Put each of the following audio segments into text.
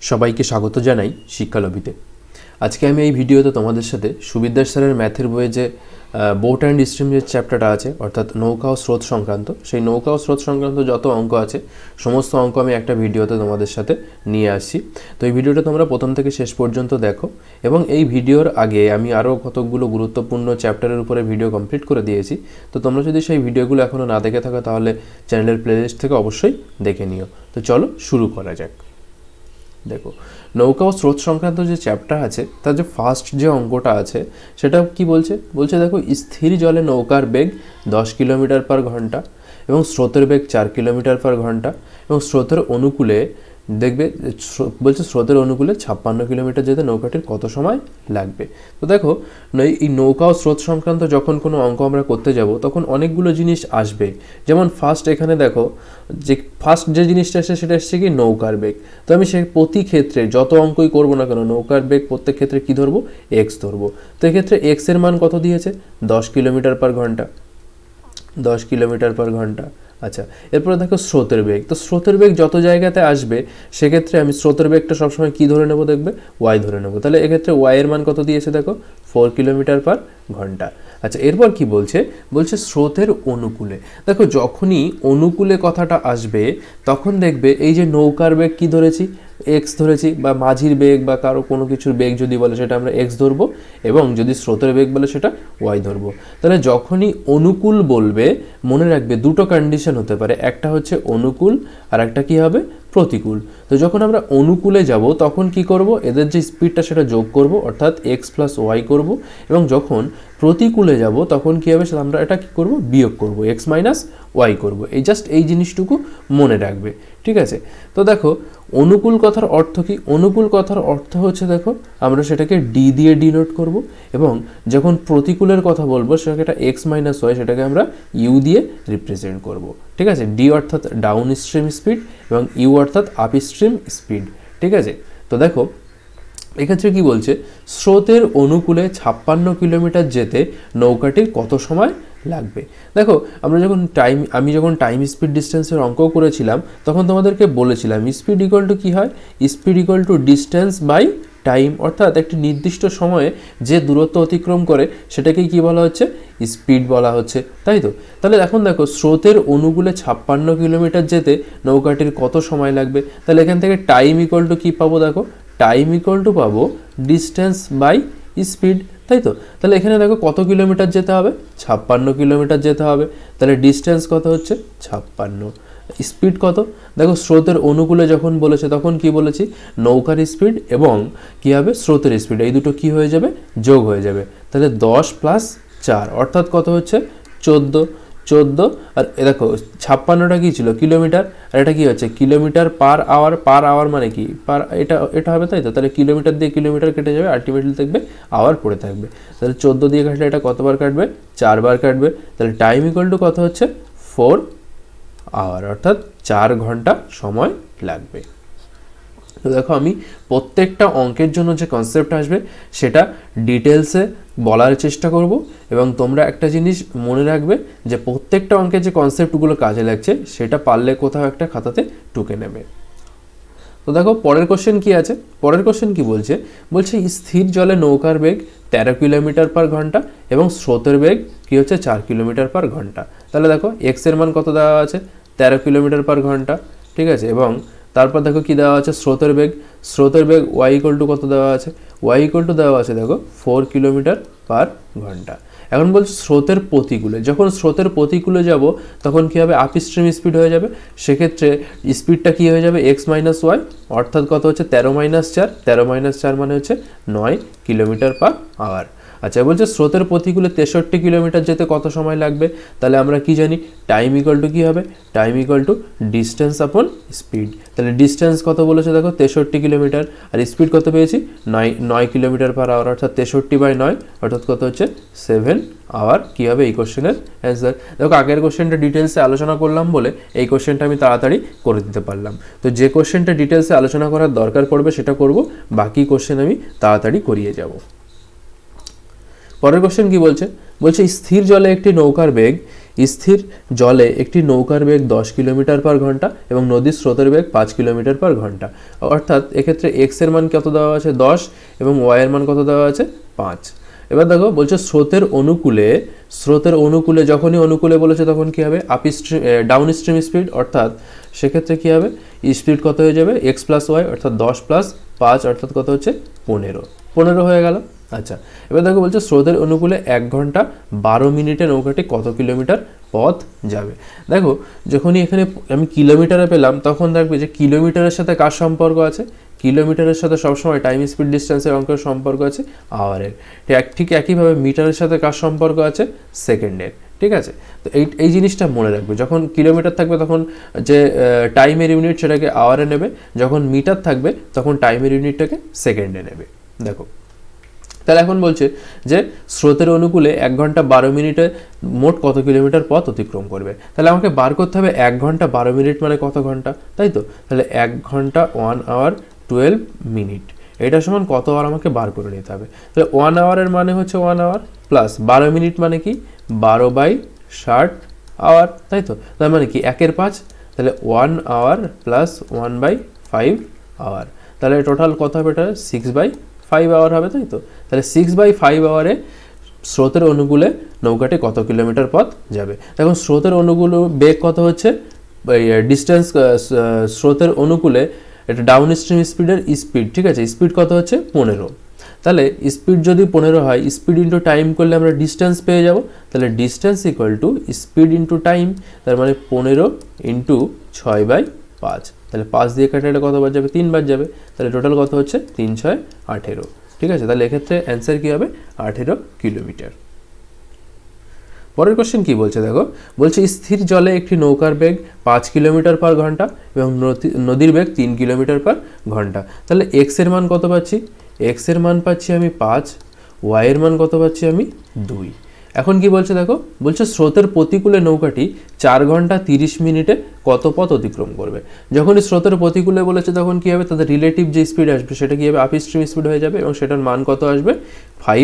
সবাইকে স্বাগত জানাই শিক্ষালবিতে। আজকে আমি এই ভিডিওতে তোমাদের সাথে সুবিদ্যার স্যারের ম্যাথের বইয়ে যে বোট অ্যান্ড স্ট্রিম যে চ্যাপ্টারটা আছে, অর্থাৎ নৌকা ও স্রোত সংক্রান্ত, সেই নৌকা ও স্রোত সংক্রান্ত যত অঙ্ক আছে সমস্ত অঙ্ক আমি একটা ভিডিওতে তোমাদের সাথে নিয়ে আসছি। তো এই ভিডিওটা তোমরা প্রথম থেকে শেষ পর্যন্ত দেখো, এবং এই ভিডিওর আগে আমি আরও কতকগুলো গুরুত্বপূর্ণ চ্যাপ্টারের উপরে ভিডিও কমপ্লিট করে দিয়েছি। তো তোমরা যদি সেই ভিডিওগুলো এখনও না দেখে থাকো তাহলে চ্যানেলের প্লেলিস্ট থেকে অবশ্যই দেখে নিও। তো চলো শুরু করা যাক। দেখো, নৌকা ও স্রোত সংক্রান্ত যে চ্যাপ্টার আছে তার যে ফার্স্ট যে অঙ্কটা আছে সেটা কি বলছে, দেখো স্থির জলে নৌকার বেগ 10 কিলোমিটার পার ঘন্টা এবং স্রোতের বেগ 4 কিলোমিটার পার ঘন্টা এবং স্রোতের অনুকূলে দেখবে বলছে স্রোতের অনুকূলে 56 কিলোমিটার যেতে নৌকাটির কত সময় লাগবে। তো দেখো, এই নৌকা ও স্রোত সংক্রান্ত যখন কোনো অঙ্ক আমরা করতে যাব তখন অনেকগুলো জিনিস আসবে। যেমন ফার্স্ট এখানে দেখো যে ফার্স্ট যে জিনিসটা আসে সেটা এসছে কি নৌকার বেগ। তো আমি সে প্রতি ক্ষেত্রে যত অঙ্কই করবো না কেন নৌকার বেগ প্রত্যেক ক্ষেত্রে কি ধরবো, এক্স ধরবো। তো এক্ষেত্রে এক্স এর মান কত দিয়েছে, 10 কিলোমিটার পার ঘন্টা, 10 কিলোমিটার পার ঘন্টা। আচ্ছা, এরপরে দেখো স্রোতের বেগ। তো স্রোতের বেগ যত জায়গাতে আসবে সেক্ষেত্রে আমি স্রোতের বেগটা সবসময় কী ধরে নেবো, দেখবে ওয়াই ধরে নেবো। তাহলে এক্ষেত্রে ওয়াই এর মান কত দিয়েছে, দেখো 4 কিলোমিটার পার ঘন্টা। আচ্ছা, এরপর কি বলছে, স্রোতের অনুকূলে। দেখো যখনই অনুকূলে কথাটা আসবে তখন দেখবে এই যে নৌকার বেগ কি ধরেছি, এক্স ধরেছি, বা মাঝির বেগ বা কারো কোনো কিছুর বেগ যদি বলে সেটা আমরা এক্স ধরবো, এবং যদি স্রোতের বেগ বলে সেটা ওয়াই ধরবো। তাহলে যখনই অনুকূল বলবে মনে রাখবে দুটো কন্ডিশন হতে পারে, একটা হচ্ছে অনুকূল আর একটা কি হবে, প্রতিকূল। তো যখন আমরা অনুকূলে যাব তখন কি করব, এদের যে স্পিডটা সেটা যোগ করব, অর্থাৎ এক্স প্লাস ওয়াই করব, এবং যখন প্রতিকূলে যাব তখন কি হবে, আমরা এটা কি করব, বিয়োগ করব, এক্স মাইনাস ওয়াই করব। এই জাস্ট এই জিনিসটুকু মনে রাখবে, ঠিক আছে। তো দেখো অনুকূল কথার অর্থ কি, অনুকূল কথার অর্থ হচ্ছে দেখো আমরা সেটাকে ডি দিয়ে ডিনোট করব, এবং যখন প্রতিকূলের কথা বলবো সেটাকে এটা এক্স মাইনাস ওয়াই সেটাকে আমরা ইউ দিয়ে রিপ্রেজেন্ট করব, ঠিক আছে। ডি অর্থাৎ ডাউন স্ট্রিম স্পিড এবং ইউ অর্থাৎ আপ স্ট্রিম স্পিড, ঠিক আছে। তো দেখো এক্ষেত্রে কি বলছে, স্রোতের অনুকূলে 56 কিলোমিটার যেতে নৌকাটির কত সময় লাগবে। দেখো আমি যখন টাইম স্পিড ডিস্টেন্সের অঙ্ক করেছিলাম তখন তোমাদেরকে বলেছিলাম স্পিড ইকুয়াল টু কী হয়, speed equal to distance by time, অর্থাৎ একটি নির্দিষ্ট সময়ে যে দূরত্ব অতিক্রম করে সেটাকেই কি বলা হচ্ছে, স্পিড বলা হচ্ছে, তাই তো। তাহলে এখন দেখো স্রোতের অনুকূলে 56 কিলোমিটার যেতে নৌকাটির কত সময় লাগবে। তাহলে এখান থেকে টাইম ইকুয়াল টু কী পাবো, দেখো টাইম ইকুয়াল টু পাবো ডিস্টেন্স বাই স্পিড, তাই তো। তাহলে এখানে দেখো কত কিলোমিটার যেতে হবে, 56 কিলোমিটার যেতে হবে। তাহলে ডিস্টেন্স কত হচ্ছে 56, স্পিড কত, দেখো স্রোতের অনুকূলে যখন বলেছে তখন কি বলেছি, নৌকার স্পিড এবং কি হবে স্রোতের স্পিড, এই দুটো কি হয়ে যাবে, যোগ হয়ে যাবে। তাহলে 10 প্লাস 4 অর্থাৎ কত হচ্ছে 14, আর দেখো 56টা কী ছিল, কিলোমিটার, আর এটা কি হচ্ছে কিলোমিটার পার আওয়ার মানে কি এটা হবে, তাই তো। তাহলে কিলোমিটার দিয়ে কিলোমিটার কেটে যাবে, আলটিমেটলি দেখবে আওয়ার পড়ে থাকবে। তাহলে 14 দিয়ে কাটলে এটা কতবার কাটবে, 4 বার কাটবে। তাহলে টাইম ইকুয়াল টু কত হচ্ছে 4 আওয়ার, অর্থাৎ 4 ঘন্টা সময় লাগবে। তো দেখো আমি প্রত্যেকটা অঙ্কের জন্য যে কনসেপ্ট আসবে সেটা ডিটেলসে বলার চেষ্টা করব, এবং তোমরা একটা জিনিস মনে রাখবে যে প্রত্যেকটা অঙ্কের যে কনসেপ্টগুলো কাজে লাগছে সেটা পারলে কোথাও একটা খাতাতে টুকে নেবে। তো দেখো পরের কোশ্চেন কি আছে, পরের কোশ্চেন কি বলছে, স্থির জলে নৌকার বেগ 13 কিলোমিটার পার ঘন্টা এবং স্রোতের বেগ কি হচ্ছে 4 কিলোমিটার পার ঘন্টা। তাহলে দেখো এক্স এর মান কত দেওয়া আছে, 13 কিলোমিটার পার ঘন্টা, ঠিক আছে। এবং তারপর দেখো কি দেওয়া আছে, স্রোতের বেগ ওয়াই ইকুয়াল টু কত দেওয়া আছে, ওয়াই ইকুয়াল টু দেওয়া আছে দেখো 4 কিলোমিটার পার ঘন্টা। এখন বলছে স্রোতের প্রতিকূলে, যখন স্রোতের প্রতিকূলে যাব তখন কি হবে, আপ স্ট্রিম স্পিড হয়ে যাবে। সেক্ষেত্রে স্পিডটা কি হয়ে যাবে, এক্স মাইনাস ওয়াই, অর্থাৎ কত হচ্ছে 13 মাইনাস 4, 13 মাইনাস 4 মানে হচ্ছে 9 কিলোমিটার পার আওয়ার। আচ্ছা, বলছে স্রোতের প্রতিকূলে 63 কিলোমিটার যেতে কত সময় লাগবে। তাহলে আমরা কি জানি, টাইম ইকুয়াল টু কী হবে, time equal to distance upon speed. তাহলে ডিস্টেন্স কত বলেছে দেখো 63 কিলোমিটার, আর স্পিড কত পেয়েছি 9 কিলোমিটার পার আওয়ার, অর্থাৎ 63/9 অর্থাৎ কত হচ্ছে 7 আওয়ার। কী হবে এই কোশ্চেনের অ্যান্সার। দেখো আগের কোশ্চেনটা ডিটেলসে আলোচনা করলাম বলে এই কোশ্চেনটা আমি তাড়াতাড়ি করে দিতে পারলাম। তো যে কোশ্চেনটা ডিটেলসে আলোচনা করার দরকার পড়বে সেটা করব, বাকি কোশ্চেন আমি তাড়াতাড়ি করিয়ে যাব। পরের কোশ্চেন কি বলছে, স্থির জলে একটি নৌকার বেগ স্থির জলে একটি নৌকার বেগ 10 কিলোমিটার পার ঘন্টা এবং নদীর স্রোতের বেগ 5 কিলোমিটার পার ঘন্টা। অর্থাৎ এক্ষেত্রে এক্স এর মান কত দেওয়া আছে 10 এবং ওয়াই এর মান কত দেওয়া আছে 5। এবার দেখো বলছে স্রোতের অনুকূলে যখনই অনুকূলে বলেছে তখন কি হবে ডাউন স্ট্রিম স্পিড, অর্থাৎ সেক্ষেত্রে কি হবে স্পিড কত হয়ে যাবে এক্স প্লাস ওয়াই অর্থাৎ 10 প্লাস 5 অর্থাৎ কত হচ্ছে 15 হয়ে গেল। আচ্ছা, এবার দেখো বলছে স্রোতের অনুকূলে 1 ঘন্টা 12 মিনিটে নৌকাটি কত কিলোমিটার পথ যাবে। দেখো যখনই এখানে আমি কিলোমিটারে পেলাম তখন দেখবে যে কিলোমিটারের সাথে কার সম্পর্ক আছে, কিলোমিটারের সাথে সবসময় টাইম স্পিড ডিস্টেন্সের অঙ্কের সম্পর্ক আছে আওয়ারের। ঠিক একইভাবে মিটারের সাথে কার সম্পর্ক আছে সেকেন্ডের। ঠিক আছে, তো এই জিনিসটা মনে রাখবে, যখন কিলোমিটার থাকবে তখন যে টাইমের ইউনিট সেটাকে আওয়ারে নেবে, যখন মিটার থাকবে তখন টাইমের ইউনিটটাকে সেকেন্ডে নেবে। দেখো তাহলে এখন বলছে যে স্রোতের অনুকূলে 1 ঘন্টা 12 মিনিটে মোট কত কিলোমিটার পথ অতিক্রম করবে। তাহলে আমাকে বার করতে হবে 1 ঘন্টা 12 মিনিট মানে কত ঘন্টা, তাই তো? তাহলে 1 ঘন্টা 1 আওয়ার 12 মিনিট, এটা সমান কত আওয়ার আমাকে বার করে নিতে হবে। তাহলে 1 আওয়ারের মানে হচ্ছে 1 আওয়ার প্লাস 12 মিনিট মানে কি 12/60 আওয়ার, তাই তো? তার মানে কি 1/5, তাহলে 1 আওয়ার প্লাস 1/5 আওয়ার, তাহলে টোটাল কত হবে এটা 6/5 আওয়ার হবে, তাই তো? তাহলে 6/5 আওয়ারে স্রোতের অনুকূলে নৌকাটি কত কিলোমিটার পথ যাবে। এখন স্রোতের অনুকূলে বেগ কত হচ্ছে, ডিস্টেন্স স্রোতের অনুকূলে এটা ডাউন স্ট্রিম স্পিডের স্পিড, ঠিক আছে, স্পিড কত হচ্ছে 15। তাহলে স্পিড যদি 15 হয়, স্পিড ইন্টু টাইম করলে আমরা ডিস্টেন্স পেয়ে যাব। তাহলে distance equal to speed into time, তার মানে 15 ইন্টু 6/5, তাহলে 5 দিয়ে কাটালে কত বার যাবে 3 বার যাবে, তাহলে টোটাল কত হচ্ছে 3 6 18। ঠিক আছে, তাহলে এক্ষেত্রে অ্যান্সার কী হবে 18 কিলোমিটার। পরের কোশ্চেন কি বলছে দেখো, বলছে স্থির জলে একটি নৌকার বেগ 5 কিলোমিটার পার ঘন্টা এবং নদীর বেগ 3 কিলোমিটার পার ঘন্টা। তাহলে এক্স এর মান কত পাচ্ছি, এক্স এর মান পাচ্ছি আমি 5, ওয়াই এর মান কত পাচ্ছি আমি 2। এখন কি বলছে দেখো, বলছে স্রোতের প্রতিকূলে নৌকাটি 4 ঘন্টা 30 মিনিটে কত পথ অতিক্রম করবে। যখনই স্রোতের প্রতিকূলে বলেছে তখন কি হবে, তাদের রিলেটিভ যে স্পিড আসবে সেটা কি হবে আপ স্ট্রিম স্পিড হয়ে যাবে এবং সেটার মান কত আসবে 5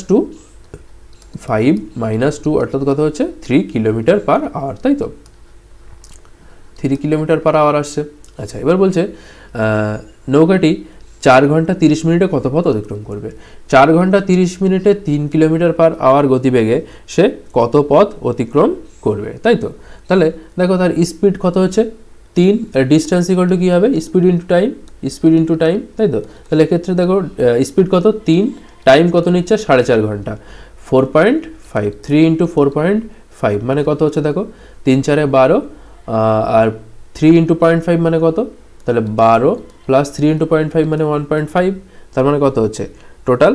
- 2 অর্থাৎ কত হচ্ছে 3 কিলোমিটার পার আওয়ার, তাই তো? 3 কিলোমিটার পার আওয়ার আসছে। আচ্ছা, এবার বলছে নৌকাটি 4 ঘন্টা 30 মিনিটে কত পথ অতিক্রম করবে। 4 ঘন্টা 30 মিনিটে 3 কিলোমিটার পার আওয়ার গতিবেগে সে কত পথ অতিক্রম করবে, তাই তো? তাহলে দেখো তার স্পিড কত হচ্ছে 3, ডিস্টেন্স ইকুয়াল টু কী হবে স্পিড ইন্টু টাইম, তাই তো? তাহলে এক্ষেত্রে দেখো স্পিড কত 3, টাইম কত নিচ্ছে 4.5 ঘন্টা, 4.5, 3 × 4.5 মানে কত হচ্ছে দেখো 3 4 12, আর 3 × 0.5 মানে কত, তাহলে 12 প্লাস 3 × 0.5 মানে 1.5, তার মানে কত হচ্ছে টোটাল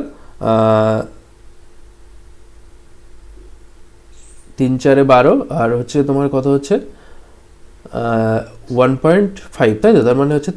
3 4 12 আর হচ্ছে তোমার কত হচ্ছে 1.5, তাই তো? তার মানে হচ্ছে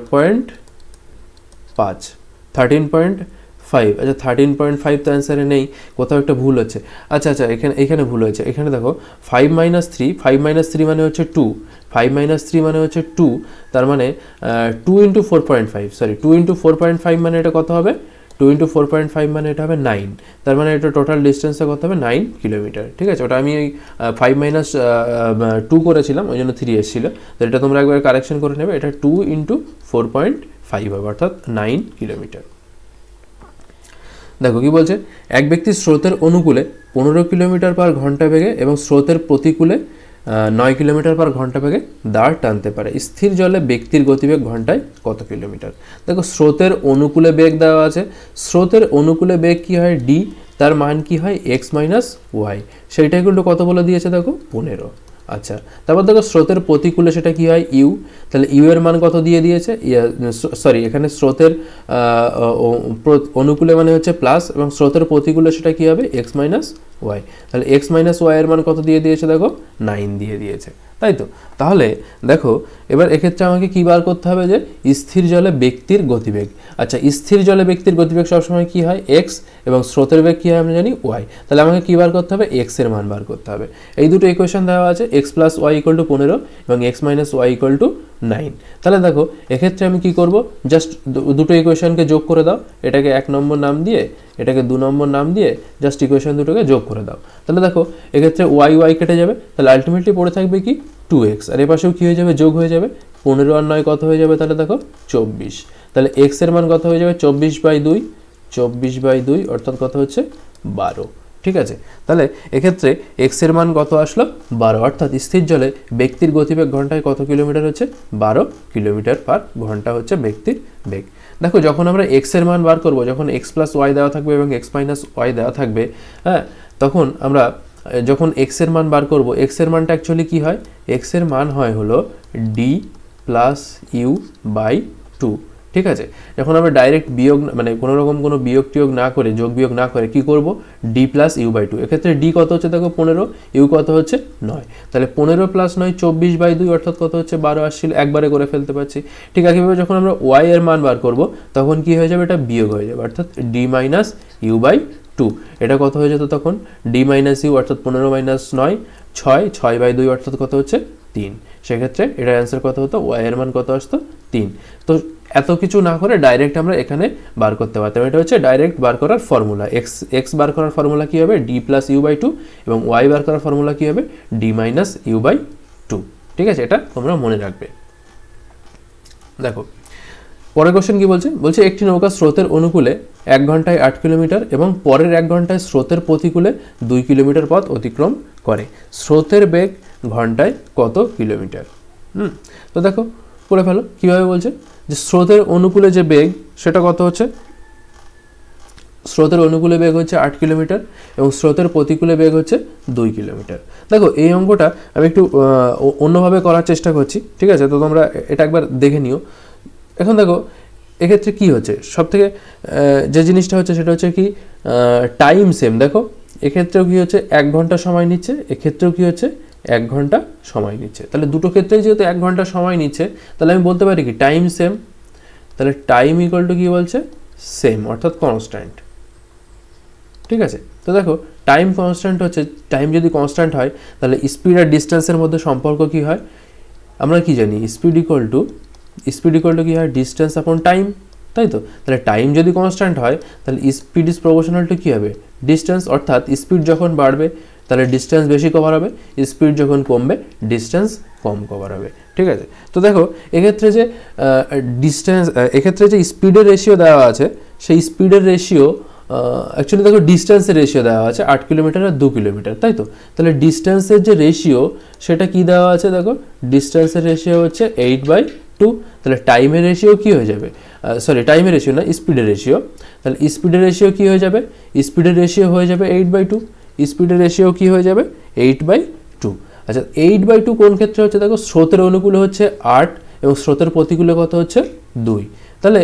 13.5, 13.5। আচ্ছা 13.5 তো অ্যান্সারে নেই, কোথাও একটা ভুল হচ্ছে। আচ্ছা এখানে ভুল হয়েছে, এখানে দেখো 5 - 3 মানে হচ্ছে 2, 5 - 3 মানে হচ্ছে 2, তার মানে 2 × 4.5, সরি 2 × 4.5 মানে এটা কত হবে 2 × 4.5 মানে এটা হবে 9, তার মানে এটা টোটাল ডিস্টেন্সটা কত হবে 9 কিলোমিটার। ঠিক আছে, ওটা আমি ওই 5 - 2 করেছিলাম ওই জন্য 3 এসেছিলো, তো এটা তোমরা একবার কারেকশন করে নেবে, এটা 2 × 4.5 হবে অর্থাৎ 9 কিলোমিটার। দেখো কি বলছে, এক ব্যক্তি স্রোতের অনুকূলে 15 কিলোমিটার পার ঘন্টা বেগে এবং স্রোতের প্রতিকূলে 9 কিলোমিটার পার ঘন্টা বেগে দাঁড় টানতে পারে। স্থির জলে ব্যক্তির গতিবেগ ঘন্টায় কত কিলোমিটার। দেখো স্রোতের অনুকূলে বেগ দেওয়া আছে, স্রোতের অনুকূলে বেগ কি হয় ডি, তার মান কি হয় এক্স মাইনাস ওয়াই, সেইটাই কিন্তু কত বলে দিয়েছে দেখো 15। আচ্ছা, তারপর দেখো স্রোতের প্রতিকূলে সেটা কি হয় ইউ, তাহলে ইউ এর মান কত দিয়ে দিয়েছে, সরি এখানে স্রোতের অনুকূলে মানে হচ্ছে প্লাস এবং স্রোতের প্রতিকূলে সেটা কি হবে এক্স মাইনাস ওয়াই, তাহলে এক্স মাইনাস ওয়াই এর মান কত দিয়ে দিয়েছে দেখো 9 দিয়ে দিয়েছে, তাই তো? তাহলে দেখো এবার এক্ষেত্রে আমাকে কী বার করতে হবে যে স্থির জলে ব্যক্তির গতিবেগ। আচ্ছা স্থির জলে ব্যক্তির গতিবেগ সবসময় কী হয় এক্স এবং স্রোতের বেগ কী হয় আমরা জানি ওয়াই, তাহলে আমাকে কী বার করতে হবে এক্স এর মান বার করতে হবে। এই দুটো ইকুয়েশন দেওয়া আছে, x plus Y equal to 15 এবং x minus Y equal to 9। তাহলে দেখো এক্ষেত্রে আমি কি করব, জাস্ট দুটো ইকুয়েশনকে যোগ করে দাও, এটাকে 1 নম্বর নাম দিয়ে এটাকে 2 নম্বর নাম দিয়ে জাস্ট ইকুয়েশন দুটোকে যোগ করে দাও। তাহলে দেখো এক্ষেত্রে ওয়াই ওয়াই কেটে যাবে, তাহলে আলটিমেটলি পড়ে থাকবে কি 2x, আর এ পাশেও কী হয়ে যাবে, যোগ হয়ে যাবে, 15 আর 9 কত হয়ে যাবে, তাহলে দেখো 24। তাহলে x এর মান কত হয়ে যাবে, 24/2 অর্থাৎ কত হচ্ছে 12। ঠিক আছে, তাহলে এক্ষেত্রে x এর মান কত আসলো 12, অর্থাৎ স্থির জলে ব্যক্তির গতিবেগ ঘন্টায় কত কিলোমিটার হচ্ছে, 12 কিলোমিটার পার ঘন্টা হচ্ছে ব্যক্তির বেগ। দেখো যখন আমরা x এর মান বার করব, যখন x + y দেওয়া থাকবে এবং x - y দেওয়া থাকবে, হ্যাঁ, তখন আমরা যখন x এর মান বার করব, x এর মানটা অ্যাকচুয়ালি কি হয়, x এর মান হয় হলো d + u/2। ঠিক আছে, যখন আমরা ডাইরেক্ট বিয়োগ মানে কোনো রকম কোনো বিয়োগ টিয়োগ না করে, যোগ বিয়োগ না করে কি করব, d + u/2। এক্ষেত্রে d কত হচ্ছে দেখো 15, u কত হচ্ছে 9, তাহলে 15 + 9 24/2 অর্থাৎ কত হচ্ছে 12 আসছিল, একবারে করে ফেলতে পারছি। ঠিক একইভাবে যখন আমরা y এর মান বার করব তখন কি হয়ে যাবে, এটা বিয়োগ হয়ে যাবে, অর্থাৎ d - u/2। এটা কত হয়ে যেত তখন, d - u অর্থাৎ 15 - 9 6/2 অর্থাৎ কত হচ্ছে 3। সেক্ষেত্রে এটার অ্যান্সার কত হতো, y এর মান কত আসতো 3। তো এত কিছু না করে ডাইরেক্ট আমরা এখানে বার করতে পারতাম, এটা হচ্ছে ডাইরেক্ট বার করার ফর্মুলা। x বার করার ফর্মুলা কি হবে, d + u/2, এবং y বার করার ফর্মুলা কি হবে, d - u/2। ঠিক আছে, এটা তোমরা মনে রাখবে। দেখো পরের কোশ্চেন কি বলছে, বলছে একটি নৌকা স্রোতের অনুকূলে 1 ঘন্টায় 8 কিলোমিটার এবং পরের 1 ঘন্টায় স্রোতের প্রতিকূলে 2 কিলোমিটার পথ অতিক্রম করে, স্রোতের বেগ ঘন্টায় কত কিলোমিটার। তো দেখো করে ফেলো কীভাবে বলছে, যে স্রোতের অনুকূলে যে বেগ সেটা কত হচ্ছে, স্রোতের অনুকূলে বেগ হচ্ছে 8 কিলোমিটার এবং স্রোতের প্রতিকূলে বেগ হচ্ছে 2 কিলোমিটার। দেখো এই অঙ্কটা আমি একটু অন্যভাবে করার চেষ্টা করছি, ঠিক আছে, তো তোমরা এটা একবার দেখে নিও। এখন দেখো এক্ষেত্রে কি হচ্ছে, সবথেকে যে জিনিসটা হচ্ছে সেটা হচ্ছে কি টাইম সেম। দেখো এক্ষেত্রেও কি হচ্ছে 1 ঘন্টা সময় নিচ্ছে, এক্ষেত্রেও কি হচ্ছে 1 ঘন্টা সময় নিচ্ছে, তাহলে দুটো ক্ষেত্রেই যেহেতু 1 ঘন্টা সময় নিচ্ছে, তাহলে আমি বলতে পারি কি টাইম সেম। তাহলে টাইম ইকুয়াল টু কি বলছে, সেম, অর্থাৎ কনস্ট্যান্ট। ঠিক আছে, তো দেখো টাইম কনস্ট্যান্ট হচ্ছে, টাইম যদি কনস্ট্যান্ট হয় তাহলে স্পিড আর ডিস্টেন্সের মধ্যে সম্পর্ক কি হয়, আমরা কি জানি, স্পিড ইকুয়াল টু কি হয়, ডিস্টেন্স আপন টাইম, তাই তো। তাহলে টাইম যদি কনস্ট্যান্ট হয় তাহলে স্পিড ইজ প্রপোর্শনাল টু কী হবে, ডিস্টেন্স, অর্থাৎ স্পিড যখন বাড়বে তাহলে ডিস্টেন্স বেশি কভার হবে, স্পিড যখন কমবে ডিস্টেন্স কম কভার হবে। ঠিক আছে, তো দেখো এক্ষেত্রে যে এক্ষেত্রে যে স্পিডের রেশিও দেওয়া আছে, সেই স্পিডের রেশিও অ্যাকচুয়ালি দেখো ডিস্টেন্সের রেশিও দেওয়া আছে 8 কিলোমিটার আর 2 কিলোমিটার, তাই তো। তাহলে ডিস্টেন্সের যে রেশিও সেটা কি দেওয়া আছে, দেখো ডিস্টেন্সের রেশিও হচ্ছে 8/2, তাহলে টাইমের রেশিও কি হয়ে যাবে, টাইমের রেশিও না, স্পিডের রেশিও, তাহলে স্পিডের রেশিও কি হয়ে যাবে, স্পিডের রেশিও হয়ে যাবে 8/2, স্পিডের রেশিও কি হয়ে যাবে 8/2। আচ্ছা 8/2 কোন ক্ষেত্রে হচ্ছে, দেখো স্রোতের অনুকূলে হচ্ছে 8 এবং স্রোতের প্রতিকূলে কত হচ্ছে 2। তাহলে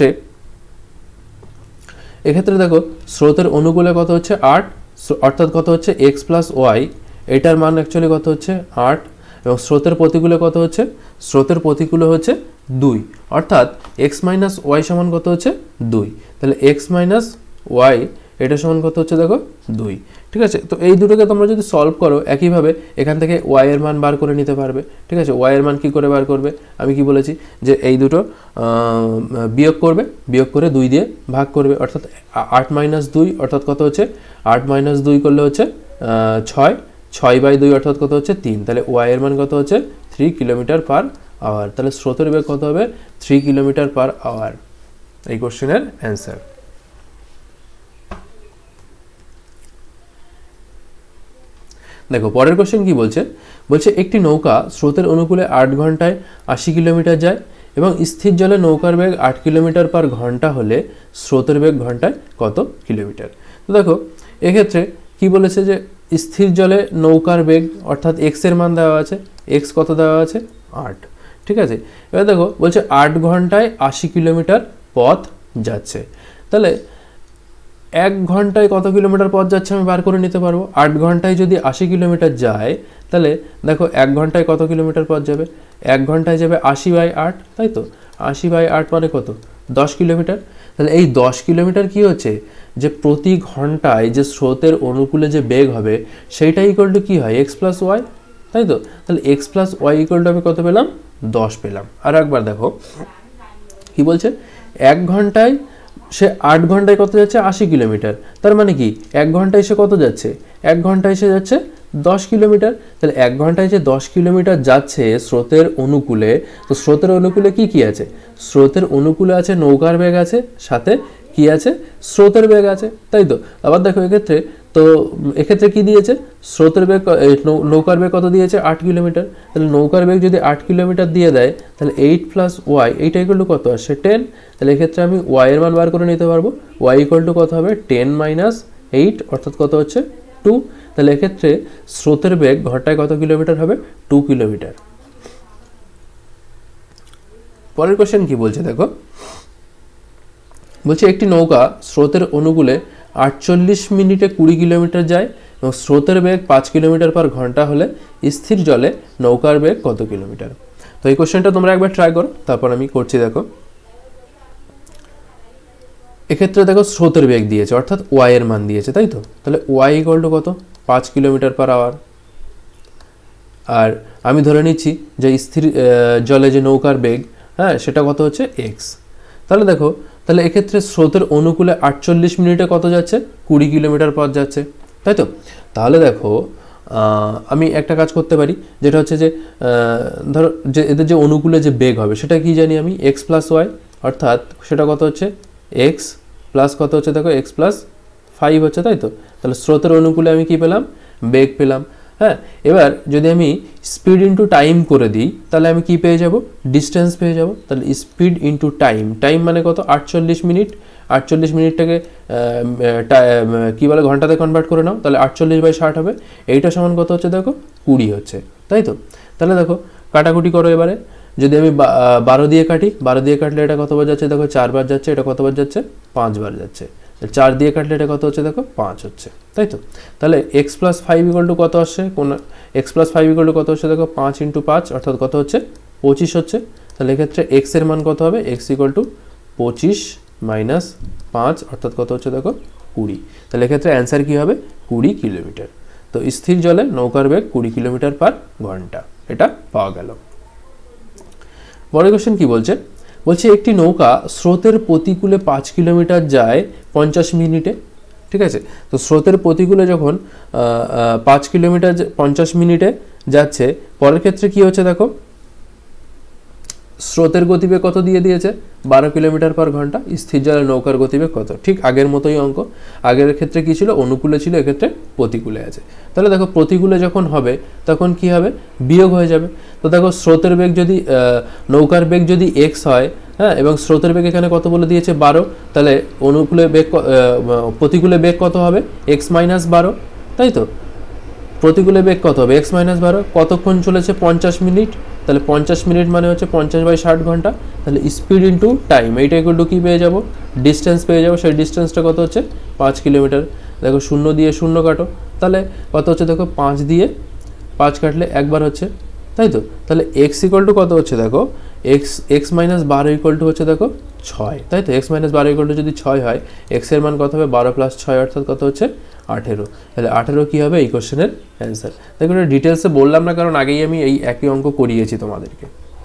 এক্ষেত্রে দেখো স্রোতের অনুকূলে কত হচ্ছে 8, অর্থাৎ কত হচ্ছে x + y, এটার মান অ্যাকচুয়ালি কত হচ্ছে 8, এবং স্রোতের প্রতিকূলে কত হচ্ছে, স্রোতের প্রতিকূলে হচ্ছে 2, অর্থাৎ x - y সমান কত হচ্ছে 2। তাহলে x - y এটা সমান কত হচ্ছে, দেখো 2। ঠিক আছে, তো এই দুটোকে তোমরা যদি সলভ করো একইভাবে এখান থেকে y এর মান বার করে নিতে পারবে। ঠিক আছে, y এর মান কি করে বার করবে, আমি কি বলেছি যে এই দুটো বিয়োগ করবে, বিয়োগ করে 2 দিয়ে ভাগ করবে, অর্থাৎ 8 - 2 অর্থাৎ কত হচ্ছে 8 - 2 করলে হচ্ছে 6, 6/2 অর্থাৎ কত হচ্ছে 3। তাহলে y এর মান কত হচ্ছে 3 কিলোমিটার পার আওয়ার। তাহলে স্রোতের বেগ কত হবে 3 কিলোমিটার পার আওয়ার, এই কোশ্চেনের অ্যান্সার। দেখো পরের কোশ্চেন কি বলছে, বলছে একটি নৌকা স্রোতের অনুকূলে 8 ঘন্টায় 80 কিলোমিটার যায় এবং স্থির জলে নৌকার বেগ 8 কিলোমিটার পার ঘন্টা হলে স্রোতের বেগ ঘন্টায় কত কিলোমিটার। তো দেখো এক্ষেত্রে কি বলেছে, যে স্থির জলে নৌকার বেগ অর্থাৎ x এর মান দেওয়া আছে, x কত দেওয়া আছে 8। ঠিক আছে, এবার দেখো বলছে 8 ঘন্টায় 80 কিলোমিটার পথ যাচ্ছে, তাহলে 1 ঘন্টায় কত কিলোমিটার পথ যাচ্ছে আমি বার করে নিতে পারবো। 8 ঘন্টায় যদি 80 কিলোমিটার যায় তাহলে দেখো 1 ঘন্টায় কত কিলোমিটার পথ যাবে, 1 ঘন্টায় যাবে 80/8, তাই তো। 80/8 মানে কত 10 কিলোমিটার। তাহলে এই 10 কিলোমিটার কি হচ্ছে, যে প্রতি ঘন্টায় যে স্রোতের অনুকূলে যে বেগ হবে সেইটা ইকুয়াল টু কি হয় x + y, তাই তো। তাহলে x + y ইকুয়াল টু আমি কত পেলাম 10 পেলাম। আর একবার দেখো কি বলছে, 1 ঘন্টায় সে 8 ঘন্টায় কত যাচ্ছে 80 কিলোমিটার, তার মানে কি 1 ঘন্টায় সে কত যাচ্ছে, 1 ঘন্টায় সে যাচ্ছে 10 কিলোমিটার। তাহলে 1 ঘন্টায় যে 10 কিলোমিটার যাচ্ছে স্রোতের অনুকূলে, তো স্রোতের অনুকূলে কি কি আছে, স্রোতের অনুকূলে আছে নৌকার বেগ আছে, সাথে কি আছে স্রোতের বেগ আছে, তাই তো। আবার দেখো এক্ষেত্রে, তো এক্ষেত্রে কি দিয়েছে, স্রোতের বেগ নৌকার বেগ কত দিয়েছে 8 কিলোমিটার, তাহলে নৌকার বেগ যদি 8 কিলোমিটার দিয়ে দেয় তাহলে 8 প্লাস ওয়াই, এইটা ইকুয়াল টু কত আসছে 10, তাহলে এক্ষেত্রে আমি ওয়াই এর মান বার করে নিতে পারবো, ওয়াই ইকুয়াল টু কত হবে 10 মাইনাস 8 অর্থাৎ কত হচ্ছে 2, তাহলে এক্ষেত্রে স্রোতের বেগ ঘন্টায় কত কিলোমিটার হবে 2 কিলোমিটার। পরের কোশ্চেন কি বলছে দেখো, বলছে একটি নৌকা স্রোতের অনুকূলে 48 মিনিটে 20 কিলোমিটার যায় এবং স্রোতের বেগ 5 কিলোমিটার পার ঘন্টা হলে স্থির জলে নৌকার বেগ কত কিলোমিটার। তো এই কোশ্চেনটা তোমরা একবার ট্রাই করো, তারপর আমি করছি। দেখো এক্ষেত্রে দেখো স্রোতের বেগ দিয়েছে অর্থাৎ ওয়াই এর মান দিয়েছে, তাই তো। তাহলে ওয়াই ইকুয়াল টু কত 5 কিলোমিটার পার আওয়ার, আর আমি ধরে নিচ্ছি যে স্থির জলে যে নৌকার বেগ, হ্যাঁ সেটা কত হচ্ছে এক্স। তাহলে দেখো, তাহলে এক্ষেত্রে স্রোতের অনুকূলে 48 মিনিটে কত যাচ্ছে 20 কিলোমিটার পথ যাচ্ছে, তাই তো। তাহলে দেখো আমি একটা কাজ করতে পারি, যেটা হচ্ছে যে ধরো যে এদের যে অনুকূলে যে বেগ হবে সেটা কি জানি আমি এক্স প্লাস ওয়াই, অর্থাৎ সেটা কত হচ্ছে এক্স প্লাস কত হচ্ছে দেখো এক্স প্লাস 5 হচ্ছে, তাই তো। তাহলে স্রোতের অনুকূলে আমি কি পেলাম বেগ পেলাম, হ্যাঁ। এবার যদি আমি স্পিড ইন্টু টাইম করে দিই তাহলে আমি কি পেয়ে যাব ডিস্টেন্স পেয়ে যাব। তাহলে স্পিড ইন্টু টাইম, টাইম মানে কত 48 মিনিট, 48 মিনিটটাকে কী বলে ঘন্টাতে কনভার্ট করে নাও, তাহলে 48/60 হবে, এইটা সমান কত হচ্ছে দেখো 20 হচ্ছে, তাই তো। তাহলে দেখো কাটাকুটি করো এবারে, যদি আমি 12 দিয়ে কাটি, 12 দিয়ে কাটলে এটা কতবার যাচ্ছে দেখো 4 বার যাচ্ছে, এটা কতবার যাচ্ছে 5 বার যাচ্ছে, 4 দিয়ে কাটলে এটা কত হচ্ছে দেখো 5 হচ্ছে, তাই তো। তাহলে এক্স প্লাস 5 ইকুয়াল টু কত আসছে, কোন এক্স প্লাস 5 ইকুয়াল টু কত হচ্ছে দেখো 5 ইন্টু 5 অর্থাৎ কত হচ্ছে 25 হচ্ছে। তাহলে এক্ষেত্রে এক্স এর মান কত হবে, এক্স ইকুয়াল টু 25 মাইনাস 5 অর্থাৎ কত হচ্ছে দেখো 20। তাহলে এক্ষেত্রে অ্যান্সার কী হবে 20 কিলোমিটার। তো স্থির জলে নৌকার বেগ 20 কিলোমিটার পার ঘন্টা, এটা পাওয়া গেল। পরের কোশ্চেন কি বলছে, বলছে একটি নৌকা স্রোতের প্রতিকূলে 5 কিলোমিটার যায় 50 মিনিটে, ঠিক আছে। তো স্রোতের প্রতিকূলে যখন 5 কিলোমিটার 50 মিনিটে যাচ্ছে, পরের ক্ষেত্রে কি হচ্ছে দেখো স্রোতের গতিবেগ কত দিয়ে দিয়েছে 12 কিলোমিটার পার ঘন্টা, স্থির জলের নৌকার গতিবেগ কত, ঠিক আগের মতোই অঙ্ক। আগের ক্ষেত্রে কি ছিল অনুকূলে ছিল, এক্ষেত্রে প্রতিকূলে আছে। তাহলে দেখো প্রতিকূলে যখন হবে তখন কি হবে বিয়োগ হয়ে যাবে। তো দেখো স্রোতের বেগ যদি নৌকার বেগ যদি এক্স হয়, হ্যাঁ, এবং স্রোতের বেগ এখানে কত বলে দিয়েছে 12, তাহলে অনুকূলে বেগ প্রতিকূলে বেগ কত হবে এক্স মাইনাস 12, তাই তো। প্রতিকূলে বেগ কত হবে এক্স মাইনাস 12, কতক্ষণ চলেছে 50 মিনিট, তাহলে 50 মিনিট মানে হচ্ছে 50/60 ঘন্টা। তাহলে স্পিড ইন্টু টাইম, এইটা ইকুয়াল টু কী পেয়ে যাবো ডিস্টেন্স পেয়ে যাবো, সেই ডিস্টেন্সটা কত হচ্ছে 5 কিলোমিটার। দেখো 0 দিয়ে 0 কাটো, তাহলে কত হচ্ছে দেখো 5 দিয়ে 5 কাটলে একবার হচ্ছে, তাই তো। তাহলে এক্স ইকুয়াল টু কত হচ্ছে দেখো এক্স মাইনাস 12 ইকুয়াল টু হচ্ছে দেখো 6, তাই তো। এক্স মাইনাস 12 ইকুয়াল টু যদি 6 হয়, এক্স এর মান কত হবে 12 প্লাস 6 অর্থাৎ কত হচ্ছে 18। তাহলে 18 কী হবে এই কোশ্চেনের অ্যান্সার। দেখুন এটা ডিটেলসে বললাম না, কারণ আগেই আমি এই একই অঙ্ক করিয়েছি তোমাদেরকে।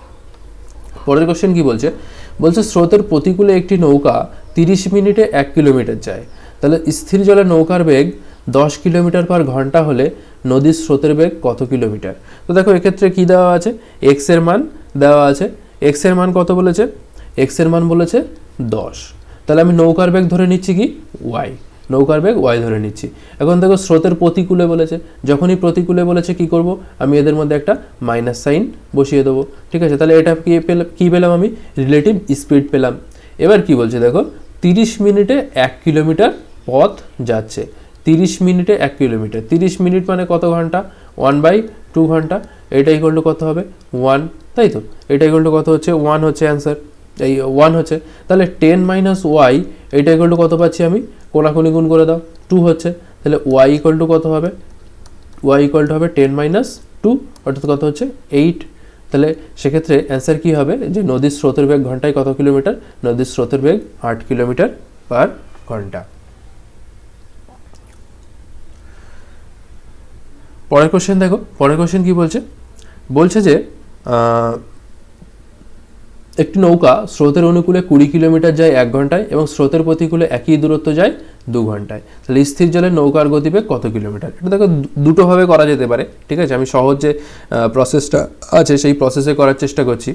পরের কোশ্চেন কি বলছে, বলছে স্রোতের প্রতিকূলে একটি নৌকা 30 মিনিটে 1 কিলোমিটার যায়, তাহলে স্থির জলে নৌকার বেগ 10 কিলোমিটার পার ঘন্টা হলে নদীর স্রোতের বেগ কত কিলোমিটার। তো দেখো এক্ষেত্রে কি দেওয়া আছে এক্স এর মান দেওয়া আছে, এক্স এর মান কত বলেছে, এক্স এর মান বলেছে 10, তাহলে আমি নৌকার বেগ ধরে নিচ্ছি কি ওয়াই, নৌকার বেগ ওয়াই ধরে নিচ্ছি। এখন দেখো স্রোতের প্রতিকূলে বলেছে, যখনই প্রতিকূলে বলেছে কি করব আমি এদের মধ্যে একটা মাইনাস সাইন বসিয়ে দেবো, ঠিক আছে। তাহলে এটা কি পেলাম আমি রিলেটিভ স্পিড পেলাম। এবার কি বলছে দেখো 30 মিনিটে 1 কিলোমিটার পথ যাচ্ছে, 30 মিনিটে 1 কিলোমিটার, 30 মিনিট মানে কত ঘন্টা 1/2 ঘন্টা, এটা ইকুয়াল টু কত হবে 1, তাই তো। এটা ইকুয়াল টু কত হচ্ছে 1 হচ্ছে অ্যান্সার, এই 1 হচ্ছে। তাহলে 10 মাইনাস ওয়াই এটা ইকুয়াল টু কত পাচ্ছি আমি, কোনাকুনি গুণ করে দাও 2 হচ্ছে, তাহলে ওয়াই ইকুয়াল টু কত হবে, ওয়াই ইকুয়াল টু হবে 10 মাইনাস 2 অর্থাৎ কত হচ্ছে 8। তাহলে সেক্ষেত্রে অ্যান্সার কী হবে যে নদীর স্রোতের বেগ ঘন্টায় কত কিলোমিটার, নদীর স্রোতের বেগ 8 কিলোমিটার পার ঘন্টা। পরের কোশ্চেন দেখো, পরের কোশ্চেন কি বলছে, বলছে যে একটি নৌকা স্রোতের অনুকূলে 20 কিলোমিটার যায় 1 ঘন্টায় এবং স্রোতের প্রতিকূলে একই দূরত্ব যায় 2 ঘন্টায়, তাহলে স্থির জলে নৌকার গতিবেগ কত কিলোমিটার? এটা দেখো দুটোভাবে করা যেতে পারে, ঠিক আছে? আমি সহজ যে প্রসেসটা আছে সেই প্রসেসে করার চেষ্টা করছি।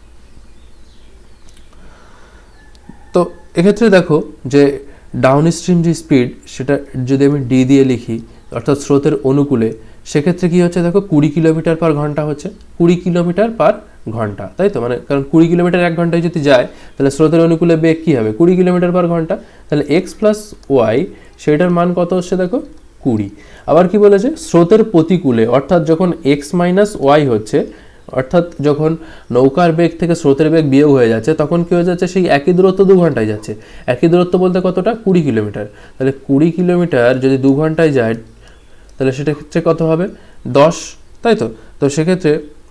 তো এক্ষেত্রে দেখো যে ডাউন স্ট্রিম যে স্পিড সেটা যদি আমি ডি দিয়ে লিখি অর্থাৎ স্রোতের অনুকূলে, সেক্ষেত্রে কি হচ্ছে দেখো 20 কিলোমিটার পার ঘন্টা হচ্ছে, 20 কিলোমিটার পার ঘন্টা, তাই তো? মানে কারণ 20 কিলোমিটার 1 ঘন্টায় যদি যায় তাহলে স্রোতের অনুকূলে বেগ কী হবে 20 কিলোমিটার পার ঘন্টা, তাহলে এক্স প্লাস ওয়াই সেটার মান কত হচ্ছে দেখো 20। আবার কি বলেছে স্রোতের প্রতিকূলে, অর্থাৎ যখন এক্স মাইনাস ওয়াই হচ্ছে, অর্থাৎ যখন নৌকার বেগ থেকে স্রোতের বেগ বিয়োগ হয়ে যাচ্ছে তখন কী হয়ে যাচ্ছে সেই একই দূরত্ব 2 ঘন্টায় যাচ্ছে। একই দূরত্ব বলতে কতটা 20 কিলোমিটার, তাহলে 20 কিলোমিটার যদি 2 ঘন্টায় যায় তাহলে সেটা ক্ষেত্রে কত হবে 10, তাই তো? তো সেক্ষেত্রে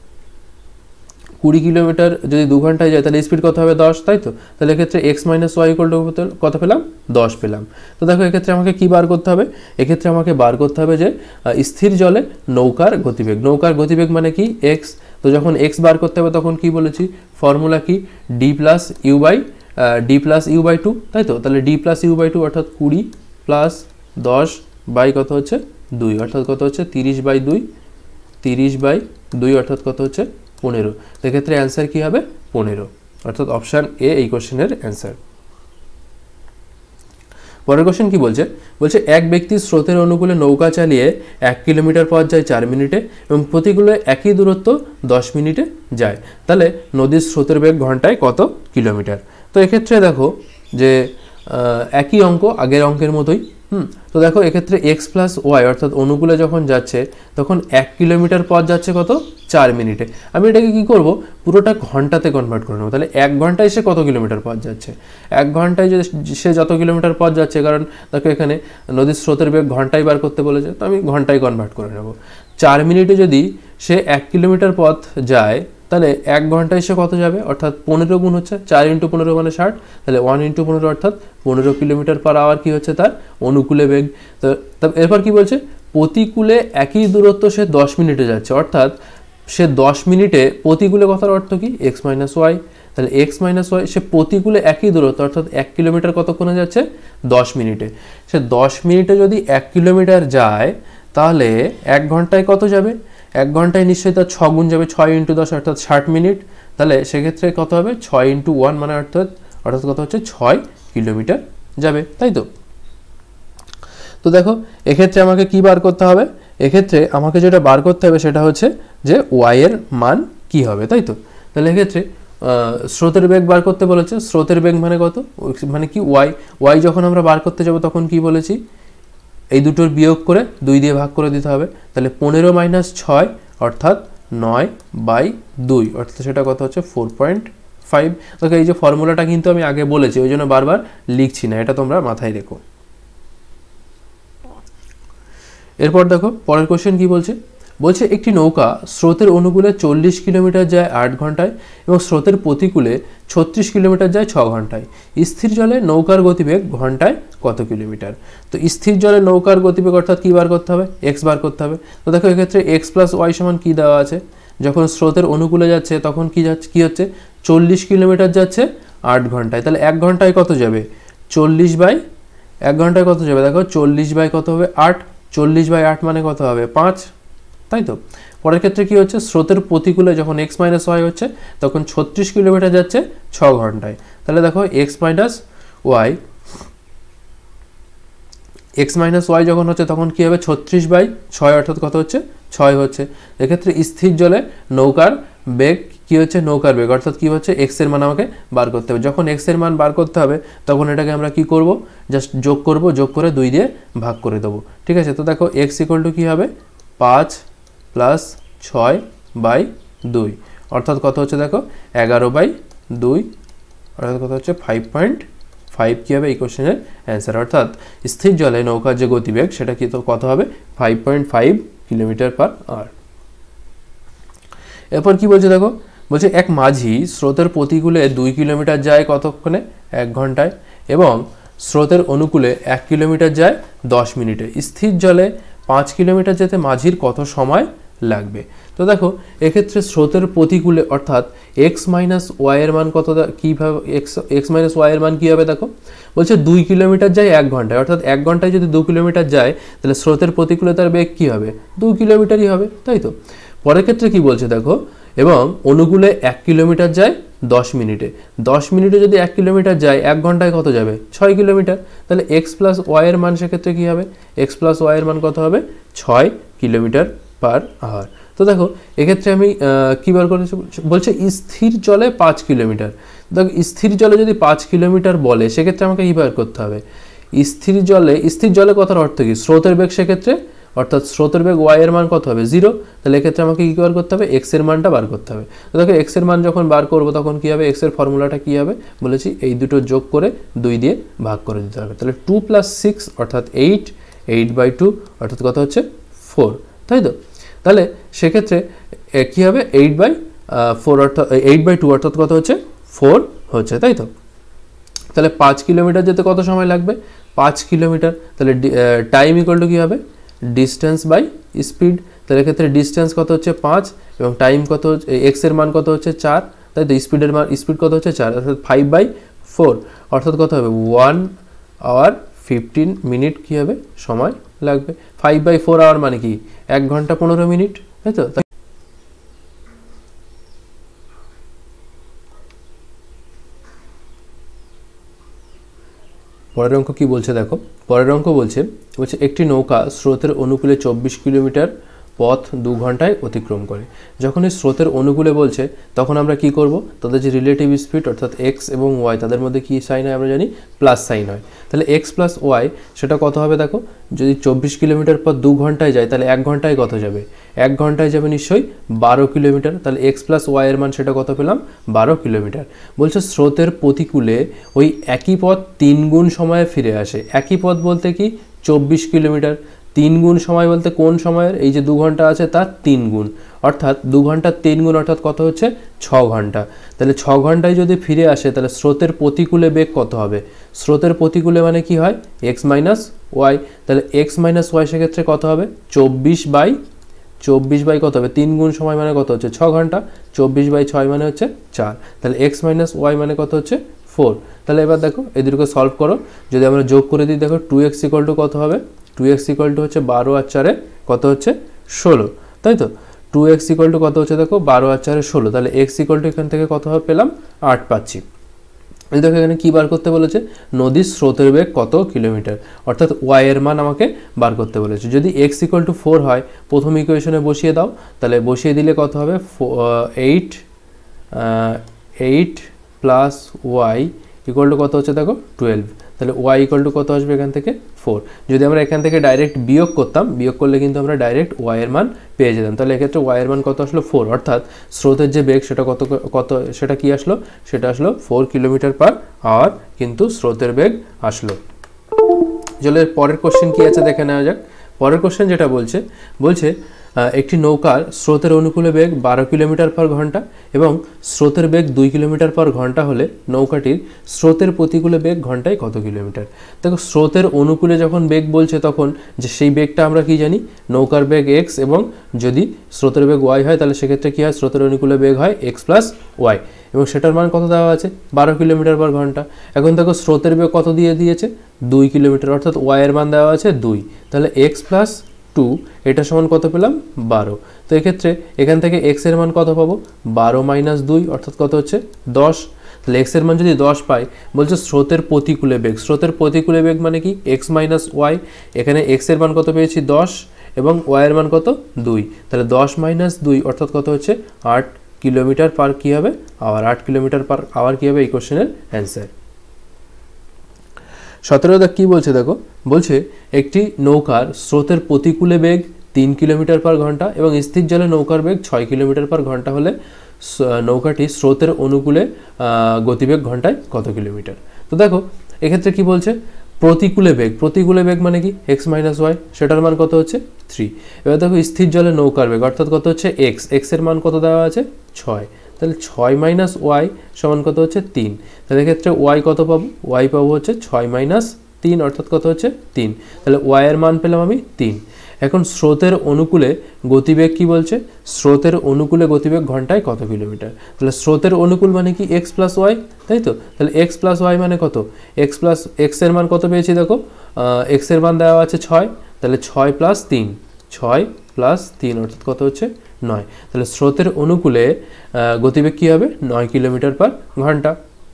20 কিলোমিটার যদি 2 ঘন্টায় যায় তাহলে স্পিড কত হবে 10, তাই তো? তাহলে এক্ষেত্রে x minus Y equal to কত পেলাম 10 পেলাম। তো দেখো এক্ষেত্রে আমাকে কি বার করতে হবে, এক্ষেত্রে আমাকে বার করতে হবে যে স্থির জলে নৌকার গতিবেগ। নৌকার গতিবেগ মানে কি এক্স, তো যখন এক্স বার করতে হবে তখন কি বলেছি ফর্মুলা কি ডি প্লাস ইউ বাই 2, তাই তো? তাহলে ডি প্লাস ইউ বাই 2 অর্থাৎ 20 প্লাস 10 বাই কত হচ্ছে 2 অর্থাৎ কত হচ্ছে 30/2 অর্থাৎ কত হচ্ছে 15। সেক্ষেত্রে অ্যান্সার কী হবে 15, অর্থাৎ অপশান এ এই কোশ্চেনের অ্যান্সার। পরের কোশ্চেন কি বলছে, এক ব্যক্তি স্রোতের অনুকূলে নৌকা চালিয়ে 1 কিলোমিটার পথ যায় 4 মিনিটে এবং প্রতিকূলে একই দূরত্ব 10 মিনিটে যায়, তাহলে নদীর স্রোতের বেগ ঘন্টায় কত কিলোমিটার? তো এক্ষেত্রে দেখো যে একই অঙ্ক আগের অঙ্কের মতোই। তো দেখো এক্ষেত্রে এক্স প্লাস ওয়াই অর্থাৎ অনুকূলে যখন যাচ্ছে তখন 1 কিলোমিটার পথ যাচ্ছে কত 4 মিনিটে। আমি এটাকে কি করব পুরোটা ঘন্টাতে কনভার্ট করে নেব, তাহলে 1 ঘন্টায় সে কত কিলোমিটার পথ যাচ্ছে, 1 ঘন্টায় যে সে যত কিলোমিটার পথ যাচ্ছে, কারণ দেখো এখানে নদীর স্রোতের বেগ ঘন্টায় বার করতে বলেছে তো আমি ঘন্টায় কনভার্ট করে নেব। 4 মিনিটে যদি সে 1 কিলোমিটার পথ যায় তাহলে 1 ঘন্টায় সে কত যাবে, অর্থাৎ 15 গুণ হচ্ছে 4 × 15 মানে 60, তাহলে 1 × 15 অর্থাৎ 15 কিলোমিটার পার আওয়ার কি হচ্ছে তার অনুকূলে বেগ। তো এরপর কি বলছে প্রতিকূলে একই দূরত্ব সে 10 মিনিটে যাচ্ছে, অর্থাৎ সে 10 মিনিটে প্রতিকূলে কথার অর্থ কি এক্স মাইনাস ওয়াই, তাহলে এক্স মাইনাস ওয়াই সে প্রতিকূলে একই দূরত্ব অর্থাৎ 1 কিলোমিটার কতক্ষণে যাচ্ছে 10 মিনিটে। সে 10 মিনিটে যদি 1 কিলোমিটার যায় তাহলে 1 ঘন্টায় কত যাবে, 1 ঘন্টায় নিশ্চয়ই তার 6 গুণ যাবে, 6 × 10 অর্থাৎ 60 মিনিট, তাহলে সেক্ষেত্রে কত হবে 6 × 1 মানে অর্থাৎ কত হচ্ছে 6 কিলোমিটার যাবে, তাই তো? তো দেখো এক্ষেত্রে আমাকে কি বার করতে হবে, এক্ষেত্রে আমাকে যেটা বার করতে হবে সেটা হচ্ছে যে ওয়াই এর মান কি হবে, তাই তো? তাহলে এক্ষেত্রে স্রোতের বেগ বার করতে বলেছে, স্রোতের বেগ মানে কত মানে কি ওয়াই যখন আমরা বার করতে যাব তখন কি বলেছি এই দুটোর বিয়োগ করে 2 দিয়ে ভাগ করে দিতে হবে, তাহলে 15 - 6 অর্থাৎ 9/2 অর্থাৎ সেটা কত হচ্ছে 4.5। ওকে, এই যে ফর্মুলাটা কিন্তু আমি আগে বলেছি ওই জন্য বারবার লিখছি না, এটা তোমরা মাথায় রেখো। এরপর দেখো পরের কোশ্চেন কি বলছে, একটি নৌকা স্রোতের অনুকূলে 40 কিলোমিটার যায় 8 ঘন্টায় এবং স্রোতের প্রতিকূলে 36 কিলোমিটার যায় 6 ঘন্টায়। স্থির জলে নৌকার গতিবেগ ঘন্টায় কত কিলোমিটার? তো স্থির জলে নৌকার গতিবেগ অর্থাৎ কী বার করতে হবে এক্স বার করতে হবে। তো দেখো এক্ষেত্রে এক্স প্লাস ওয়াই সমান কী দেওয়া আছে, যখন স্রোতের অনুকূলে যাচ্ছে তখন কি হচ্ছে 40 কিলোমিটার যাচ্ছে 8 ঘন্টায়, তাহলে 1 ঘন্টায় কত যাবে 40/1 ঘন্টায় কত যাবে দেখো 40 কত হবে 8, 40/8 মানে কত হবে 5, তাই তো? পরের ক্ষেত্রে কি হচ্ছে স্রোতের প্রতিকূলে যখন এক্স মাইনাস ওয়াই হচ্ছে তখন 36 কিলোমিটার যাচ্ছে 6 ঘন্টায়, তাহলে দেখো এক্স মাইনাস ওয়াই যখন হচ্ছে তখন কি হবে 36/6 অর্থাৎ কত হচ্ছে 6 হচ্ছে। এক্ষেত্রে স্থির জলে নৌকার বেগ কি হচ্ছে নৌকার বেগ অর্থাৎ কি হচ্ছে এক্স এর মান আমাকে বার করতে হবে। যখন এক্স এর মান বার করতে হবে তখন এটাকে আমরা কি করব জাস্ট যোগ করব, যোগ করে 2 দিয়ে ভাগ করে দেবো, ঠিক আছে? তো দেখো এক্স ইকুয়াল টু কী হবে 5 + 6/2 অর্থাৎ কত হচ্ছে দেখো 11/2 অর্থাৎ কত হচ্ছে 5.5 কী হবে এই কোশ্চেনের অ্যান্সার। অর্থাৎ স্থির জলে নৌকার যে গতিবেগ সেটা কি তো কত হবে 5.5 কিলোমিটার/আওয়ার। এরপর কি বলছে দেখো এক মাঝি স্রোতের প্রতিকূলে 2 কিলোমিটার যায় কতক্ষণে 1 ঘন্টায় এবং স্রোতের অনুকূলে 1 কিলোমিটার যায় 10 মিনিটে। স্থির জলে 5 কিলোমিটার যেতে মাঝির কত সময় লাগবে। তো দেখো এক্ষেত্রে স্রোতের প্রতিকূলে অর্থাৎ এক্স মাইনাস ওয়াই এর মান কত, কীভাবে এক্স মাইনাস ওয়াই এর মান কী হবে দেখো, বলছে 2 কিলোমিটার যায় 1 ঘন্টায়, অর্থাৎ 1 ঘন্টায় যদি 2 কিলোমিটার যায় তাহলে স্রোতের প্রতিকূলতার বেগ কী হবে, 2 কিলোমিটারই হবে, তাই তো। পরের ক্ষেত্রে কি বলছে দেখো, এবং অনুকূলে 1 কিলোমিটার যায় 10 মিনিটে, 10 মিনিটে যদি 1 কিলোমিটার যায় 1 ঘন্টায় কত যাবে, 6 কিলোমিটার। তাহলে এক্স প্লাস ওয়াই এর মান সেক্ষেত্রে কী হবে, এক্স প্লাস ওয়াই এর মান কত হবে, 6 কিলোমিটার পার আওয়ার। তো দেখো এক্ষেত্রে আমি কী বার করেছি, বলছে স্থির জলে 5 কিলোমিটার। দেখো স্থির জলে যদি 5 কিলোমিটার বলে সেক্ষেত্রে আমাকে কী বার করতে হবে, স্থির জলে কথার অর্থ কি, স্রোতের বেগ সেক্ষেত্রে, অর্থাৎ স্রোতের বেগ ওয়াই এর মান কত হবে 0, তাহলে এক্ষেত্রে আমাকে কী বার করতে হবে, এক্স এর মানটা বার করতে হবে। তো দেখো এক্স এর মান যখন বার করবো তখন কী হবে, এক্স এর ফর্মুলাটা কী হবে বলেছি, এই দুটো যোগ করে 2 দিয়ে ভাগ করে দিতে হবে। তাহলে 2 + 6 অর্থাৎ 8, 8/2 অর্থাৎ কত হচ্ছে 4, তাই তো। তাহলে সেক্ষেত্রে কী হবে 8/4 অর্থাৎ 8/2 অর্থাৎ কত হচ্ছে 4 হচ্ছে, তাই তো। তাহলে 5 কিলোমিটার যেতে কত সময় লাগবে, 5 কিলোমিটার, তাহলে টাইম ইকুয়াল টু কী হবে, ডিস্টেন্স বাই স্পিড। তাহলে এক্ষেত্রে ডিস্টেন্স কত হচ্ছে 5 এবং টাইম কত হচ্ছে, এক্স এর মান কত হচ্ছে 4, তাই তো। স্পিড কত হচ্ছে 4, অর্থাৎ 5/4 অর্থাৎ কত হবে 1 আওয়ার 15 মিনিট কী হবে সময় লাগবে। 5/4 আওয়ার মানে কি 1 ঘন্টা 15 মিনিট, তাই তো। পরের অঙ্ক কি বলছে দেখো, পরের অঙ্ক বলছে একটি নৌকা স্রোতের অনুকূলে 24 কিলোমিটার পথ 2 ঘন্টায় অতিক্রম করে। যখন এই স্রোতের অনুকূলে বলছে তখন আমরা কি করব, তাদের যে রিলেটিভ স্পিড অর্থাৎ এক্স এবং ওয়াই তাদের মধ্যে কি সাইন হয় আমরা জানি, প্লাস সাইন হয়। তাহলে এক্স প্লাস ওয়াই সেটা কত হবে দেখো, যদি 24 কিলোমিটার পথ 2 ঘন্টায় যায় তাহলে 1 ঘন্টায় কত যাবে, 1 ঘন্টায় যাবে নিশ্চয়ই 12 কিলোমিটার। তাহলে এক্স প্লাস ওয়াই এর মান সেটা কত পেলাম, 12 কিলোমিটার। বলছে স্রোতের প্রতিকূলে ওই একই পথ 3 গুণ সময়ে ফিরে আসে। একই পথ বলতে কি 24 কিলোমিটার, 3 গুণ সময় বলতে কোন সময়ের, এই যে 2 ঘন্টা আছে তার 3 গুণ, অর্থাৎ 2 ঘন্টার 3 গুণ অর্থাৎ কত হচ্ছে 6 ঘন্টা। তাহলে 6 ঘন্টায় যদি ফিরে আসে তাহলে স্রোতের প্রতিকূলে বেগ কত হবে, স্রোতের প্রতিকূলে মানে কি হয় এক্স মাইনাস ওয়াই। তাহলে এক্স মাইনাস ওয়াই সেক্ষেত্রে কত হবে 24/, কত হবে 3 গুণ সময় মানে কত হচ্ছে 6 ঘন্টা, 24/6 মানে হচ্ছে 4। তাহলে এক্স মাইনাস ওয়াই মানে কত হচ্ছে 4। তাহলে এবার দেখো এই দুটোকে সলভ করো, যদি আমরা যোগ করে দিই দেখো 2x = কত হবে, 2x = হচ্ছে 12 আর 4 কত হচ্ছে 16, তাই তো। 2x = কত হচ্ছে দেখো 12 আর 4 16, তাহলে x = এখান থেকে কত হবে পেলাম 8 পাচ্ছি। এই দেখো এখানে কী বার করতে বলেছে, নদীর স্রোতের বেগ কত কিলোমিটার, অর্থাৎ ওয়াই এর মান আমাকে বার করতে বলেছে। যদি x = 4 হয় প্রথম ইকুয়েশনে বসিয়ে দাও, তাহলে বসিয়ে দিলে কত হবে 8 + y = কত হচ্ছে দেখো 12, তাহলে y = কত আসবে এখান থেকে 4। যদি আমরা এখান থেকে ডাইরেক্ট বিয়োগ করতাম, বিয়োগ করলে কিন্তু আমরা ডাইরেক্ট y এর মান পেয়ে যেতাম। তাহলে এক্ষেত্রে y এর মান কত আসলো 4, অর্থাৎ স্রোতের যে বেগ সেটা কত সেটা কি আসলো, সেটা আসলো 4 কিলোমিটার পার আওয়ার, কিন্তু স্রোতের বেগ আসলো। চলো পরের কোশ্চেন কি আছে দেখে নেওয়া যাক। পরের কোশ্চেন যেটা বলছে একটি নৌকার স্রোতের অনুকূলে বেগ 12 কিলোমিটার পার ঘন্টা এবং স্রোতের বেগ 2 কিলোমিটার পার ঘন্টা হলে নৌকাটির স্রোতের প্রতিকূলে বেগ ঘন্টায় কত কিলোমিটার। দেখো স্রোতের অনুকূলে যখন বেগ বলছে তখন যে সেই বেগটা আমরা কি জানি, নৌকার বেগ x এবং যদি স্রোতের বেগ y হয় তাহলে সেক্ষেত্রে কী হয়, স্রোতের অনুকূলে বেগ হয় x + y এবং সেটার মান কত দেওয়া আছে 12 কিলোমিটার পার ঘন্টা। এখন দেখো স্রোতের বেগ কত দিয়েছে 2 কিলোমিটার, অর্থাৎ y এর মান দেওয়া আছে 2, তাহলে x + 2 এটা সমান কত পেলাম 12। তো এক্ষেত্রে এখান থেকে x এর মান কত পাবো 12 - 2 অর্থাৎ কত হচ্ছে 10। তাহলে x এর মান যদি 10 পাই, বলছে স্রোতের প্রতিকূলে বেগ, স্রোতের প্রতিকূলে বেগ মানে কি x - y, এখানে x এর মান কত পেয়েছি 10 এবং y এর মান কত 2, তাহলে 10 - 2 অর্থাৎ কত হচ্ছে 8 কিলোমিটার পার কী হবে আওয়ার, 8 কিলোমিটার পার আওয়ার কী হবে এই কোশ্চেনের অ্যান্সার। 17 কী বলছে দেখো, বলছে একটি নৌকার স্রোতের প্রতিকূলে বেগ 3 কিলোমিটার পার ঘন্টা এবং স্থির জলে নৌকার বেগ 6 কিলোমিটার পার ঘন্টা হলে নৌকাটি স্রোতের অনুকূলে গতিবেগ ঘন্টায় কত কিলোমিটার। তো দেখো এক্ষেত্রে কি বলছে প্রতিকূলে বেগ মানে কি x - y, সেটার মান কত হচ্ছে 3। এবার দেখো স্থির জলে নৌকার বেগ অর্থাৎ কত হচ্ছে x এর মান কত দেওয়া আছে 6, তাহলে 6 - y সমান কত হচ্ছে 3। তাহলে এক্ষেত্রে y কত পাবো, y পাবো হচ্ছে 6 - 3 অর্থাৎ কত হচ্ছে 3, তাহলে y এর মান পেলাম আমি 3। এখন স্রোতের অনুকূলে গতিবেগ কি বলছে, স্রোতের অনুকূলে গতিবেগ ঘন্টায় কত কিলোমিটার। তাহলে স্রোতের অনুকূল মানে কি এক্স প্লাস ওয়াই, তাই তো। তাহলে এক্স প্লাস ওয়াই মানে কত, এক্স এর মান কত পেয়েছি দেখো, এক্স এর মান দেওয়া আছে 6, তাহলে 6 প্লাস 3, 6 প্লাস 3 অর্থাৎ কত হচ্ছে 9। তাহলে স্রোতের অনুকূলে গতিবেগ কি হবে 9 কিলোমিটার পার ঘন্টা।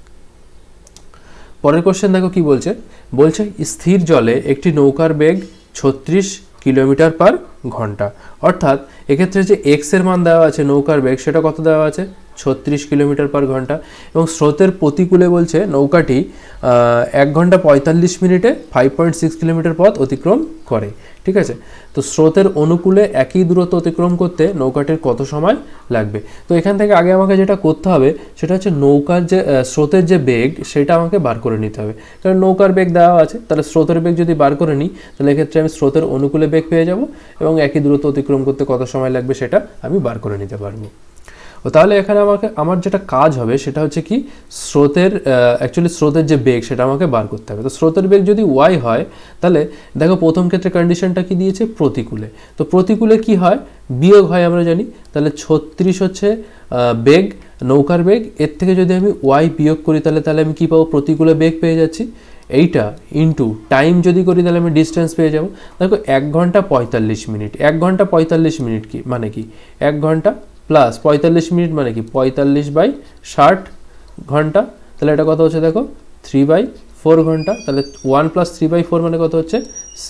পরের কোশ্চেন দেখো কি বলছে, বলছে স্থির জলে একটি নৌকার বেগ 36 কিলোমিটার পার ঘন্টা। অর্থাৎ এক্ষেত্রে যে এক্স এর মান দেওয়া আছে নৌকার বেগ সেটা কত দেওয়া আছে 36 কিলোমিটার পার ঘন্টা, এবং স্রোতের প্রতিকূলে বলছে নৌকাটি 1 ঘন্টা 45 মিনিটে 5.6 কিলোমিটার পথ অতিক্রম করে। ঠিক আছে, তো স্রোতের অনুকূলে একই দূরত্ব অতিক্রম করতে নৌকাটির কত সময় লাগবে। তো এখান থেকে আগে আমাকে যেটা করতে হবে সেটা হচ্ছে নৌকার যে স্রোতের যে বেগ সেটা আমাকে বার করে নিতে হবে, কারণ নৌকার বেগ দেওয়া আছে, তাহলে স্রোতের বেগ যদি বার করে নিই তাহলে এক্ষেত্রে আমি স্রোতের অনুকূলে বেগ পেয়ে যাব এবং একই দূরত্ব অতিক্রম করতে কত সময় লাগবে সেটা আমি বার করে নিতে পারবো। ও তাহলে এখানে আমার যেটা কাজ হবে সেটা হচ্ছে কি স্রোতের স্রোতের যে বেগ সেটা আমাকে বার করতে হবে। তো স্রোতের বেগ যদি ওয়াই হয় তাহলে দেখো প্রথম ক্ষেত্রে কন্ডিশনটা কি দিয়েছে প্রতিকূলে, তো প্রতিকূলে কি হয় বিয়োগ হয় আমরা জানি, তাহলে 36 হচ্ছে বেগ নৌকার বেগ, এর থেকে যদি আমি ওয়াই বিয়োগ করি তাহলে আমি কি পাবো প্রতিকূলে বেগ পেয়ে যাচ্ছি, এইটা ইন্টু টাইম যদি করি তাহলে আমি ডিস্টেন্স পেয়ে যাব। দেখো 1 ঘন্টা 45 মিনিট, 1 ঘন্টা 45 মিনিট কি মানে কি 1 ঘন্টা প্লাস 45 মিনিট মানে কি 45/60 ঘন্টা, তাহলে এটা কত হচ্ছে দেখো 3/4 ঘন্টা, তাহলে 1 + 3/4 মানে কত হচ্ছে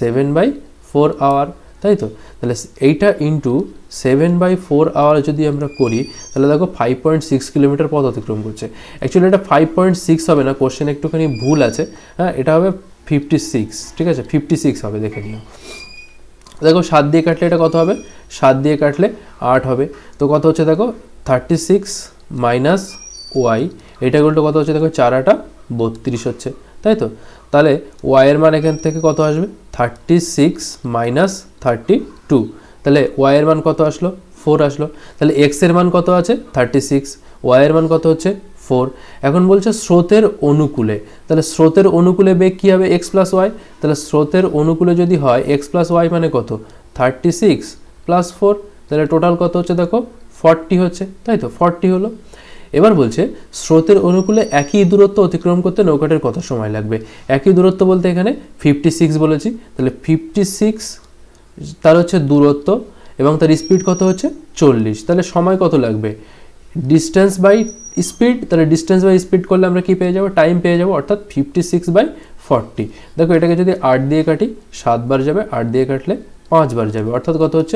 7/4 আওয়ার, তাই তো। তাহলে এইটা ইন্টু 7/4 আওয়ার যদি আমরা করি তাহলে দেখো 5.6 কিলোমিটার পথ অতিক্রম করছে। অ্যাকচুয়ালি এটা 5.6 হবে না, কোশ্চেন একটুখানি ভুল আছে, হ্যাঁ এটা হবে 56, ঠিক আছে 56 হবে, দেখে নিও। দেখো 7 দিয়ে কাটলে এটা কত হবে, 7 দিয়ে কাটলে 8 হবে, তো কত হচ্ছে দেখো 36 মাইনাস ওয়াই, এটা উল্টো কত হচ্ছে দেখো 4 8 32 হচ্ছে, তাই তো। তাহলে ওয়াই এর মান এখান থেকে কত আসবে 36 মাইনাস 32, তাহলে ওয়াই এর মান কত আসলো 4 আসলো। তাহলে এক্স এর মান কত আছে 36, ওয়াই এর মান কত হচ্ছে 4। এখন বলছে স্রোতের অনুকূলে, তাহলে স্রোতের অনুকূলে বেগ কী হবে এক্স প্লাস ওয়াই, তাহলে স্রোতের অনুকূলে যদি হয় এক্স প্লাস ওয়াই মানে কত 36 + 4, তাহলে টোটাল কত হচ্ছে দেখো 40 হচ্ছে, তাই তো 40 হলো। এবার বলছে স্রোতের অনুকূলে একই দূরত্ব অতিক্রম করতে নৌকাটির কত সময় লাগবে। একই দূরত্ব বলতে এখানে 56 বলেছি, তাহলে 56 তার হচ্ছে দূরত্ব এবং তার স্পিড কত হচ্ছে 40, তাহলে সময় কত লাগবে ডিস্টেন্স বাই স্পিড, তাহলে ডিস্টেন্স বাই স্পিড করলে আমরা কি পেয়ে যাব টাইম পেয়ে যাব, অর্থাৎ 56/40। দেখো এটাকে যদি 8 দিয়ে কাটি 7 বার যাবে, 8 দিয়ে কাটলে 5 বার যাবে, অর্থাৎ কত হচ্ছে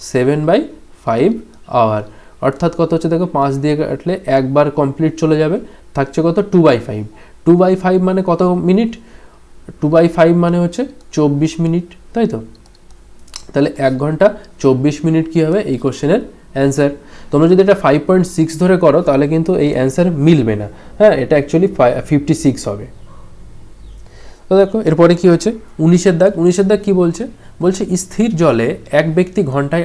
7/5 আওয়ার, অর্থাৎ কত হচ্ছে দেখো 5 দিয়ে কাটলে একবার কমপ্লিট চলে যাবে, থাকছে কত 2/5, 2/5 মানে কত মিনিট, 2/5 মানে হচ্ছে 24 মিনিট, তাই তো। তাহলে 1 ঘন্টা 24 মিনিট কি হবে এই কোশ্চেনের অ্যান্সার। তোমরা যদি এটা 5.6 ধরে করো তাহলে কিন্তু এই অ্যান্সার মিলবে না, হ্যাঁ এটা অ্যাকচুয়ালি 56 হবে। তো দেখো এরপরে কি হচ্ছে 19 এর দাগ কি বলছে, বলছে স্থির জলে এক ব্যক্তি ঘন্টায়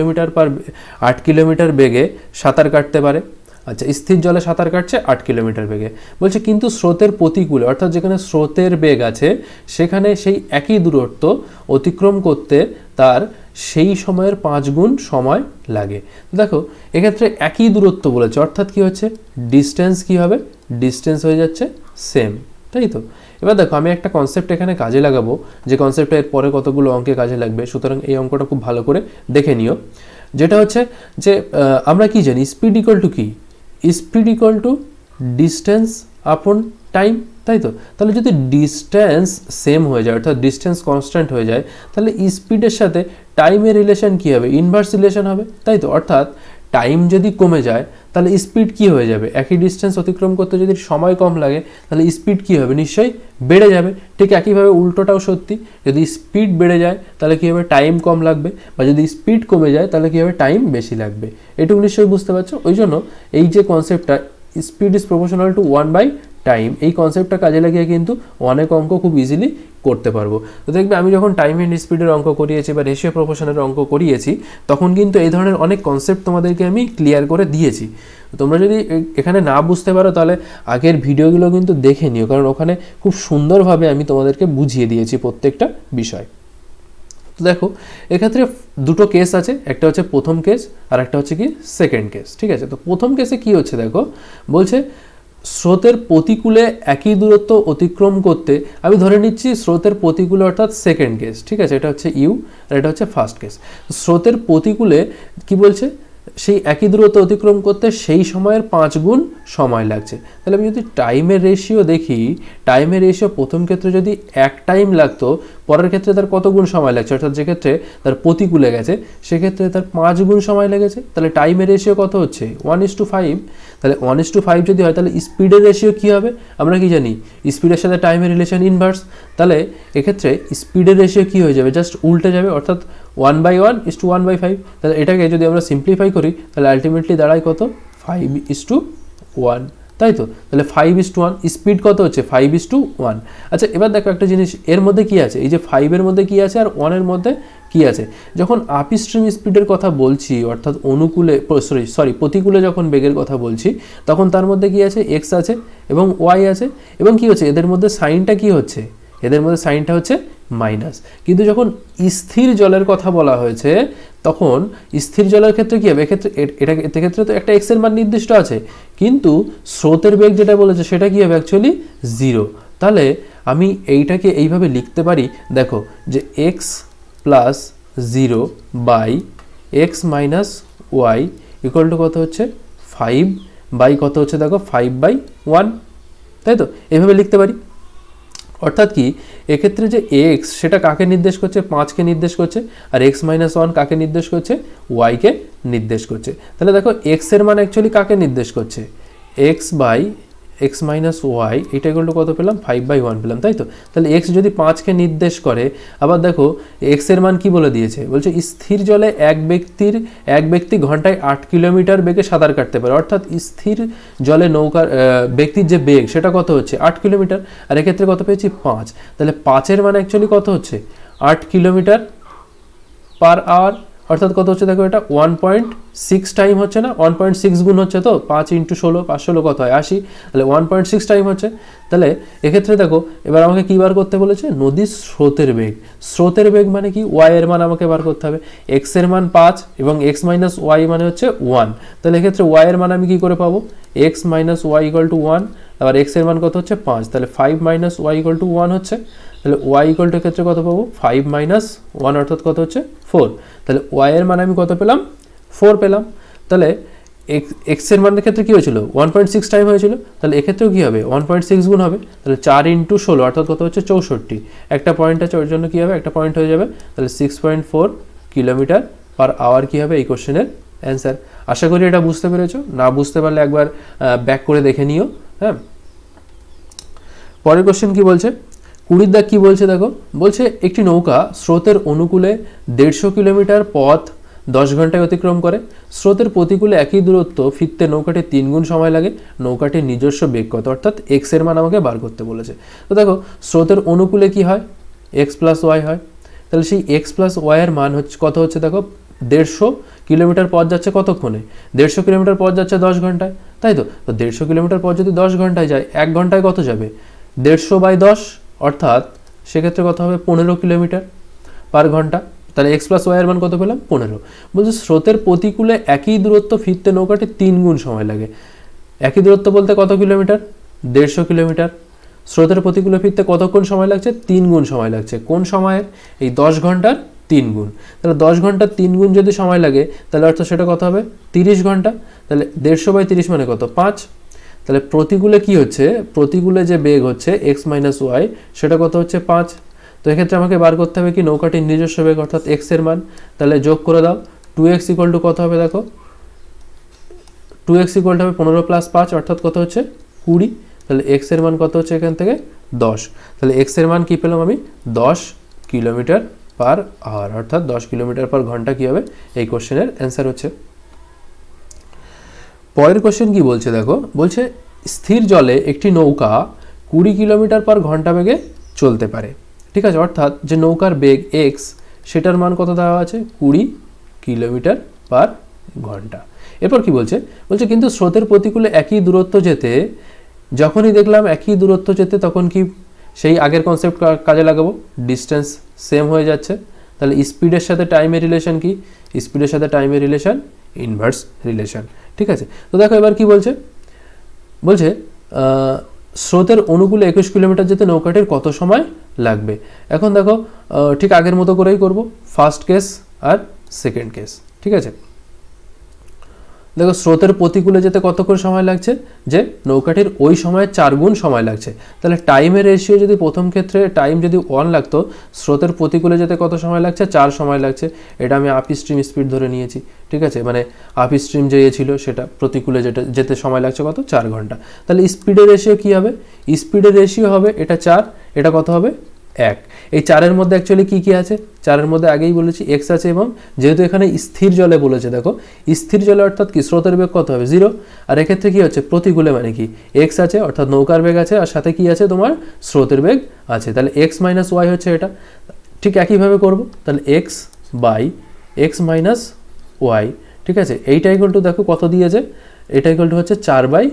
8 কিলোমিটার বেগে সাঁতার কাটতে পারে। আচ্ছা স্থির জলে সাঁতার কাটছে 8 কিলোমিটার বেগে, বলছে কিন্তু স্রোতের প্রতিকূলে অর্থাৎ যেখানে স্রোতের বেগ আছে সেখানে সেই একই দূরত্ব অতিক্রম করতে তার সেই সময়ের 5 গুণ সময় লাগে। দেখো এক্ষেত্রে একই দূরত্ব বলেছে, অর্থাৎ কি হচ্ছে ডিস্টেন্স কি হবে, ডিস্টেন্স হয়ে যাচ্ছে সেম, তাই তো। এবার দেখো আমি একটা কনসেপ্ট এখানে কাজে লাগাবো, যে কনসেপ্টটা এর পরে কতগুলো অঙ্কে কাজে লাগবে, সুতরাং এই অঙ্কটা খুব ভালো করে দেখে নিও। যেটা হচ্ছে যে আমরা কি জানি স্পিড ইকুয়াল টু কি, speed equal to distance upon time, তাই তো। তাহলে যদি ডিস্টেন্স সেম হয়ে যায় অর্থাৎ ডিস্টেন্স কনস্ট্যান্ট হয়ে যায় তাহলে স্পিডের সাথে টাইমের রিলেশন কি হবে, ইনভার্স রিলেশন হবে, তাই তো। অর্থাৎ টাইম যদি কমে যায় তাহলে স্পিড কি হয়ে যাবে, একই ডিস্টেন্স অতিক্রম করতে যদি সময় কম লাগে তাহলে স্পিড কি হবে নিশ্চয়ই বেড়ে যাবে। ঠিক একইভাবে উল্টোটাও সত্যি, যদি স্পিড বেড়ে যায় তাহলে কি হবে টাইম কম লাগবে, বা যদি স্পিড কমে যায় তাহলে কি হবে টাইম বেশি লাগবে। এটুকু নিশ্চয়ই বুঝতে পারছো। ওই জন্য এই যে কনসেপ্টটা স্পিড ইজ প্রপোর্শনাল টু 1/টাইম, এই কনসেপ্টটা কাজে লাগিয়ে কিন্তু অনেক অঙ্ক খুব ইজিলি করতে পারবো। তো দেখবে আমি যখন টাইম অ্যান্ড স্পিডের অঙ্ক করিয়েছি বা রেশিও প্রপোর্শনের অঙ্ক করিয়েছি তখন কিন্তু এই ধরনের অনেক কনসেপ্ট তোমাদেরকে আমি ক্লিয়ার করে দিয়েছি। তোমরা যদি এখানে না বুঝতে পারো তাহলে আগের ভিডিওগুলো কিন্তু দেখে নিও, কারণ ওখানে খুব সুন্দরভাবে আমি তোমাদেরকে বুঝিয়ে দিয়েছি প্রত্যেকটা বিষয়। তো দেখো এক্ষেত্রে দুটো কেস আছে, একটা হচ্ছে প্রথম কেস আর একটা হচ্ছে কি সেকেন্ড কেস। ঠিক আছে, তো প্রথম কেসে কি হচ্ছে দেখো, বলছে স্রোতের প্রতিকূলে একই দূরত্ব অতিক্রম করতে, আমি ধরে নিচ্ছি স্রোতের প্রতিকূলে অর্থাৎ সেকেন্ড কেস। ঠিক আছে, এটা হচ্ছে ইউ আর এটা হচ্ছে ফার্স্ট কেস। স্রোতের প্রতিকূলে কি বলছে, সেই একই দূরত্ব অতিক্রম করতে সেই সময়ের 5 গুণ সময় লাগছে। তাহলে আমি যদি টাইমের রেশিও দেখি, টাইমের রেশিও প্রথম ক্ষেত্রে যদি 1 টাইম লাগতো, পরের ক্ষেত্রে তার কত গুণ সময় লাগছে, অর্থাৎ যে ক্ষেত্রে তার প্রতিকূলে গেছে সেক্ষেত্রে তার 5 গুণ সময় লেগেছে। তাহলে টাইমের রেশিও কত হচ্ছে 1:5। তাহলে 1:5 যদি হয় তাহলে স্পিডের রেশিও কী হবে, আমরা কি জানি স্পিডের সাথে টাইমের রিলেশন ইনভার্স। তাহলে এক্ষেত্রে স্পিডের রেশিও কী হয়ে যাবে, জাস্ট উল্টে যাবে, অর্থাৎ 1/1:1/5। তাহলে এটাকে যদি আমরা সিম্পলিফাই করি তাহলে আলটিমেটলি দাঁড়ায় কত 5:1, তাই তো। তাহলে 5:1, স্পিড কত হচ্ছে 5:1। আচ্ছা এবার দেখো একটা জিনিস, এর মধ্যে কি আছে, এই যে 5-এর মধ্যে কি আছে আর 1-এর মধ্যে কি আছে। যখন আপস্ট্রিম স্পিডের কথা বলছি, অর্থাৎ অনুকূলে প্রতিকূলে যখন বেগের কথা বলছি, তখন তার মধ্যে কি আছে, এক্স আছে এবং ওয়াই আছে, এবং কি হচ্ছে এদের মধ্যে সাইনটা কি হচ্ছে, এদের মধ্যে সাইনটা হচ্ছে মাইনাস। কিন্তু যখন স্থির জলের কথা বলা হয়েছে, তখন স্থির জলের ক্ষেত্রে কী হবে, এক্ষেত্রে তো একটা এক্সের মান নির্দিষ্ট আছে, কিন্তু স্রোতের বেগ যেটা বলেছে সেটা কী হবে অ্যাকচুয়ালি 0। তাহলে আমি এইটাকে এইভাবে লিখতে পারি, দেখো যে x plus 0 by x minus Y equal to কত হচ্ছে 5 বাই কত হচ্ছে দেখো 5/1, তাই তো, এইভাবে লিখতে পারি। অর্থাৎ কি এক্ষেত্রে যে এক্স সেটা কাকে নির্দেশ করছে, 5কে নির্দেশ করছে, আর x-1 কাকে নির্দেশ করছে, ওয়াইকে নির্দেশ করছে। তাহলে দেখো এক্স এর মান অ্যাকচুয়ালি কাকে নির্দেশ করছে, x/x-y, এটা ইকুয়াল টু কত পেলাম 5/1 পেলাম, তাই তো। তাহলে এক্স যদি 5কে নির্দেশ করে, আবার দেখো এক্স এর মান কি বলে দিয়েছে, বলছে স্থির জলে এক ব্যক্তি ঘন্টায় 8 কিলোমিটার বেগে সাঁতার কাটতে পারে। অর্থাৎ স্থির জলে নৌকার ব্যক্তির যে বেগ সেটা কত হচ্ছে 8 কিলোমিটার, আর এক্ষেত্রে কত পেয়েছি 5। তাহলে 5-এর মান অ্যাকচুয়ালি কত হচ্ছে 8 কিলোমিটার পার আওয়ার, অর্থাৎ কত হচ্ছে দেখো এটা 1.6 টাইম হচ্ছে না, 1.6 গুণ হচ্ছে, তো 5 × 16, 5 কত হয় 80, তাহলে 1.6 টাইম হচ্ছে। তাহলে এক্ষেত্রে দেখো এবার আমাকে কী বার করতে বলেছে, নদীর স্রোতের বেগ। স্রোতের বেগ মানে কি, ওয়াই এর মান আমাকে বার করতে হবে, এক্স এর মান 5 এবং x-y মানে হচ্ছে 1। তাহলে এক্ষেত্রে ওয়াই এর মান আমি কী করে পাবো, x-y = 1, আবার এক্স এর মান কত হচ্ছে 5, তাহলে 5 - y = 1 হচ্ছে। তাহলে y = ক্ষেত্রে কত পাবো 5 - 1 অর্থাৎ কত হচ্ছে 4। তাহলে y এর মান আমি কত পেলাম 4 পেলাম। তাহলে x এর মানের ক্ষেত্রে কী হয়েছিল 1.6 টাইম হয়েছিল, তাহলে এক্ষেত্রেও কী হবে 1.6 গুণ হবে, তাহলে 4 × 16 অর্থাৎ কত হচ্ছে 64। একটা পয়েন্ট আছে ওর জন্য কী হবে, একটা পয়েন্ট হয়ে যাবে, তাহলে 6.4 কিলোমিটার পার আওয়ার কী হবে এই কোশ্চেনের অ্যান্সার। আশা করি এটা বুঝতে পেরেছো, না বুঝতে পারলে একবার ব্যাক করে দেখে নিও। হ্যাঁ, পরের কোশ্চেন কি বলছে, 20 দাগ কী বলছে দেখো, বলছে একটি নৌকা স্রোতের অনুকূলে 150 কিলোমিটার পথ 10 ঘন্টায় অতিক্রম করে। স্রোতের প্রতিকূলে একই দূরত্ব ফিরতে নৌকাটির 3 গুণ সময় লাগে। নৌকাটির নিজস্ব বেগ কত, অর্থাৎ এক্স এর মান আমাকে বার করতে বলেছে। তো দেখো স্রোতের অনুকূলে কি হয়, এক্স প্লাস ওয়াই হয়। তাহলে সেই এক্স প্লাস ওয়াই এর মান হচ্ছে কত হচ্ছে দেখো 150 কিলোমিটার পথ যাচ্ছে কতক্ষণে, 150 কিলোমিটার পথ যাচ্ছে 10 ঘন্টায়, তাই তো। তো 150 কিলোমিটার পথ যদি 10 ঘন্টায় যায়, 1 ঘন্টায় কত যাবে 150/10, অর্থাৎ সেক্ষেত্রে কত হবে 15 কিলোমিটার পার ঘন্টা। তাহলে এক্স প্লাস ওয়াই এর মান কত পেলাম 15। বলছে স্রোতের প্রতিকূলে একই দূরত্ব ফিরতে নৌকাটি 3 গুণ সময় লাগে। একই দূরত্ব বলতে কত কিলোমিটার, 150 কিলোমিটার। স্রোতের প্রতিকূলে ফিরতে কতক্ষণ সময় লাগছে, 3 গুণ সময় লাগছে। কোন সময়ের, এই 10 ঘন্টার 3 গুণ। তাহলে 10 ঘন্টার 3 গুণ যদি সময় লাগে, তাহলে অর্থাৎ সেটা কত হবে 30 ঘন্টা। তাহলে 150/30 মানে কত 5। তাহলে প্রতিকূলে কি হচ্ছে, প্রতিকূলে যে বেগ হচ্ছে x-y সেটা কত হচ্ছে 5। তো এক্ষেত্রে আমাকে বার করতে হবে কি নৌকাটির নিজস্ব বেগ অর্থাৎ x এর মান। তাহলে যোগ করে দাও, 2x = কত হবে দেখো, 2x = হবে 15 + 5 অর্থাৎ কত হচ্ছে 20। তাহলে x এর মান কত হচ্ছে এখান থেকে 10। তাহলে x এর মান কি পেলাম আমি 10 কিলোমিটার পার আওয়ার, অর্থাৎ 10 কিলোমিটার পার ঘন্টা কী হবে এই কোশ্চেনের অ্যান্সার হচ্ছে। পরের কোশ্চেন কি বলছে দেখো, বলছে স্থির জলে একটি নৌকা 20 কিলোমিটার পার ঘন্টা বেগে চলতে পারে। ঠিক আছে, অর্থাৎ যে নৌকার বেগ এক্স সেটার মান কত দেওয়া আছে 20 কিলোমিটার পার ঘন্টা। এরপর কি বলছে, বলছে কিন্তু স্রোতের প্রতিকূলে একই দূরত্ব যেতে, যখনই দেখলাম একই দূরত্ব যেতে তখন কি সেই আগের কনসেপ্ট কাজে লাগাবো, ডিস্টেন্স সেম হয়ে যাচ্ছে। তাহলে স্পিডের সাথে টাইমের রিলেশন কি? স্পিডের সাথে টাইমের রিলেশন ইনভার্স রিলেশন। ঠিক আছে, তো দেখো এবার কি বলছে, বলছে স্রোতের অনুকূলে 21 কিলোমিটার যেতে নৌকাটির কত সময় লাগবে। এখন দেখো ঠিক আগের মতো করেই করব, ফার্স্ট কেস আর সেকেন্ড কেস। ঠিক আছে, দেখো স্রোতের প্রতিকূলে যেতে কতক্ষণ সময় লাগছে, যে নৌকাটির ওই সময়ের 4 গুণ সময় লাগছে। তাহলে টাইমের রেশিও যদি প্রথম ক্ষেত্রে টাইম যদি 1 লাগতো, স্রোতের প্রতিকূলে যেতে কত সময় লাগছে, 4 সময় লাগছে। এটা আমি আপ স্ট্রিম স্পিড ধরে নিয়েছি। ঠিক আছে, মানে আপ স্ট্রিম যে ছিল সেটা প্রতিকূলে যেতে সময় লাগছে কত, 4 ঘন্টা। তাহলে স্পিডের রেশিও কি হবে, স্পিডের রেশিও হবে এটা 4, এটা কত হবে 1। এই 4-এর মধ্যে অ্যাকচুয়ালি কি কি আছে, 4-এর মধ্যে আগেই বলেছি এক্স আছে, এবং যেহেতু এখানে স্থির জলে বলেছে, দেখো স্থির জলে অর্থাৎ কি স্রোতের বেগ কত হবে 0, আর এক্ষেত্রে কি হচ্ছে প্রতিকূলে মানে কি এক্স আছে, অর্থাৎ নৌকার বেগ আছে, আর সাথে কি আছে তোমার স্রোতের বেগ আছে। তাহলে এক্স মাইনাস ওয়াই হচ্ছে এটা। ঠিক একইভাবে করব, তাহলে x by x minus y. ঠিক আছে, এইটা ইকুয়াল টু দেখো কত দিয়েছে, এটা ইকুয়াল টু হচ্ছে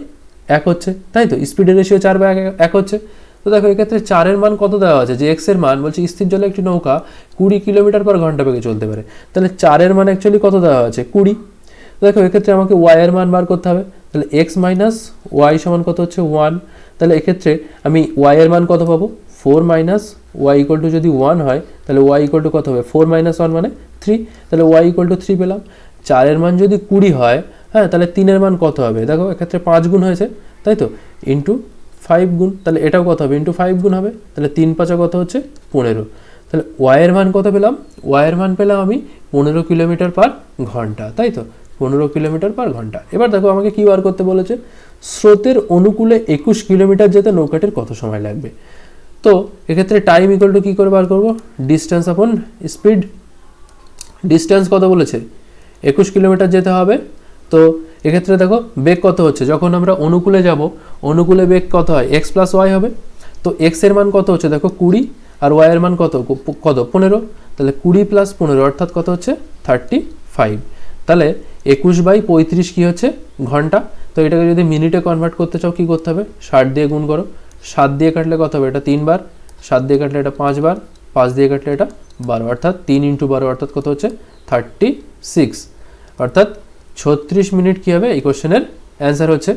4/1 হচ্ছে, তাই তো স্পিডের রেশিও 4/1 হচ্ছে। তো দেখো এক্ষেত্রে 4-এর মান কত দেওয়া আছে, যে এক্স এর মান বলছে স্থির জলে একটি নৌকা 20 কিলোমিটার পার ঘন্টা বেগে চলতে পারে। তাহলে 4-এর মান অ্যাকচুয়ালি কত দেওয়া আছে 20। দেখো এক্ষেত্রে আমাকে ওয়াই এর মান বার করতে হবে, তাহলে এক্স মাইনাস ওয়াই সমান কত হচ্ছে 1। তাহলে এক্ষেত্রে আমি ওয়াই এর মান কত পাবো, 4 মাইনাস ওয়াই ইকুয়াল টু যদি 1 হয়, তাহলে ওয়াই ইকুয়াল টু কত হবে 4 মাইনাস 1 মানে 3। তাহলে ওয়াই ইকুয়াল টু 3 পেলাম। 4-এর মান যদি 20 হয়, হ্যাঁ, তাহলে 3-এর মান কত হবে, দেখো এক্ষেত্রে 5 গুণ হয়েছে, তাই তো, ইন্টু 5 গুণ, তাহলে এটাও কত হবে ইন্টু 5 গুণ হবে, তাহলে 3×5 কত হচ্ছে 15। তাহলে ওয়াইয়ের মান কত পেলাম, ওয়াইয়ের মান পেলাম আমি 15 কিলোমিটার পার ঘন্টা, তাই তো 15 কিলোমিটার পার ঘন্টা। এবার দেখো আমাকে কি বার করতে বলেছে, স্রোতের অনুকূলে 21 কিলোমিটার যেতে নৌকাটির কত সময় লাগবে। তো এক্ষেত্রে টাইম ইকুয়াল টু কী করে বার করবো, ডিস্টেন্স আপন স্পিড। ডিস্টেন্স কত বলেছে 21 কিলোমিটার যেতে হবে। তো এক্ষেত্রে দেখো বেগ কত হচ্ছে, যখন আমরা অনুকূলে যাব, অনুকূলে বেগ কত হয় এক্স প্লাস ওয়াই হবে। তো এক্স এর মান কত হচ্ছে দেখো 20, আর ওয়াই এর মান কত 15। তাহলে 20 প্লাস 15 অর্থাৎ কত হচ্ছে 35। তাহলে 21/35 কি হচ্ছে ঘন্টা। তো এটাকে যদি মিনিটে কনভার্ট করতে চাও কি করতে হবে, 60 দিয়ে গুণ করো, 7 দিয়ে কাটলে কত হবে, এটা 3 বার, 7 দিয়ে কাটলে এটা 5 বার, 5 দিয়ে কাটলে এটা 12, অর্থাৎ 3 × 12 অর্থাৎ কত হচ্ছে 36, অর্থাৎ 36 মিনিট কি হবে এই কোশ্চেনের অ্যান্সার হচ্ছে।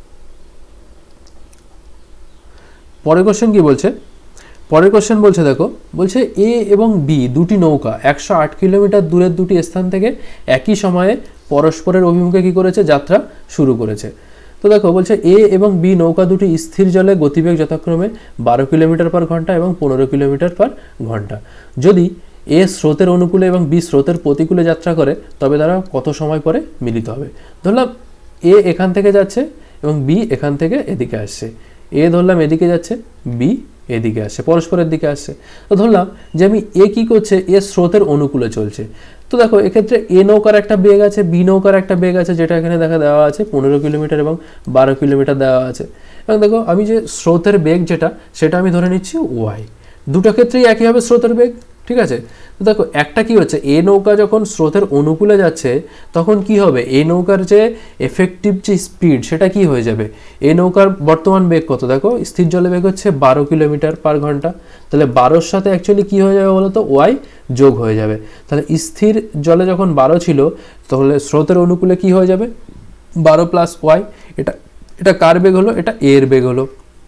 পরের কোশ্চেন কি বলছে, পরের কোশ্চেন বলছে দেখো, বলছে এ এবং বি দুটি নৌকা 108 কিলোমিটার দূরের দুটি স্থান থেকে একই সময়ে পরস্পরের অভিমুখে কি করেছে, যাত্রা শুরু করেছে। তো দেখো বলছে এ এবং বি নৌকা দুটি স্থির জলে গতিবেগ যথাক্রমে 12 কিলোমিটার পার ঘন্টা এবং 15 কিলোমিটার পার ঘন্টা। যদি এ স্রোতের অনুকূলে এবং বি স্রোতের প্রতিকূলে যাত্রা করে, তবে তারা কত সময় পরে মিলিত হবে। ধরলাম এ এখান থেকে যাচ্ছে এবং বি এখান থেকে এদিকে আসছে, এ ধরলাম এদিকে যাচ্ছে, বি এদিকে আসছে, পরস্পরের দিকে আসছে। তো ধরলাম যে আমি এ কি করছে, এ স্রোতের অনুকূলে চলছে। তো দেখো এক্ষেত্রে এ নৌকার একটা বেগ আছে, বি নৌকার একটা বেগ আছে, যেটা এখানে দেওয়া আছে 15 কিলোমিটার এবং 12 কিলোমিটার দেওয়া আছে। এবং দেখো আমি যে স্রোতের বেগ যেটা, সেটা আমি ধরে নিচ্ছি ওয়াই। দুটো ক্ষেত্রেই একই হবে স্রোতের বেগ। ঠিক আছে, তো দেখো একটা কি হচ্ছে, এ নৌকা যখন স্রোতের অনুকূলে যাচ্ছে তখন কি হবে, এই নৌকার যে এফেক্টিভ যে স্পিড সেটা কি হয়ে যাবে, এই নৌকার বর্তমান বেগ কত, দেখো স্থির জলে বেগ হচ্ছে 12 কিলোমিটার পার ঘন্টা। তাহলে 12-র সাথে অ্যাকচুয়ালি কি হয়ে যাবে বলো তো, ওয়াই যোগ হয়ে যাবে। তাহলে স্থির জলে যখন 12 ছিল, তাহলে স্রোতের অনুকূলে কি হয়ে যাবে 12 প্লাস ওয়াই। এটা কার বেগ হলো, এটা এর বেগ হলো।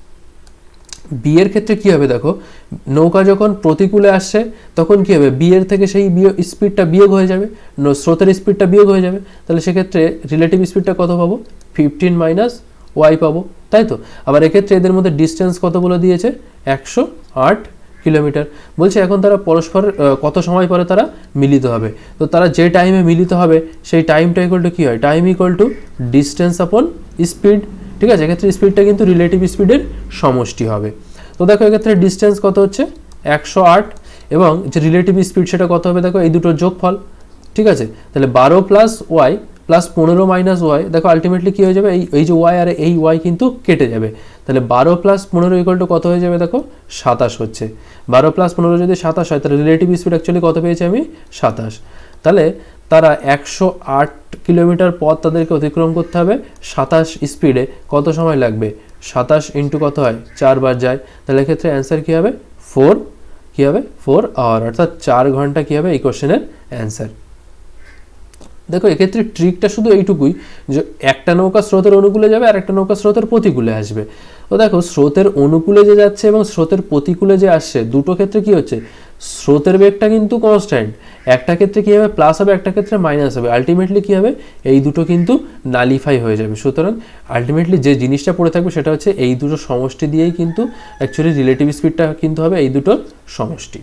বি এর ক্ষেত্রে কি হবে, দেখো নৌকা যখন প্রতিকূলে আসছে তখন কি হবে, বি এর থেকে সেই স্পিডটা বিয়োগ হয়ে যাবে, স্রোতের স্পিডটা বিয়োগ হয়ে যাবে। তাহলে সেক্ষেত্রে রিলেটিভ স্পিডটা কত পাবো, 15 মাইনাস ওয়াই পাবো, তাই তো। আবার এক্ষেত্রে এদের মধ্যে ডিস্টেন্স কত বলে দিয়েছে, 108 কিলোমিটার। বলছে এখন তারা পরস্পর কত সময় পরে তারা মিলিত হবে। তো তারা যে টাইমে মিলিত হবে সেই টাইমটা ইকুয়াল টু কী হয়, time equal to distance upon speed. ঠিক আছে, এক্ষেত্রে স্পিডটা কিন্তু রিলেটিভ স্পিডের সমষ্টি হবে। তো দেখো এক্ষেত্রে ডিস্টেন্স কত হচ্ছে 108, এবং যে রিলেটিভ স্পিড সেটা কত হবে, দেখো এই দুটোর যোগফল। ঠিক আছে, তাহলে 12 plus Y plus 15 minus y, দেখো আলটিমেটলি কী হয়ে যাবে, এই যে ওয়াই আর এই ওয়াই কিন্তু কেটে যাবে। তাহলে 12 প্লাস 15 ইকুয়াল টু কত হয়ে যাবে, দেখো 27 হচ্ছে। 12 প্লাস 15 যদি 27 হয়, তাহলে রিলেটিভ স্পিড অ্যাকচুয়ালি কত পেয়েছি আমি, 27। তাহলে তারা 108 কিলোমিটার পথ তাদেরকে অতিক্রম করতে হবে 27 স্পিডে, কত সময় লাগবে, 27 ইন্টু কত হয় 4 বার যায়। তাহলে এক্ষেত্রে অ্যান্সার কী হবে, 4 কী হবে 4 আওয়ার, অর্থাৎ 4 ঘন্টা কী হবে এই কোশ্চেনের অ্যান্সার। দেখো এক্ষেত্রে ট্রিকটা শুধু এইটুকুই যে একটা নৌকা স্রোতের অনুকূলে যাবে আর একটা নৌকা স্রোতের প্রতিকূলে আসবে। তো দেখো স্রোতের অনুকূলে যে যাচ্ছে এবং স্রোতের প্রতিকূলে যে আসছে দুটো ক্ষেত্রে কি হচ্ছে, স্রোতের বেগটা কিন্তু কনস্ট্যান্ট, একটা ক্ষেত্রে কী হবে প্লাস হবে, একটা ক্ষেত্রে মাইনাস হবে, আলটিমেটলি কী হবে এই দুটো কিন্তু নালিফাই হয়ে যাবে। সুতরাং আলটিমেটলি যে জিনিসটা পড়ে থাকবে সেটা হচ্ছে এই দুটো সমষ্টি দিয়েই কিন্তু অ্যাকচুয়ালি রিলেটিভ স্পিডটা কিন্তু হবে এই দুটোর সমষ্টি।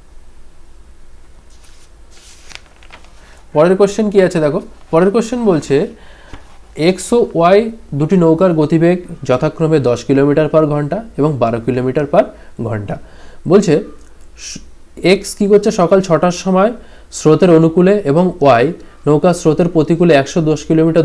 পরের কোশ্চেন কি আছে দেখো, পরের কোশ্চেন বলছে এক্স ও ওয়াই দুটি নৌকার গতিবেগ যথাক্রমে 10 কিলোমিটার পার ঘন্টা এবং 12 কিলোমিটার পার ঘন্টা। বলছে এক্স কী করছে সকাল 6টার সময় স্রোতের অনুকূলে এবং ওয়াই নৌকা স্রোতের প্রতিকূলে 110 কিলোমিটার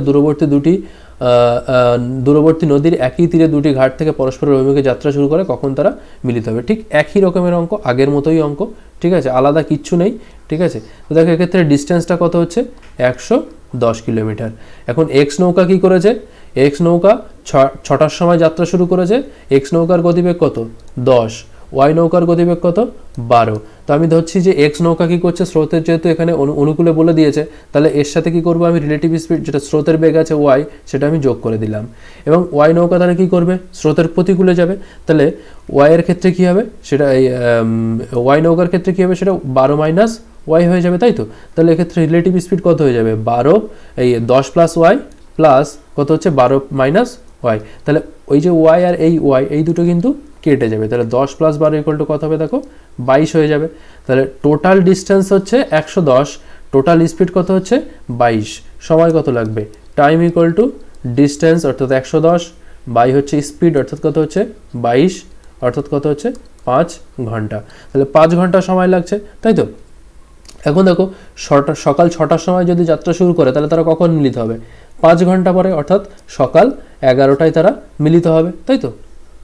দূরবর্তী নদীর একই তীরে দুটি ঘাট থেকে পরস্পরের অভিমুখে যাত্রা শুরু করে, কখন তারা মিলিত হবে। ঠিক একই রকমের অঙ্ক, আগের মতোই অঙ্ক, ঠিক আছে, আলাদা কিচ্ছু নেই, ঠিক আছে। তো দেখো এক্ষেত্রে ডিস্টেন্সটা কত হচ্ছে 110 কিলোমিটার। এখন এক্স নৌকা কি করেছে, এক্স নৌকা 6টার সময় যাত্রা শুরু করেছে, এক্স নৌকার গতিবেগ কত 10, ওয়াই নৌকার গতিবেগ কত 12। তো আমি ধরছি যে এক্স নৌকা কী করছে স্রোতের যেহেতু এখানে অনুকূলে বলে দিয়েছে, তাহলে এর সাথে কি করব আমি রিলেটিভ স্পিড যেটা স্রোতের বেগ আছে ওয়াই সেটা আমি যোগ করে দিলাম, এবং ওয়াই নৌকা তাহলে কী করবে স্রোতের প্রতিকূলে যাবে, তাহলে ওয়াইয়ের ক্ষেত্রে কী হবে সেটা এই ওয়াই নৌকার ক্ষেত্রে কী হবে সেটা 12 মাইনাস ওয়াই হয়ে যাবে, তাই তো। তাহলে এক্ষেত্রে রিলেটিভ স্পিড কত হয়ে যাবে 12, এই 10 প্লাস ওয়াই প্লাস কত হচ্ছে 12 মাইনাস ওয়াই, তাহলে ওই যে ওয়াই আর এই ওয়াই এই দুটো কিন্তু কেটে যাবে, তাহলে 10 প্লাস 12 ইকুয়াল টু কত হবে দেখো 22 হয়ে যাবে। তাহলে টোটাল ডিস্টেন্স হচ্ছে 110, টোটাল স্পিড কত হচ্ছে 22, সময় কত লাগবে টাইম ইকুয়াল টু ডিস্টেন্স অর্থাৎ 110 বাই হচ্ছে স্পিড অর্থাৎ কত হচ্ছে 22, অর্থাৎ কত হচ্ছে 5 ঘন্টা। তাহলে 5 ঘন্টা সময় লাগছে, তাই তো। এখন দেখো সকাল 6টার সময় যদি যাত্রা শুরু করে তাহলে তারা কখন মিলিত হবে 5 ঘন্টা পরে, অর্থাৎ সকাল 11টায় তারা মিলিত হবে, তাই তো।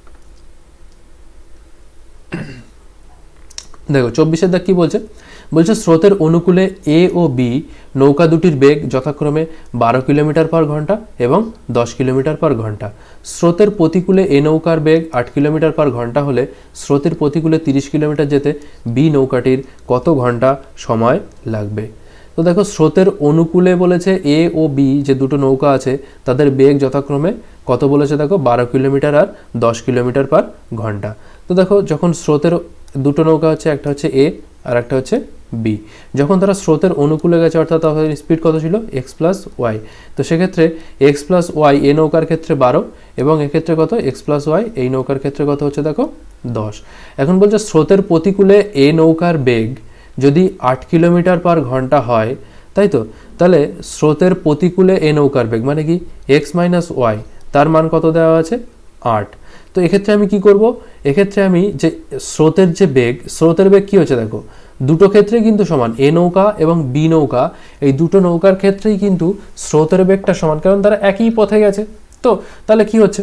দেখো 24-এর দাগ কি বলছে, বলছে স্রোতের অনুকূলে এ ও বি নৌকা দুটির বেগ যথাক্রমে 12 কিলোমিটার পার ঘন্টা এবং 10 কিলোমিটার পার ঘন্টা। স্রোতের প্রতিকূলে এ নৌকার বেগ 8 কিলোমিটার পার ঘন্টা হলে স্রোতের প্রতিকূলে 30 কিলোমিটার যেতে বি নৌকাটির কত ঘন্টা সময় লাগবে। তো দেখো স্রোতের অনুকূলে বলেছে এ ও বি যে দুটো নৌকা আছে তাদের বেগ যথাক্রমে কত বলেছে দেখো 12 কিলোমিটার আর 10 কিলোমিটার পার ঘন্টা। তো দেখো যখন স্রোতের দুটো নৌকা হচ্ছে, একটা হচ্ছে এ আর একটা হচ্ছে বি, যখন তারা স্রোতের অনুকূলে গেছে অর্থাৎ তাদের স্পিড কত ছিল এক্স প্লাস ওয়াই, তো সেক্ষেত্রে এক্স প্লাস ওয়াই এ নৌকার ক্ষেত্রে 12 এবং এক্ষেত্রে কত এক্স প্লাস ওয়াই এই নৌকার ক্ষেত্রে কত হচ্ছে দেখো 10। এখন বলছে স্রোতের প্রতিকূলে এ নৌকার বেগ যদি 8 কিলোমিটার পার ঘন্টা হয়, তাই তো, তাহলে স্রোতের প্রতিকূলে এ নৌকার বেগ মানে কি এক্স মাইনাস ওয়াই, তার মান কত দেওয়া আছে 8। তো এক্ষেত্রে আমি কি করব, এক্ষেত্রে আমি যে স্রোতের যে বেগ, স্রোতের বেগ কি হচ্ছে দেখো দুটো ক্ষেত্রেই কিন্তু সমান, এ নৌকা এবং বি নৌকা এই দুটো নৌকার ক্ষেত্রেই কিন্তু স্রোতের বেগটা সমান, কারণ তারা একই পথে গেছে। তো তাহলে কি হচ্ছে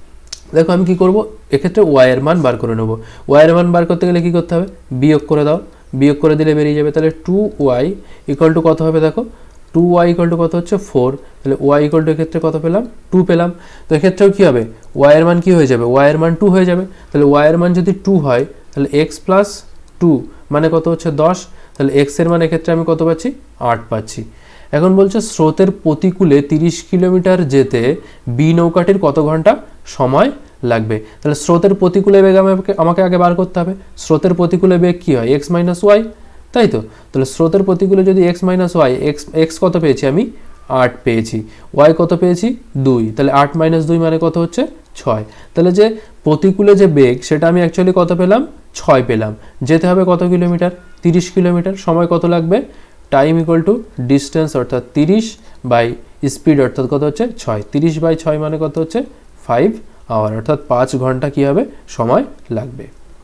দেখো আমি কি করব, এক্ষেত্রে ওয়াইয়ের মান বার করে নেব। ওয়াইয়ের মান বার করতে গেলে কি করতে হবে বিয়োগ করে দাও, বিয়োগ করে দিলে বেরিয়ে যাবে। তাহলে 2y ইকুয়াল টু কত হবে দেখো 2y ইকুয়াল টু কত হচ্ছে 4, তাহলে y ইকুয়াল টু এক্ষেত্রে কত পেলাম 2 পেলাম। তো এক্ষেত্রেও কী হবে y এর মান কী হয়ে যাবে, y এর মান 2 হয়ে যাবে। তাহলে y এর মান যদি 2 হয় তাহলে x প্লাস 2 মানে কত হচ্ছে 10, তাহলে x এর মান এক্ষেত্রে আমি কত পাচ্ছি 8 পাচ্ছি। এখন বলছে স্রোতের প্রতিকূলে 30 কিলোমিটার যেতে বি নৌকাটির কত ঘন্টা সময় লাগবে। তাহলে স্রোতের প্রতিকূলে বেগ আমাকে আগে বার করতে হবে। স্রোতের প্রতিকূলে বেগ কী হয় এক্স মাইনাস ওয়াই, তাই তো। তাহলে স্রোতের প্রতিকূলে যদি এক্স মাইনাস ওয়াই, এক্স কত পেয়েছি আমি 8 পেয়েছি, ওয়াই কত পেয়েছি 2, তাহলে 8 মাইনাস 2 মানে কত হচ্ছে 6। তাহলে যে প্রতিকূলে যে বেগ সেটা আমি অ্যাকচুয়ালি কত পেলাম 6 পেলাম। যেতে হবে কত কিলোমিটার 30 কিলোমিটার, সময় কত লাগবে টাইম ইকুয়াল টু ডিস্টেন্স অর্থাৎ 30 বাই স্পিড অর্থাৎ কত হচ্ছে 6, 30 বাই 6 মানে কত হচ্ছে 5 আওয়ার, অর্থাৎ 5 ঘন্টা কী হবে সময় লাগবে।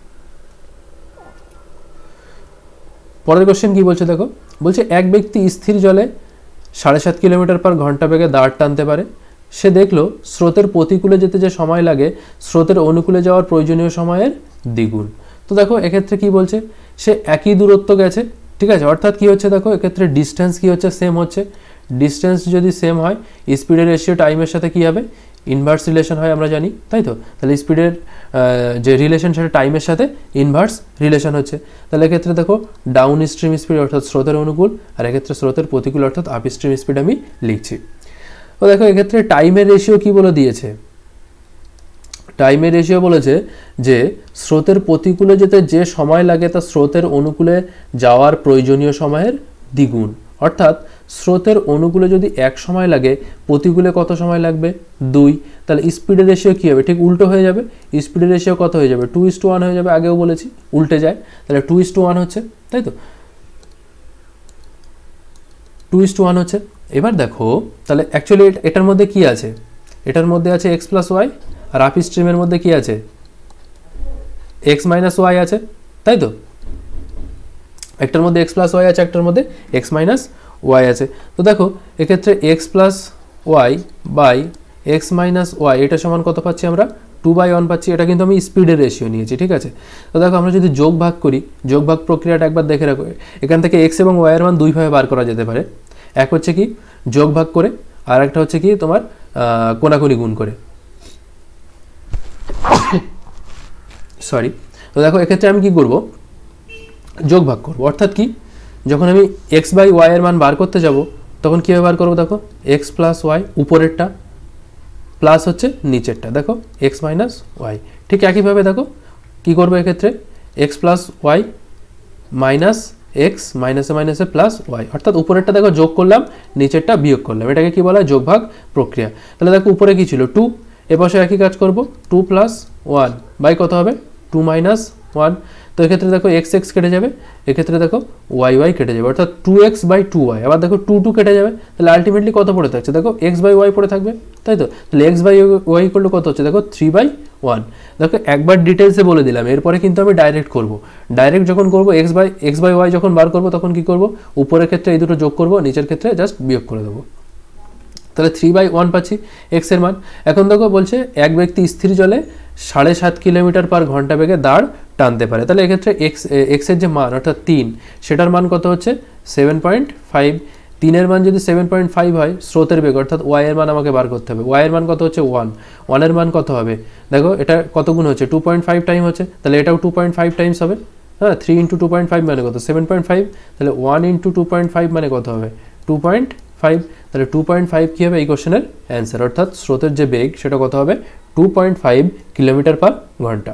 পরের কোশ্চেন কি বলছে দেখো, বলছে এক ব্যক্তি স্থির জলে 7.5 কিলোমিটার পার ঘন্টা বেগে দাঁড় টানতে পারে। সে দেখলো স্রোতের প্রতিকূলে যেতে যে সময় লাগে স্রোতের অনুকূলে যাওয়ার প্রয়োজনীয় সময়ের দ্বিগুণ। তো দেখো এক্ষেত্রে কি বলছে, সে একই দূরত্ব গেছে, ঠিক আছে, অর্থাৎ কি হচ্ছে দেখো এক্ষেত্রে ডিস্টেন্স কি হচ্ছে সেম হচ্ছে। ডিস্টেন্স যদি সেম হয় স্পিডের রেশিও টাইমের সাথে কি হবে ইনভার্স রিলেশন হয় আমরা জানি, তাই তো? তাহলে স্পিডের যে রিলেশন সেটা টাইমের সাথে ইনভার্স রিলেশন হচ্ছে। তাহলে এক্ষেত্রে দেখো ডাউন স্ট্রিম স্পিড অর্থাৎ স্রোতের অনুকূল, আর এক্ষেত্রে স্রোতের প্রতিকূল অর্থাৎ আপ স্ট্রিম স্পিড আমি লিখছি। তো দেখো এক্ষেত্রে টাইমের রেশিও কি বলে দিয়েছে, টাইমের রেশিও বলেছে যে স্রোতের প্রতিকূলে যেতে যে সময় লাগে তা স্রোতের অনুকূলে যাওয়ার প্রয়োজনীয় সময়ের দ্বিগুণ। অর্থাৎ স্রোতের অনুকূলে যদি 1 সময় লাগে, প্রতিকূলে কত সময় লাগবে 2। তাহলে স্পিডের রেশিও কী হবে, ঠিক উল্টো হয়ে যাবে। স্পিডের রেশিও কত হয়ে যাবে, 2:1 হয়ে যাবে। আগেও বলেছি উল্টে যায়, তাহলে 2:1 হচ্ছে, তাই তো? 2:1 হচ্ছে। এবার দেখো তাহলে অ্যাকচুয়ালি এটার মধ্যে কি আছে, এটার মধ্যে আছে x + y, আর আপ স্ট্রিমের মধ্যে কি আছে x - y আছে, তাই তো? একটার মধ্যে x + y আছে, একটার মধ্যে x - y আছে। তো দেখো এক্ষেত্রে x + y by x - y এটা সমান কত পাচ্ছি আমরা, 2/1 পাচ্ছি। এটা কিন্তু আমি স্পিডের রেশিও নিয়েছি, ঠিক আছে? তো দেখো আমরা যদি যোগ ভাগ করি, যোগ ভাগ প্রক্রিয়াটা একবার দেখে রাখো। এখান থেকে x এবং y এর মান দুইভাবে বার করা যেতে পারে। এক হচ্ছে কি যোগ ভাগ করে, আর একটা হচ্ছে কি তোমার কোনাকুনি গুণ করে, সরি। তো দেখো এক্ষেত্রে আমি কি করব, যোগ ভাগ করব। অর্থাৎ কি, যখন আমি x/y এর মান বার করতে যাব তখন কীভাবে বার করবো, দেখো x + y উপরেরটা প্লাস হচ্ছে নিচেরটা, দেখো x - y। ঠিক একইভাবে দেখো কি করবো এক্ষেত্রে, x + y মাইনাস x মাইনাসে মাইনাসে প্লাস y, অর্থাৎ উপরেরটা দেখো যোগ করলাম, নিচেরটা বিয়োগ করলাম। এটাকে কি বলা হয়, যোগ ভাগ প্রক্রিয়া। তাহলে দেখো উপরে কি ছিল 2, এপাশে একই কাজ করব, 2 + 1 বাই কত হবে 2 - 1। তো এক্ষেত্রে দেখো x কেটে যাবে, এক্ষেত্রে দেখো y কেটে যাবে, অর্থাৎ 2x/2y। আবার দেখো 2 কেটে যাবে, তাহলে আলটিমেটলি কত পড়ে থাকছে, দেখো x/y পড়ে থাকবে, তাই তো? তাহলে x/y করলে কত হচ্ছে, দেখো 3/1। দেখো একবার ডিটেলসে বলে দিলাম, এরপরে কিন্তু আমি ডাইরেক্ট করব। ডাইরেক্ট যখন করব x/y যখন বার করব তখন কি করব, উপরের ক্ষেত্রে এই দুটো যোগ করব, নিচের ক্ষেত্রে জাস্ট বিয়োগ করে দেবো। তাহলে 3/1 পাচ্ছি x এর মান। এখন দেখো বলছে এক ব্যক্তি স্থির জলে 7.5 কিলোমিটার/ঘন্টা বেগে দাঁড় টানতে পারে। তাহলে এক্ষেত্রে x এর যে মান অর্থাৎ 3, সেটার মান কত হচ্ছে 7.5। 3 এর মান যদি 7.5 হয়, স্রোতের বেগ অর্থাৎ y এর মান আমাকে বার করতে হবে। y এর মান কত হচ্ছে 1, 1 এর মান কত হবে, দেখো এটা কত গুণ হচ্ছে 2.5 টাইম হচ্ছে, তাহলে এটাও 2.5 টাইমস হবে। হ্যাঁ, 3 × 2.5 মানে কত 7.5, তাহলে 1 × 2.5 মানে কত হবে 2.5। তাহলে 2.5 কী হবে এই কোশ্চেনের অ্যান্সার, অর্থাৎ স্রোতের যে বেগ সেটা কত হবে 2.5 কিলোমিটার/ঘন্টা।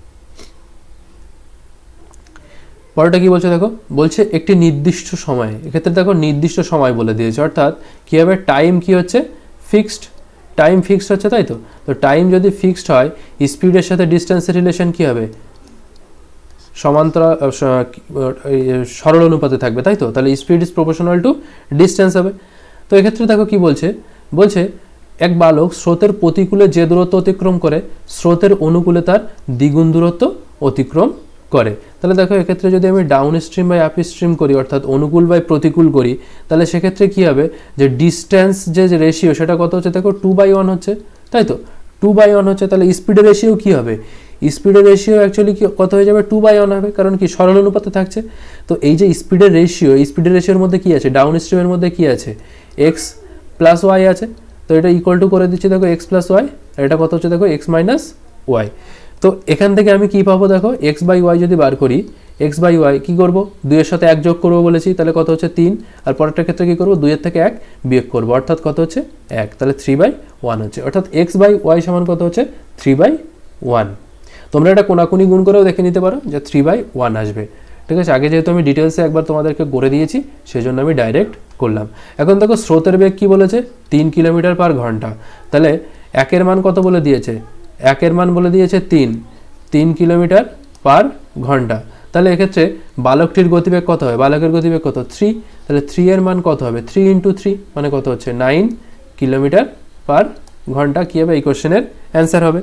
পরেরটা কি বলছে দেখো, বলছে একটি নির্দিষ্ট সময়ে, এক্ষেত্রে দেখো নির্দিষ্ট সময় বলে দিয়েছে, অর্থাৎ কী হবে টাইম কি হচ্ছে ফিক্সড, টাইম ফিক্সড হচ্ছে, তাই তো? তো টাইম যদি ফিক্সড হয়, স্পিডের সাথে ডিস্টেন্সের রিলেশন কী হবে, সমান্তরাল সরল অনুপাতে থাকবে, তাই তো? তাহলে speed is proportional to distance হবে। তো এক্ষেত্রে দেখো কি বলছে, বলছে এক বালক স্রোতের প্রতিকূলে যে দূরত্ব অতিক্রম করে, স্রোতের অনুকূলে তার দ্বিগুণ দূরত্ব অতিক্রম করে। তাহলে দেখো এক্ষেত্রে যদি আমি down stream by up stream করি, অর্থাৎ অনুকূল বাই প্রতিকূল করি, তাহলে সেক্ষেত্রে কী হবে, যে ডিস্টেন্স যে রেশিও সেটা কত হচ্ছে, দেখো 2/1 হচ্ছে, তাই তো? 2/1 হচ্ছে। তাহলে স্পিডের রেশিও কী হবে, স্পিডের রেশিও অ্যাকচুয়ালি কত হয়ে যাবে 2/1 হবে, কারণ কি সরল অনুপাতে থাকছে। তো এই যে স্পিডের রেশিও, এই স্পিডের রেশিওর মধ্যে কি আছে, ডাউন স্ট্রিমের মধ্যে কি আছে x + y আছে। তো এটা ইকুয়াল টু করে দিচ্ছি, দেখো x + y, আর এটা কত হচ্ছে দেখো x - y। তো এখান থেকে আমি কি পাবো, দেখো x/y যদি বার করি, x/y কি করব, 2 এর সাথে 1 যোগ করবো বলেছি, তাহলে কত হচ্ছে 3। আর পরেরটার ক্ষেত্রে কি করব, 2 এর থেকে 1 বিয়োগ করবো, অর্থাৎ কত হচ্ছে 1, তাহলে 3/1 হচ্ছে, অর্থাৎ x/y সমান কত হচ্ছে 3/1। তোমরা এটা কোনাকুনি গুণ করেও দেখে নিতে পারো যে 3/1 আসবে, ঠিক আছে? আগে যেহেতু আমি ডিটেলসে একবার তোমাদেরকে করে দিয়েছি, সেজন্য আমি ডাইরেক্ট করলাম। এখন দেখো স্রোতের বেগ কি বলেছে 3 কিলোমিটার/ঘন্টা। তাহলে 1 এর মান কত বলে দিয়েছে, 1 এর মান বলে দিয়েছে 3 কিলোমিটার/ঘন্টা। তাহলে এক্ষেত্রে বালকটির গতিবেগ কত হবে, বালকের গতিবেগ কত 3, তাহলে 3 এর মান কত হবে 3 × 3 মানে কত হচ্ছে 9 কিলোমিটার/ঘন্টা। কী হবে এই কোশ্চেনের অ্যান্সার হবে।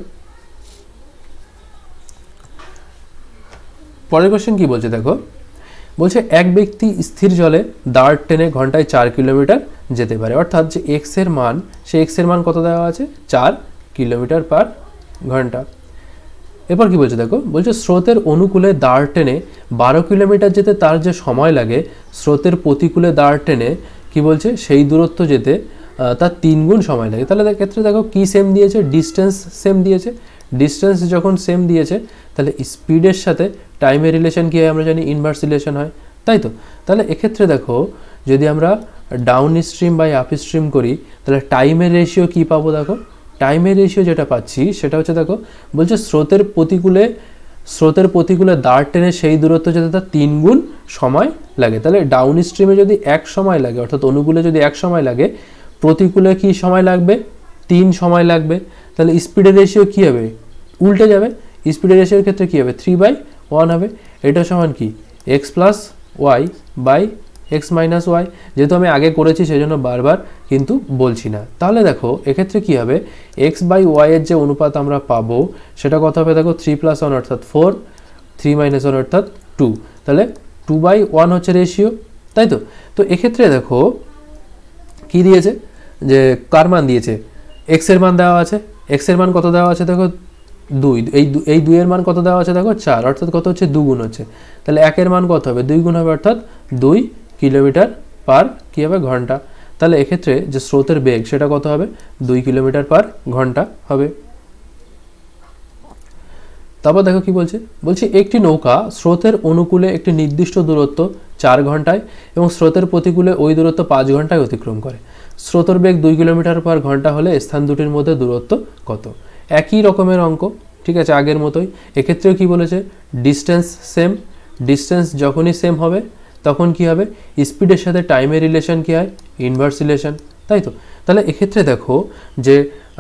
পরের কোশ্চেন কি বলছে দেখো, বলছে এক ব্যক্তি স্থির জলে দাঁড় টেনে ঘন্টায় 4 কিলোমিটার যেতে পারে। অর্থাৎ যে এক্স এর মান, সে এক্স এর মান কত দেওয়া আছে 4 কিলোমিটার/ঘন্টা। এরপর কি বলছে দেখো, বলছে স্রোতের অনুকূলে দাঁড় টেনে 12 কিলোমিটার যেতে তার যে সময় লাগে, স্রোতের প্রতিকূলে দাঁড় টেনে কি বলছে সেই দূরত্ব যেতে তার 3 গুণ সময় লাগে। তাহলে ক্ষেত্রে দেখো কি সেম দিয়েছে, ডিস্টেন্স সেম দিয়েছে। ডিস্টেন্স যখন সেম দিয়েছে তাহলে স্পিডের সাথে টাইমের রিলেশন কী হয় আমরা জানি, ইনভার্স রিলেশন হয়, তাই তো। তাহলে এক্ষেত্রে দেখো যদি আমরা down stream by up stream করি তাহলে টাইমের রেশিও কী পাবো, দেখো টাইমের রেশিও যেটা পাচ্ছি সেটা হচ্ছে, দেখো বলছে স্রোতের প্রতিকূলে দাঁড় টেনে সেই দূরত্ব যেতে তার 3 গুণ সময় লাগে। তাহলে ডাউন স্ট্রিমে যদি 1 সময় লাগে, অর্থাৎ অনুকূলে যদি 1 সময় লাগে, প্রতিকূলে কি সময় লাগবে, 3 সময় লাগবে। তাহলে স্পিডের রেশিও কী হবে, উল্টে যাবে। স্পিডের রেশিওর ক্ষেত্রে কী হবে, 3/1 হবে। এটা সমান কি, x plus y by x minus y. যেহেতু আমি আগে করেছি সেই জন্য বারবার কিন্তু বলছি না। তাহলে দেখো এক্ষেত্রে কী হবে, এক্স বাই ওয়াইয়ের যে অনুপাত আমরা পাবো সেটা কত হবে, দেখো 3+1 অর্থাৎ 4, 3 - 1 অর্থাৎ 2। তাহলে 2/1 হচ্ছে রেশিও, তাই তো। তো এক্ষেত্রে দেখো কি দিয়েছে, যে কার মান দিয়েছে, এক্সের মান দেওয়া আছে। এক্সের মান কত দেওয়া আছে, দেখো 2। এই 2 এর মান কত দেওয়া আছে, দেখো 4, অর্থাৎ কত হচ্ছে, 2 গুণ হচ্ছে। তাহলে 1 এর মান কত হবে, 2 গুণ হবে, অর্থাৎ 2 কিলোমিটার পার কী হবে, ঘন্টা। তাহলে এক্ষেত্রে যে স্রোতের বেগ সেটা কত হবে, 2 কিলোমিটার পার ঘন্টা হবে। তারপর দেখো কি বলছে একটি নৌকা স্রোতের অনুকূলে একটি নির্দিষ্ট দূরত্ব 4 ঘন্টায় এবং স্রোতের প্রতিকূলে ওই দূরত্ব 5 ঘন্টায় অতিক্রম করে। স্রোতের বেগ 2 কিলোমিটার পার ঘন্টা হলে স্থান দুটির মধ্যে দূরত্ব কত। একই রকমের অঙ্ক, ঠিক আছে, আগের মতোই। এক্ষেত্রেও কি বলেছে, ডিস্টেন্স সেম। ডিস্টেন্স যখনই সেম হবে তখন কি হবে, স্পিডের সাথে টাইমের রিলেশন কী হয়, ইনভার্স রিলেশন, তাই তো। তাহলে এক্ষেত্রে দেখো যে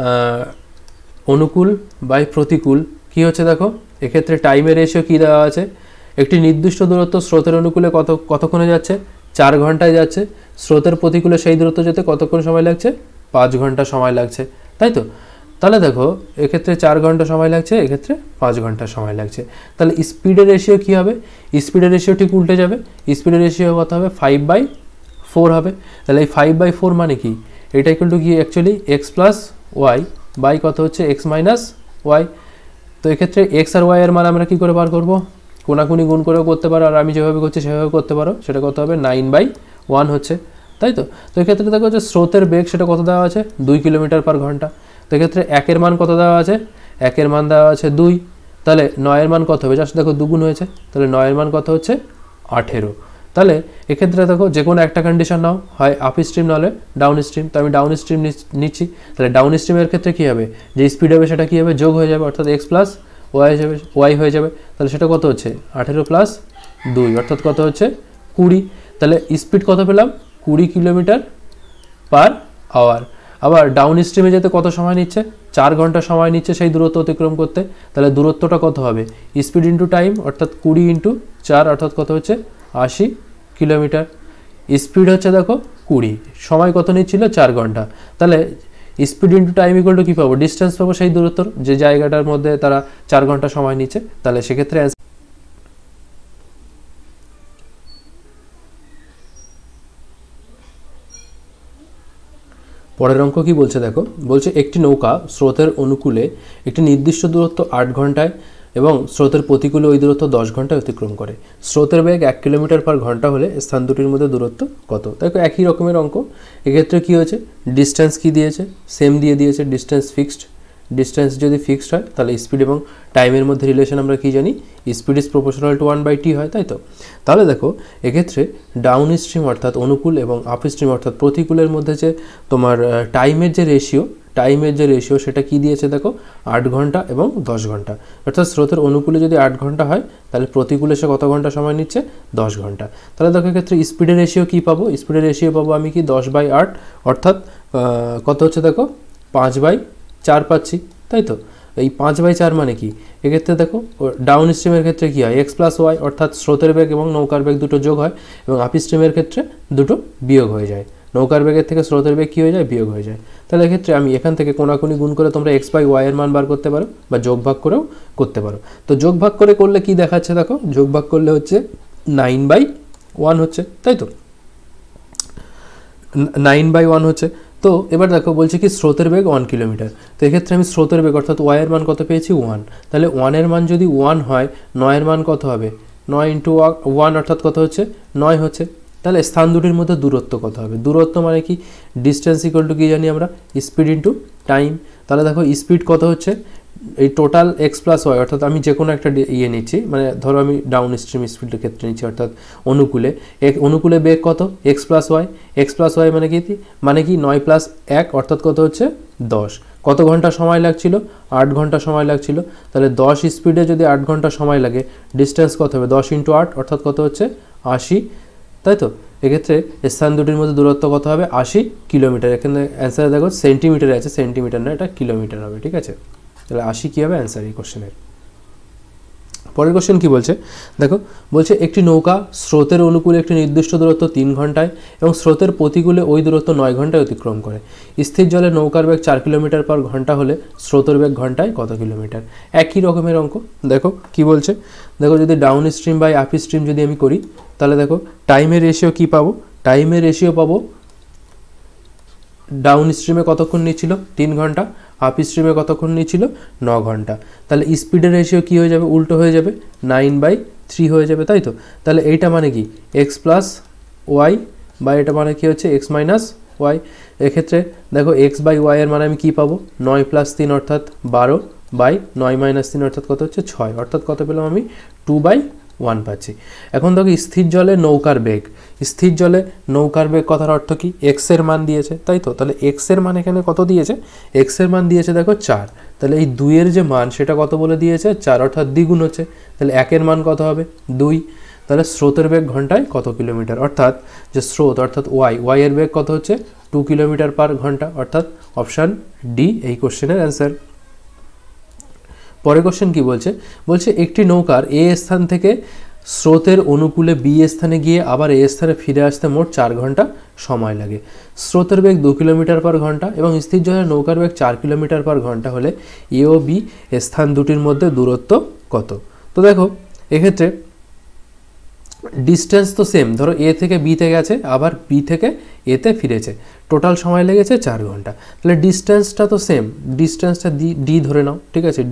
অনুকূল বাই প্রতিকূল কি হচ্ছে, দেখো এক্ষেত্রে টাইমের রেশিও কী দেওয়া আছে, একটি নির্দিষ্ট দূরত্ব স্রোতের অনুকূলে কতক্ষণে যাচ্ছে, 4 ঘন্টায় যাচ্ছে। স্রোতের প্রতিকূলে সেই দূরত্ব যেতে কতক্ষণ সময় লাগছে, 5 ঘন্টা সময় লাগছে, তাই তো। তাহলে দেখো এক্ষেত্রে 4 ঘন্টা সময় লাগছে, এক্ষেত্রে 5 ঘন্টা সময় লাগছে। তাহলে স্পিডের রেশিও কী হবে, স্পিডের রেশিও ঠিক উল্টে যাবে। স্পিডের রেশিও কত হবে, 5/4 হবে। তাহলে এই 5/4 মানে কি, এটা ইকুয়াল টু কি actually x plus y by কত হচ্ছে, এক্স মাইনাস ওয়াই। তো এক্ষেত্রে এক্স আর ওয়াই এর মান আমরা কী করে বার করবো, কোনাকুনি গুণ করেও করতে পারো, আর আমি যেভাবে করছি সেভাবে করতে পারো। সেটা কত হবে, 9/1 হচ্ছে, তাই তো। তো এক্ষেত্রে দেখো যে স্রোতের বেগ সেটা কত দেওয়া আছে, 2 কিলোমিটার পার ঘন্টা। তো এক্ষেত্রে 1 এর মান কত দেওয়া আছে, 1 এর মান দেওয়া আছে 2। তাহলে 9 এর মান কত হবে, জাস্ট দেখো 2 গুণ হয়েছে, তাহলে 9 এর মান কত হচ্ছে, 18। তাহলে এক্ষেত্রে দেখো যে কোনো একটা কন্ডিশন নাও, হয় আপ স্ট্রিম নাহলে ডাউন স্ট্রিম। তো আমি ডাউন স্ট্রিম নিচ্ছি। তাহলে ডাউন স্ট্রিমের ক্ষেত্রে কী হবে, যে স্পিড হবে সেটা কী হবে, যোগ হয়ে যাবে, অর্থাৎ এক্স প্লাস ওয়াই হয়ে যাবে। তাহলে সেটা কত হচ্ছে, 18 প্লাস 2 অর্থাৎ কত হচ্ছে, 20। তাহলে স্পিড কত পেলাম, 20 কিলোমিটার পার আওয়ার। আবার ডাউন স্ট্রিমে যেতে কত সময় নিচ্ছে, 4 ঘন্টা সময় নিচ্ছে সেই দূরত্ব অতিক্রম করতে। তাহলে দূরত্বটা কত হবে, স্পিড ইন্টু টাইম, অর্থাৎ 20 × 4 অর্থাৎ কত হচ্ছে, 80 কিলোমিটার। স্পিড হচ্ছে দেখো 20, সময় কত নিচ্ছিল, 4 ঘন্টা। তাহলে speed into time equal to কী পাবো, ডিস্টেন্স পাবো সেই দূরত্বর, যে জায়গাটার মধ্যে তারা 4 ঘন্টা সময় নিচ্ছে। তাহলে সেক্ষেত্রে পরের অঙ্ক কি বলছে, দেখো বলছে একটি নৌকা স্রোতের অনুকূলে একটি নির্দিষ্ট দূরত্ব 8 ঘন্টায় এবং স্রোতের প্রতিকূলে ওই দূরত্ব 10 ঘন্টায় অতিক্রম করে। স্রোতের বেগ 1 কিলোমিটার পার ঘন্টা হলে স্থান দুটির মধ্যে দূরত্ব কত। দেখো একই রকমের অঙ্ক। এক্ষেত্রে কী হয়েছে, ডিস্টেন্স কি দিয়েছে, সেম দিয়েছে, ডিস্টেন্স ফিক্সড। ডিস্টেন্স যদি ফিক্সড হয় তাহলে স্পিড এবং টাইমের মধ্যে রিলেশন আমরা কি জানি, speed is proportional to 1/t হয়, তাই তো। তাহলে দেখো এক্ষেত্রে ডাউন স্ট্রিম অর্থাৎ অনুকূল এবং আপ স্ট্রিম অর্থাৎ প্রতিকূলের মধ্যে যে তোমার টাইমের যে রেশিও সেটা কি দিয়েছে, দেখো 8 ঘন্টা এবং 10 ঘন্টা। অর্থাৎ স্রোতের অনুকূলে যদি 8 ঘন্টা হয় তাহলে প্রতিকূলে সে কত ঘন্টা সময় নিচ্ছে, 10 ঘন্টা। তাহলে দেখো এক্ষেত্রে স্পিডের রেশিও কী পাবো, স্পিডের রেশিও পাবো আমি কি 10/8 অর্থাৎ কত হচ্ছে, দেখো 5/4 পাচ্ছি, তাই তো। এই 5/4 মানে কি, এক্ষেত্রে দেখো ডাউন স্ট্রিমের ক্ষেত্রে কী হয়, এক্স প্লাস ওয়াই অর্থাৎ স্রোতের বেগ এবং নৌকার বেগ দুটো যোগ হয়, এবং আপ স্ট্রিমের ক্ষেত্রে দুটো বিয়োগ হয়ে যায়। নৌকার বেগের থেকে স্রোতের বেগ কী হয়ে যায়, বিয়োগ হয়ে যায়। তাহলে এক্ষেত্রে আমি এখান থেকে কোনাকুনি গুণ করে তোমরা x/y এর মান বার করতে পারো, বা যোগ ভাগ করেও করতে পারো। তো যোগ ভাগ করলে কি দেখাচ্ছে, দেখো যোগ ভাগ করলে হচ্ছে 9/1 হচ্ছে, তাই তো, 9/1 হচ্ছে। তো এবার দেখো বলছে কি স্রোতের বেগ 1 কিলোমিটার। তো এক্ষেত্রে আমি স্রোতের বেগ অর্থাৎ ওয়াই এর মান কত পেয়েছি, 1। তাহলে 1 এর মান যদি 1 হয়, 9 এর মান কত হবে, 9 × 1 অর্থাৎ কত হচ্ছে, 9 হচ্ছে। তাহলে স্থান দুটির মধ্যে দূরত্ব কত হবে? দূরত্ব মানে কি? ডিস্টেন্স ইকুয়াল টু কি জানি আমরা? Speed into time. তাহলে দেখো স্পিড কত হচ্ছে, এই টোটাল এক্স প্লাস ওয়াই, অর্থাৎ আমি যে কোনো একটা নিচ্ছি, মানে ধরো আমি ডাউন স্ট্রিম স্পিডের ক্ষেত্রে নিচ্ছি, অর্থাৎ অনুকূলে বেগ কত? এক্স প্লাস ওয়াই মানে কি 9 প্লাস 1 অর্থাৎ কত হচ্ছে 10। কত ঘন্টা সময় লাগছিল? 8 ঘন্টা সময় লাগছিল। তাহলে 10 স্পিডে যদি 8 ঘন্টা সময় লাগে, ডিস্টেন্স কত হবে? 10 × 8 অর্থাৎ কত হচ্ছে 80, তাই তো? এক্ষেত্রে স্থান দুটির মধ্যে দূরত্ব কত হবে? 80 কিলোমিটার। এখানে অ্যান্সারে দেখো সেন্টিমিটারে আছে, সেন্টিমিটার না, এটা কিলোমিটার হবে, ঠিক আছে? তাহলে 80 কী হবে অ্যান্সার এই কোশ্চেনের। পরের কোশ্চেন কী বলছে দেখো, বলছে একটি নৌকা স্রোতের অনুকূলে একটি নির্দিষ্ট দূরত্ব 3 ঘন্টায় এবং স্রোতের প্রতিকূলে ওই দূরত্ব 9 ঘন্টায় অতিক্রম করে। স্থির জলে নৌকার বেগ 4 কিলোমিটার পার ঘন্টা হলে স্রোতের বেগ ঘন্টায় কত কিলোমিটার? একই রকমের অঙ্ক। দেখো কি বলছে, দেখো যদি down stream by up stream যদি আমি করি, তাহলে দেখো টাইমের রেশিও কী পাবো? টাইমের রেশিও পাবো, ডাউন স্ট্রিমে কতক্ষণ নিচ্ছিল? 3 ঘন্টা। আপ স্ট্রিমে কতক্ষণ নিচ্ছিল? 9 ঘন্টা। তাহলে স্পিডের রেশিও কী হয়ে যাবে? উল্টো হয়ে যাবে, 9/3 হয়ে যাবে, তাই তো? তাহলে এইটা মানে কি? এক্স প্লাস ওয়াই, বা এটা মানে কি হচ্ছে এক্স মাইনাস ওয়াই। এক্ষেত্রে দেখো এক্স বাই ওয়াই এর মানে আমি কী পাবো? 9 + 3 অর্থাৎ 12/9 - 3 অর্থাৎ কত হচ্ছে 6, অর্থাৎ কত পেলাম আমি? 2/1 পাচ্ছি। এখন দেখো স্থির জলে নৌকার বেগ, স্থির জলে নৌকার বেগ কথার অর্থ কি? এক্সের মান দিয়েছে, তাই তো? তাহলে এক্সের মান এখানে কত দিয়েছে? এক্সের মান দিয়েছে দেখো 4। তাহলে এই 2-এর যে মান সেটা কত বলে দিয়েছে? 4, অর্থাৎ দ্বিগুণ হচ্ছে। তাহলে 1-এর মান কত হবে? 2। তাহলে স্রোতের বেগ ঘন্টায় কত কিলোমিটার? অর্থাৎ যে স্রোত অর্থাৎ ওয়াই এর বেগ কত হচ্ছে? 2 কিলোমিটার পার ঘন্টা, অর্থাৎ অপশান ডি এই কোশ্চেনের অ্যান্সার। পরের কোশ্চেন কি বলছে, বলছে একটি নৌকার এ স্থান থেকে স্রোতের অনুকূলে বি স্থানে গিয়ে আবার এ স্থানে ফিরে আসতে মোট 4 ঘন্টা সময় লাগে। স্রোতের বেগ 2 কিলোমিটার পার ঘন্টা এবং স্থির জলের নৌকার বেগ 4 কিলোমিটার পার ঘন্টা হলে এ ও বি স্থান দুটির মধ্যে দূরত্ব কত? তো দেখো এক্ষেত্রে ডিস্টেন্স তো সেম, ধরো এ থেকে বিতে গেছে, আবার বি থেকে এতে ফিরেছে, টোটাল সময় লেগেছে 4 ঘন্টা। তাহলে ডিস্টেন্সটা তো সেম, ডিস্টেন্সটা ডি ধরে নাও, ঠিক আছে?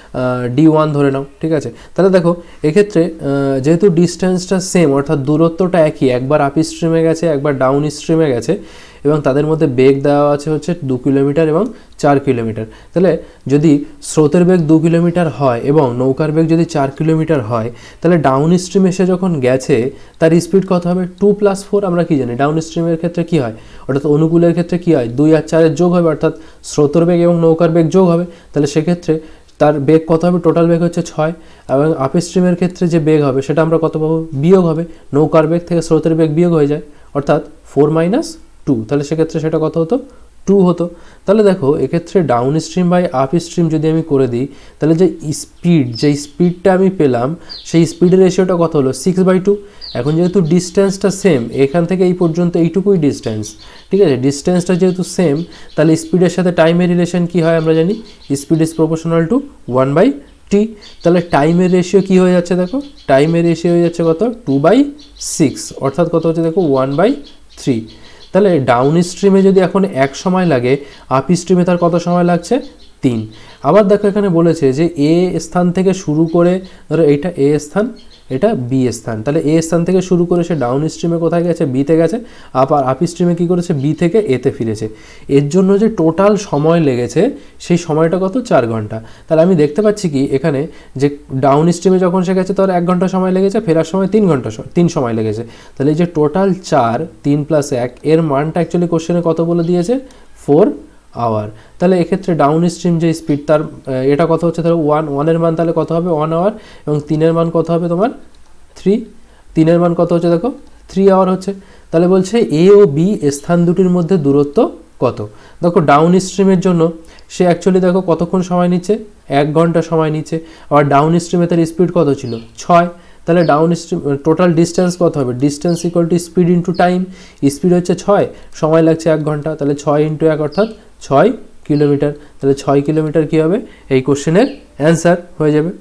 D1 ধরে নাও, ঠিক আছে? তাহলে দেখো এক্ষেত্রে যেহেতু ডিস্টেন্সটা সেম অর্থাৎ দূরত্বটা একই, একবার আপ স্ট্রিমে গেছে, একবার ডাউন স্ট্রিমে গেছে, এবং তাদের মধ্যে বেগ দেওয়া আছে হচ্ছে 2 কিলোমিটার এবং 4 কিলোমিটার। তাহলে যদি স্রোতের বেগ 2 কিলোমিটার হয় এবং নৌকার বেগ যদি 4 কিলোমিটার হয়, তাহলে ডাউন স্ট্রিম এসে যখন গেছে তার স্পিড কত হবে? 2 + 4। আমরা কি জানি ডাউন স্ট্রিমের ক্ষেত্রে কী হয়, অর্থাৎ অনুকূলের ক্ষেত্রে কী হয়? 2 আর 4 যোগ হবে, অর্থাৎ স্রোতের বেগ এবং নৌকার বেগ যোগ হবে। তাহলে সেক্ষেত্রে তার বেগ কত হবে? টোটাল বেগ হচ্ছে 6, এবং আপ স্ট্রিমের ক্ষেত্রে যে বেগ হবে সেটা আমরা কত পাবো? বিয়োগ হবে, নৌকার বেগ থেকে স্রোতের বেগ বিয়োগ হয়ে যায়, অর্থাৎ 4 - 2। তাহলে সেক্ষেত্রে সেটা কত হতো? 2 হতো। তাহলে দেখো এক্ষেত্রে down stream by up stream যদি আমি করে দিই, তাহলে যে স্পিডটা আমি পেলাম সেই স্পিডের রেশিওটা কত হলো? 6/2। এখন যেহেতু ডিস্টেন্সটা সেম, এখান থেকে এই পর্যন্ত এইটুকুই ডিস্টেন্স, ঠিক আছে? ডিস্টেন্সটা যেহেতু সেম, তাহলে স্পিডের সাথে টাইমের রিলেশন কী হয় আমরা জানি? Speed is proportional to 1/t। তাহলে টাইমের রেশিও কী হয়ে যাচ্ছে দেখো? টাইমের রেশিও হয়ে যাচ্ছে কত? 2/6, অর্থাৎ কত হচ্ছে দেখো? 1/3। তাহলে ডাউন স্ট্রিমে যদি এখন 1 সময় লাগে, আপ স্ট্রিমে তার কত সময় লাগছে? 3। আবার দেখো এখানে বলেছে যে এ স্থান থেকে শুরু করে, ধরো এইটা এ স্থান, এটা বি স্থান, তাহলে এ স্থান থেকে শুরু করে সে ডাউন স্ট্রিমে কোথায় গেছে? বিতে গেছে, আবার আপ স্ট্রিমে কী করেছে? বি থেকে এতে ফিরেছে। এর জন্য যে টোটাল সময় লেগেছে সেই সময়টা কত? 4 ঘন্টা। তাহলে আমি দেখতে পাচ্ছি কি এখানে যে ডাউন স্ট্রিমে যখন সে গেছে তার 1 ঘন্টা সময় লেগেছে, ফেরার সময় 3 সময় লেগেছে। তাহলে এই যে টোটাল 4, 3 + 1 এর মানটা অ্যাকচুয়ালি কোশ্চেনে কত বলে দিয়েছে? 4 আওয়ার। তাহলে এক্ষেত্রে ডাউন স্ট্রিম যে স্পিড তার এটা কত হচ্ছে? ধরো 1 এর মান তাহলে কত হবে? 1 আওয়ার, এবং 3-এর মান কত হবে তোমার? 3। 3-এর মান কত হচ্ছে দেখো? 3 আওয়ার হচ্ছে। তাহলে বলছে এ ও বি স্থান দুটির মধ্যে দূরত্ব কত? দেখো ডাউন স্ট্রিমের জন্য সে অ্যাকচুয়ালি দেখো কতক্ষণ সময় নিচ্ছে? 1 ঘন্টা সময় নিচ্ছে। আবার ডাউন স্ট্রিমে তার স্পিড কত ছিল? 6। তাহলে ডাউন স্ট্রিম টোটাল ডিস্টেন্স কত হবে? Distance equal to speed into time. Speed হচ্ছে 6, সময় লাগছে 1 ঘন্টা, তাহলে 6 × 1 অর্থাৎ 6 কিলোমিটার। তাহলে 6 কিলোমিটার কী হবে? এই কোশ্চেনের অ্যান্সার হয়ে যাবে।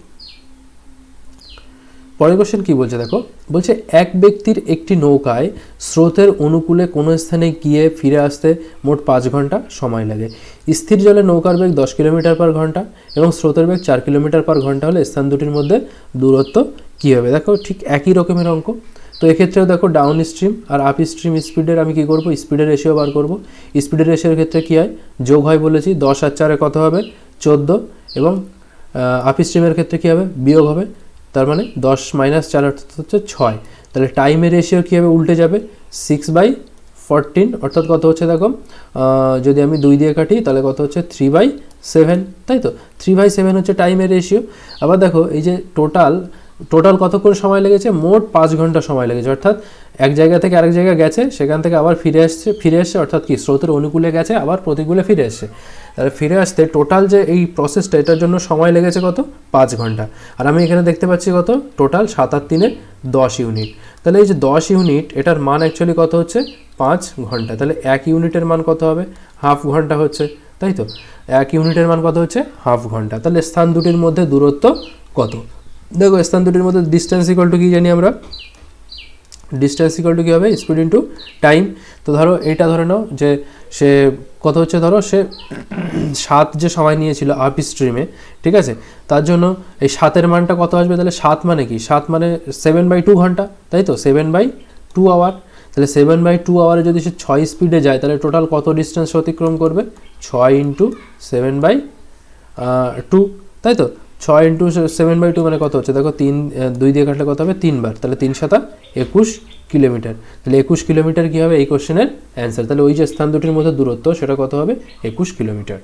পরের কোশ্চেন কী বলছে দেখো, বলছে এক ব্যক্তির একটি নৌকায় স্রোতের অনুকূলে কোনো স্থানে গিয়ে ফিরে আসতে মোট 5 ঘন্টা সময় লাগে। স্থির জলে নৌকার বেগ 10 কিলোমিটার পার ঘন্টা এবং স্রোতের বেগ 4 কিলোমিটার পার ঘন্টা হলে স্থান দুটির মধ্যে দূরত্ব কী হবে? দেখো ঠিক একই রকমের অঙ্ক। তো এক্ষেত্রেও দেখো ডাউন স্ট্রিম আর আপ স্ট্রিম স্পিডের আমি কী করবো, স্পিডের রেশিও বার করব। স্পিডের রেশিওর ক্ষেত্রে কী হয়, যোগ হয় বলেছি, 10 আর 4 কত হবে 14, এবং আপ স্ট্রিমের ক্ষেত্রে কী হবে, বিয়োগ হবে, তার মানে 10 - 4 অর্থাৎ হচ্ছে 6। তাহলে টাইমের রেশিও কী হবে, উল্টে যাবে, 6/14 অর্থাৎ কত হচ্ছে দেখো, যদি আমি 2 দিয়ে কাটি তাহলে কত হচ্ছে 3/7, তাই তো 3/7 হচ্ছে টাইমের রেশিও। আবার দেখো এই যে টোটাল কতক্ষণ সময় লেগেছে, মোট 5 ঘন্টা সময় লেগেছে, অর্থাৎ এক জায়গা থেকে আরেক জায়গায় গেছে, সেখান থেকে আবার ফিরে আসছে, অর্থাৎ কি স্রোতের অনুকূলে গেছে আবার প্রতিকূলে ফিরে আসছে। তাহলে ফিরে আসতে টোটাল যে এই প্রসেসটা, এটার জন্য সময় লেগেছে কত, 5 ঘন্টা। আর আমি এখানে দেখতে পাচ্ছি কত, টোটাল 7 আর 3 10 ইউনিট। তাহলে এই যে 10 ইউনিট, এটার মান অ্যাকচুয়ালি কত হচ্ছে, 5 ঘন্টা। তাহলে 1 ইউনিটের মান কত হবে, হাফ ঘন্টা হচ্ছে, তাই তো 1 ইউনিটের মান কত হচ্ছে, হাফ ঘন্টা। তাহলে স্থান দুটির মধ্যে দূরত্ব কত, দেখো স্থান দুটির মধ্যে ডিস্টেন্স ইকুয়াল টু কী জানি আমরা, ডিস্টেন্স ইকুয়াল টু কী হবে, স্পিড ইন্টু টাইম। তো ধরো এইটা ধরে নাও যে সে কত হচ্ছে, ধরো সে 7 যে সময় নিয়েছিল আপ স্ট্রিমে, ঠিক আছে, তার জন্য এই 7-এর মানটা কত আসবে, তাহলে 7 মানে কি, 7 মানে 7/2 ঘন্টা, তাই তো 7/2 আওয়ার। তাহলে 7/2 আওয়ারে যদি সে 6 স্পিডে যায়, তাহলে টোটাল কত ডিস্টেন্স অতিক্রম করবে, 6 × 7/2, তাই তো 6 × 7/2 মানে কত হচ্ছে দেখো, 2 দিয়ে কাটলে কত হবে, 3 বার, তাহলে 3 × 7 = 21 কিলোমিটার। তাহলে 21 কিলোমিটার কী হবে এই কোশ্চেনের অ্যান্সার। তাহলে ওই যে স্থান দুটির মধ্যে দূরত্ব, সেটা কত হবে, 21 কিলোমিটার।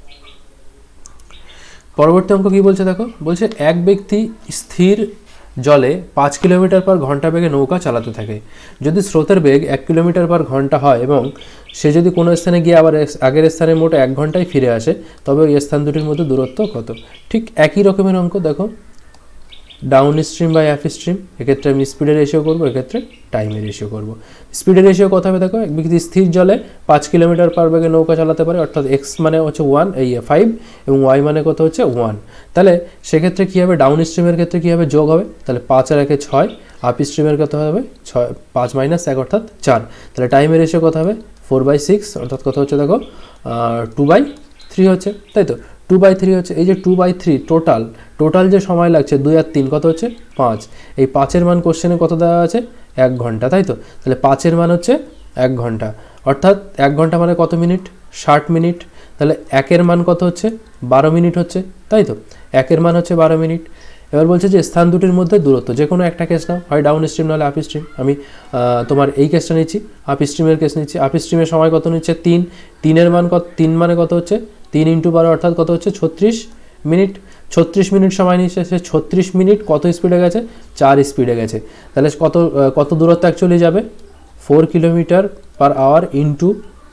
পরবর্তী অঙ্ক কী বলছে দেখো, বলছে এক ব্যক্তি স্থির জলে 5 কিলোমিটার/ঘন্টা বেগে নৌকা চালাতে থাকে। যদি স্রোতের বেগ 1 কিলোমিটার/ঘন্টা হয় এবং সে যদি কোনো স্থানে গিয়ে আবার আগের স্থানে মোট 1 ঘন্টায় ফিরে আসে, তবে ওই স্থান দুটির মধ্যে দূরত্ব কত। ঠিক একই রকমের অঙ্ক দেখো, down stream by up stream, এক্ষেত্রে আমি স্পিডের রেশিও করবো, এক্ষেত্রে টাইমের রেশিও করবো। স্পিডের রেশিও কত হবে দেখো, এক ব্যক্তি স্থির জলে 5 কিলোমিটার/বেগে নৌকা চালাতে পারে, অর্থাৎ এক্স মানে হচ্ছে 5 এবং ওয়াই মানে কত হচ্ছে 1। তাহলে সেক্ষেত্রে কী হবে, ডাউন স্ট্রিমের ক্ষেত্রে কী হবে, যোগ হবে, তাহলে 5 আর 1 6, আপ স্ট্রিমের কত হবে 5 - 1 অর্থাৎ 4। তাহলে টাইমের রেশিও কত হবে, 4/6 অর্থাৎ কত হচ্ছে দেখো 2/3 হচ্ছে, তাই তো 2/3 হচ্ছে। এই যে 2/3 টোটাল যে সময় লাগছে 2 আর 3 কত হচ্ছে 5। এই 5-এর মান কোশ্চেনে কত দেওয়া আছে, 1 ঘন্টা, তাই তো। তাহলে 5-এর মান হচ্ছে 1 ঘন্টা, অর্থাৎ 1 ঘন্টা মানে কত মিনিট, 60 মিনিট। তাহলে 1-এর মান কত হচ্ছে, 12 মিনিট হচ্ছে, তাই তো 1-এর মান হচ্ছে 12 মিনিট। এবার বলছে যে স্থান দুটির মধ্যে দূরত্ব, যে কোনো একটা কেস নাও, হয় ডাউন স্ট্রিম নাহলে আপ স্ট্রিম। আমি তোমার এই কেসটা নিচ্ছি, আপ স্ট্রিমের কেস নিচ্ছি। আপ স্ট্রিমের সময় কত নিচ্ছে, 3-এর মান কত, 3 মানে কত হচ্ছে 3 × 12 অর্থাৎ কত হচ্ছে 36 মিনিট। 36 মিনিট সময় নিচ্ছে, সে 36 মিনিট কত স্পিডে গেছে, 4 স্পিডে গেছে। তাহলে কত দূরত্ব অ্যাকচুয়ালি যাবে, 4 কিলোমিটার/আওয়ার ইন্টু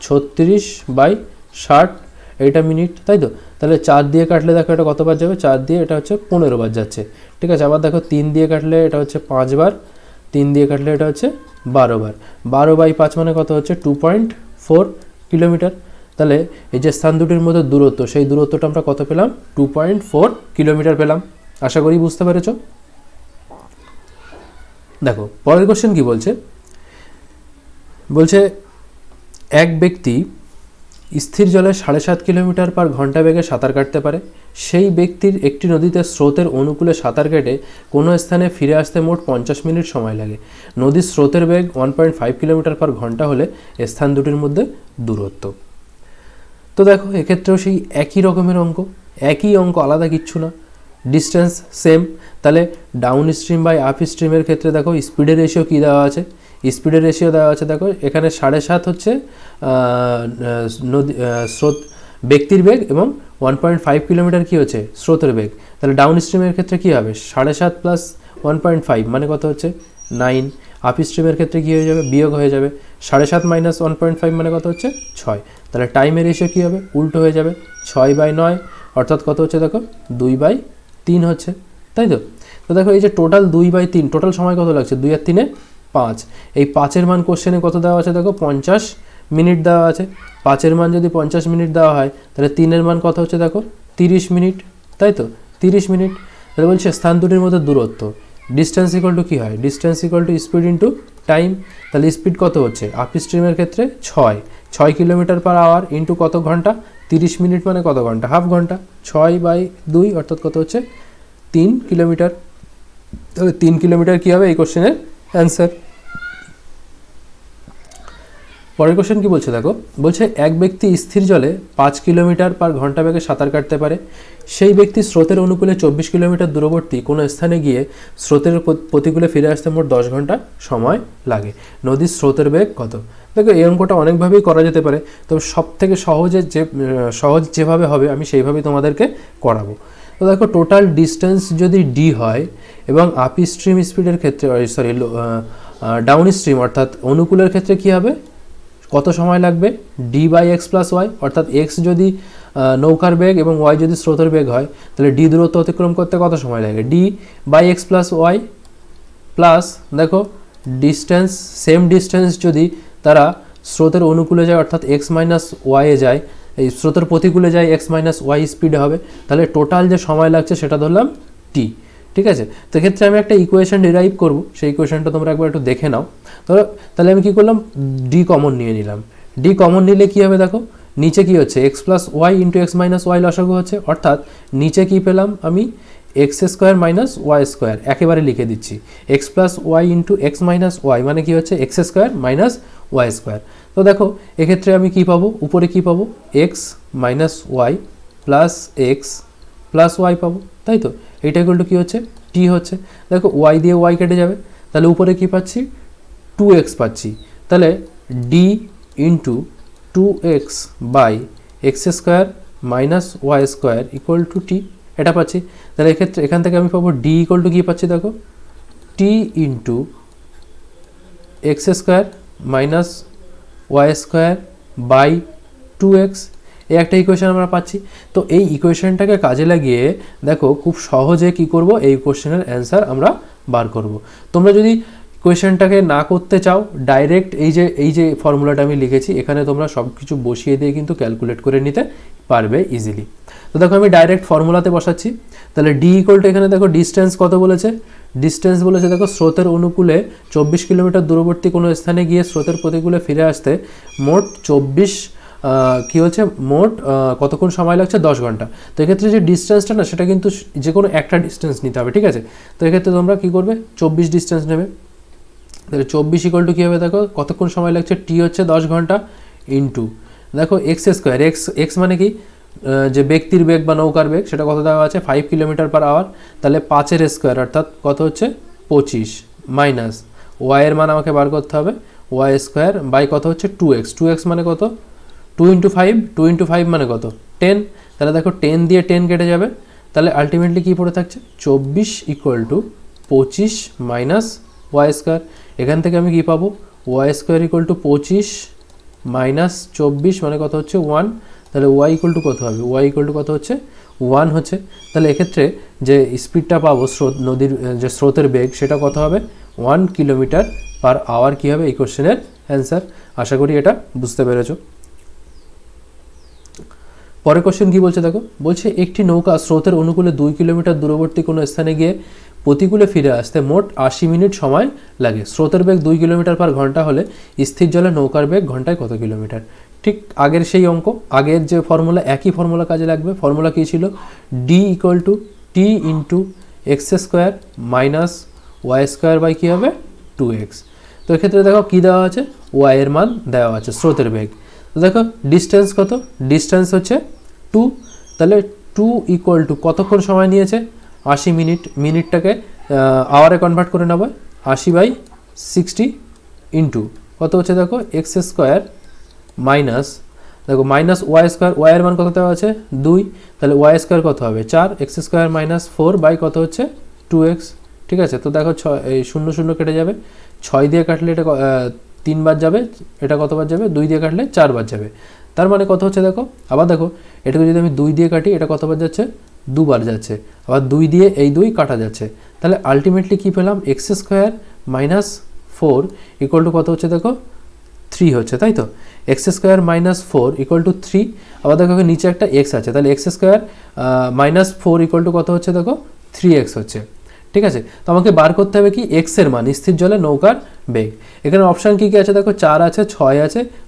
36/60, এইটা মিনিট, তাই তো। তাহলে 4 দিয়ে কাটলে দেখো এটা কতবার যাবে, 4 দিয়ে এটা হচ্ছে 15 বার যাচ্ছে, ঠিক আছে। আবার দেখো 3 দিয়ে কাটলে এটা হচ্ছে 5 বার, 3 দিয়ে কাটলে এটা হচ্ছে 12 বার, 12/5 মানে কত হচ্ছে 2.4 কিলোমিটার। তাহলে এই যে স্থান দুটির মধ্যে দূরত্ব, সেই দূরত্বটা আমরা কত পেলাম, 2.4 কিলোমিটার পেলাম। আশা করি বুঝতে পেরেছ। দেখো পরের কোশ্চেন কি বলছে, এক ব্যক্তি স্থির জলে 7.5 কিলোমিটার/ঘন্টা বেগে সাঁতার কাটতে পারে। সেই ব্যক্তির একটি নদীতে স্রোতের অনুকূলে সাঁতার কেটে কোনো স্থানে ফিরে আসতে মোট 50 মিনিট সময় লাগে। নদীর স্রোতের বেগ 1.5 কিলোমিটার/ঘন্টা হলে স্থান দুটির মধ্যে দূরত্ব। তো দেখো এক্ষেত্রেও সেই একই রকমের অঙ্ক, একই অঙ্ক, আলাদা কিচ্ছু না, ডিস্টেন্স সেম। তাহলে ডাউন স্ট্রিম বাই আপ স্ট্রিমের ক্ষেত্রে দেখো স্পিডের রেশিও কী দেওয়া আছে, স্পিডের রেশিও দেওয়া আছে দেখো এখানে 7.5 হচ্ছে স্রোত ব্যক্তির বেগ এবং 1.5 কিলোমিটার কী হচ্ছে স্রোতের বেগ। তাহলে ডাউন স্ট্রিমের ক্ষেত্রে কী হবে, 7.5 + 1.5 মানে কত হচ্ছে 9। আপ স্ট্রিমের ক্ষেত্রে কী হয়ে যাবে, বিয়োগ হয়ে যাবে, 7.5 - 1.5 মানে কত হচ্ছে 6। তাহলে টাইমের রেশিও কী হবে, উল্টো হয়ে যাবে, 6/9 অর্থাৎ কত হচ্ছে দেখো 2/3 হচ্ছে, তাই তো। তো দেখো এই যে টোটাল 2/3, টোটাল সময় কত লাগছে, 2 আর 3 5। এই 5-এর মান কোশ্চেনে কত দেওয়া আছে দেখো 50 মিনিট দেওয়া আছে। 5-এর মান যদি 50 মিনিট দেওয়া হয়, তাহলে 3-এর মান কত হচ্ছে দেখো 30 মিনিট, তাই তো 30 মিনিট। তাহলে বলছে স্থান দুটির মধ্যে দূরত্ব, ডিস্টেন্স ইকুয়াল টু কী হয়, distance equal to speed into time. তাহলে স্পিড কত হচ্ছে, আপ স্ট্রিমের ক্ষেত্রে 6 কিলোমিটার/আওয়ার ইন্টু কত ঘন্টা, 30 মিনিট মানে কত ঘন্টা, হাফ ঘন্টা, 6/2 অর্থাৎ কত হচ্ছে 3 কিলোমিটার। তাহলে 3 কিলোমিটার কী হবে এই কোশ্চেনের অ্যান্সার। পরের কোশ্চেন কি বলছে দেখো, বলছে এক ব্যক্তি স্থির জলে 5 কিলোমিটার পার ঘন্টা বেগে সাঁতার কাটতে পারে। সেই ব্যক্তি স্রোতের অনুকূলে 24 কিলোমিটার দূরবর্তী কোনো স্থানে গিয়ে স্রোতের প্রতিকূলে ফিরে আসতে মোট 10 ঘন্টা সময় লাগে। নদীর স্রোতের বেগ কত? দেখো এই অঙ্কটা অনেকভাবেই করা যেতে পারে, তবে সবথেকে সহজ যেভাবে হবে আমি সেইভাবেই তোমাদেরকে করাবো। তো দেখো টোটাল ডিস্টেন্স যদি ডি হয় এবং আপ স্ট্রিম স্পিডের ক্ষেত্রে ডাউন স্ট্রিম অর্থাৎ অনুকূলের ক্ষেত্রে কি হবে, কত সময় লাগবে, D by X plus Y, অর্থাৎ এক্স যদি নৌকার বেগ এবং ওয়াই যদি স্রোতের বেগ হয় তাহলে ডি দূরত্ব অতিক্রম করতে কত সময় লাগে, D by X plus Y plus দেখো ডিস্টেন্স, সেম ডিস্টেন্স যদি তারা স্রোতের অনুকূলে যায় অর্থাৎ এক্স মাইনাস ওয়াইয়ে যায়, এই স্রোতের প্রতিকূলে যায় এক্স মাইনাস ওয়াই স্পিডে হবে, তাহলে টোটাল যে সময় লাগছে সেটা ধরলাম টি। ঠিক আছে, তো এক্ষেত্রে আমি একটা ইকুয়েশন ডিরাইভ করব, সেই ইকুয়েশনটা তোমরা একবার একটু দেখে নাও। তাহলে আমি কি করলাম, ডি কমন নিয়ে নিলাম। ডি কমন নিলে কি হবে দেখো, নিচে কি হচ্ছে X plus Y into X minus Y লসাগু হচ্ছে, অর্থাৎ নিচে কি পেলাম আমি X square minus Y square, একেবারে লিখে দিচ্ছি X plus Y into X minus Y মানে কি হচ্ছে X square minus Y square. তো দেখো এক্ষেত্রে আমি কি পাবো, উপরে কি পাবো X minus Y plus X plus Y পাবো, তাই তো। এইটা ইকুয়াল টু কী হচ্ছে, টি হচ্ছে। দেখো ওয়াই দিয়ে ওয়াই কেটে যাবে, তাহলে উপরে কি পাচ্ছি 2x পাচ্ছি, তাহলে D into 2x by X square minus Y square equal to T, এটা পাচ্ছি। তাহলে এক্ষেত্রে এখান থেকে আমি পাবো ডি ইকুয়াল টু কী পাচ্ছি দেখো, T into X square minus Y square by 2x, এই একটা ইকুয়েশন আমরা পাচ্ছি। তো এই ইকুয়েশনটাকে কাজে লাগিয়ে দেখো খুব সহজে কি করব, এই কোশ্চেনের অ্যান্সার আমরা বার করব। তোমরা যদি কোয়েশ্চেনটাকে না করতে চাও, ডাইরেক্ট এই যে ফর্মুলাটা আমি লিখেছি এখানে তোমরা সব কিছু বসিয়ে দিয়ে কিন্তু ক্যালকুলেট করে নিতে পারবে ইজিলি। তো দেখো আমি ডাইরেক্ট ফর্মুলাতে বসাচ্ছি, তাহলে ডি ইকুয়াল টু এখানে দেখো ডিস্টেন্স কত বলেছে, ডিস্টেন্স বলেছে দেখো স্রোতের অনুকূলে 24 কিলোমিটার দূরবর্তী কোনো স্থানে গিয়ে স্রোতের প্রতিকূলে ফিরে আসতে মোট 24 কী হচ্ছে মোট কতক্ষণ সময় লাগছে 10 ঘন্টা। তো এক্ষেত্রে যে ডিস্টেন্সটা না সেটা কিন্তু যে কোনো একটা ডিস্টেন্স নিতে হবে, ঠিক আছে। তো এক্ষেত্রে তোমরা কী করবে 24 ডিস্টেন্স নেবে, তাহলে 24 ইকুয়াল টু কী হবে দেখো কতক্ষণ সময় লাগছে, টি হচ্ছে 10 ঘন্টা ইন্টু দেখো এক্স স্কোয়ার, এক্স মানে কি যে ব্যক্তির বেগ বা নৌকার বেগ সেটা কত দেওয়া আছে 5 কিলোমিটার পার আওয়ার, তাহলে 5-এর স্কোয়ার অর্থাৎ কত হচ্ছে 25 মাইনাস ওয়াইয়ের মান আমাকে বার করতে হবে ওয়াই স্কোয়ার বাই কত হচ্ছে 2x মানে কত 2 ইন্টু 5 মানে কত 10, তাহলে দেখো 10 দিয়ে 10 কেটে যাবে, তাহলে আলটিমেটলি কী পড়ে থাকছে 24 equal to 25 minus Y square. এখান থেকে আমি কী পাবো Y square equal to 25 minus 24 মানে কত হচ্ছে 1, তাহলে ওয়াই ইকুয়াল টু কত হবে, ওয়াই ইকুয়াল টু কত হচ্ছে 1 হচ্ছে। তাহলে এক্ষেত্রে যে স্পিডটা পাবো নদীর যে স্রোতের বেগ সেটা কত হবে 1 কিলোমিটার পার আওয়ার কী হবে এই কোশ্চেনের অ্যান্সার। আশা করি এটা বুঝতে পেরেছো। পরের কোশ্চেন কী বলছে দেখো, বলছে একটি নৌকা স্রোতের অনুকূলে 2 কিলোমিটার দূরবর্তী কোনো স্থানে গিয়ে প্রতিকূলে ফিরে আসতে মোট 80 মিনিট সময় লাগে। স্রোতের বেগ 2 কিলোমিটার পার ঘন্টা হলে স্থির জলে নৌকার বেগ ঘন্টায় কত কিলোমিটার। ঠিক আগের সেই অঙ্ক, আগের যে ফর্মুলা একই ফর্মুলা কাজে লাগবে। ফর্মুলা কী ছিল, D equal to T into X square minus Y square by কী হবে 2x। তো এক্ষেত্রে দেখো কী দেওয়া আছে, ওয়াইয়ের মান দেওয়া আছে স্রোতের বেগ। তো দেখো ডিস্টেন্স কত, ডিস্টেন্স হচ্ছে 2, তাহলে 2 ইকুয়াল টু কতক্ষণ সময় নিয়েছে 80 মিনিট, মিনিটটাকে আওয়ারে কনভার্ট করে নেব 80/60 ইন্টু কত হচ্ছে দেখো এক্স স্কোয়ার মাইনাস দেখো মাইনাস ওয়াই স্কোয়ার, ওয়াইয়ের মান কত দেওয়া আছে 2, তাহলে ওয়াই স্কোয়ার কত হবে 4, এক্স স্কোয়ার মাইনাস 4 বাই কত হচ্ছে 2x। ঠিক আছে, তো দেখো 0 কেটে যাবে, 6 দিয়ে কাটলে এটা 3 বার যাবে, এটা কতবার যাবে 2 দিয়ে কাটলে 4 বার যাবে, তার মানে কত হচ্ছে দেখো, আবার দেখো এটাকে যদি আমি 2 দিয়ে কাটি এটা কতবার যাচ্ছে 2 বার যাচ্ছে, আবার 2 দিয়ে এই 2 কাটা যাচ্ছে, তাহলে আলটিমেটলি কী পেলাম X square minus 4 equal to কত হচ্ছে দেখো 3 হচ্ছে, তাই তো। X square minus 4 equal to 3, আবার দেখো নিচে একটা এক্স আছে, তাহলে X square minus 4 equal to কত হচ্ছে দেখো 3x হচ্ছে। ঠিক আছে, তো আমাকে বার করতে হবে কি এক্সের মান, স্থির জলে নৌকার বেগ। এখানে অপশান কী কী আছে দেখো 4 আছে, 6 আছে,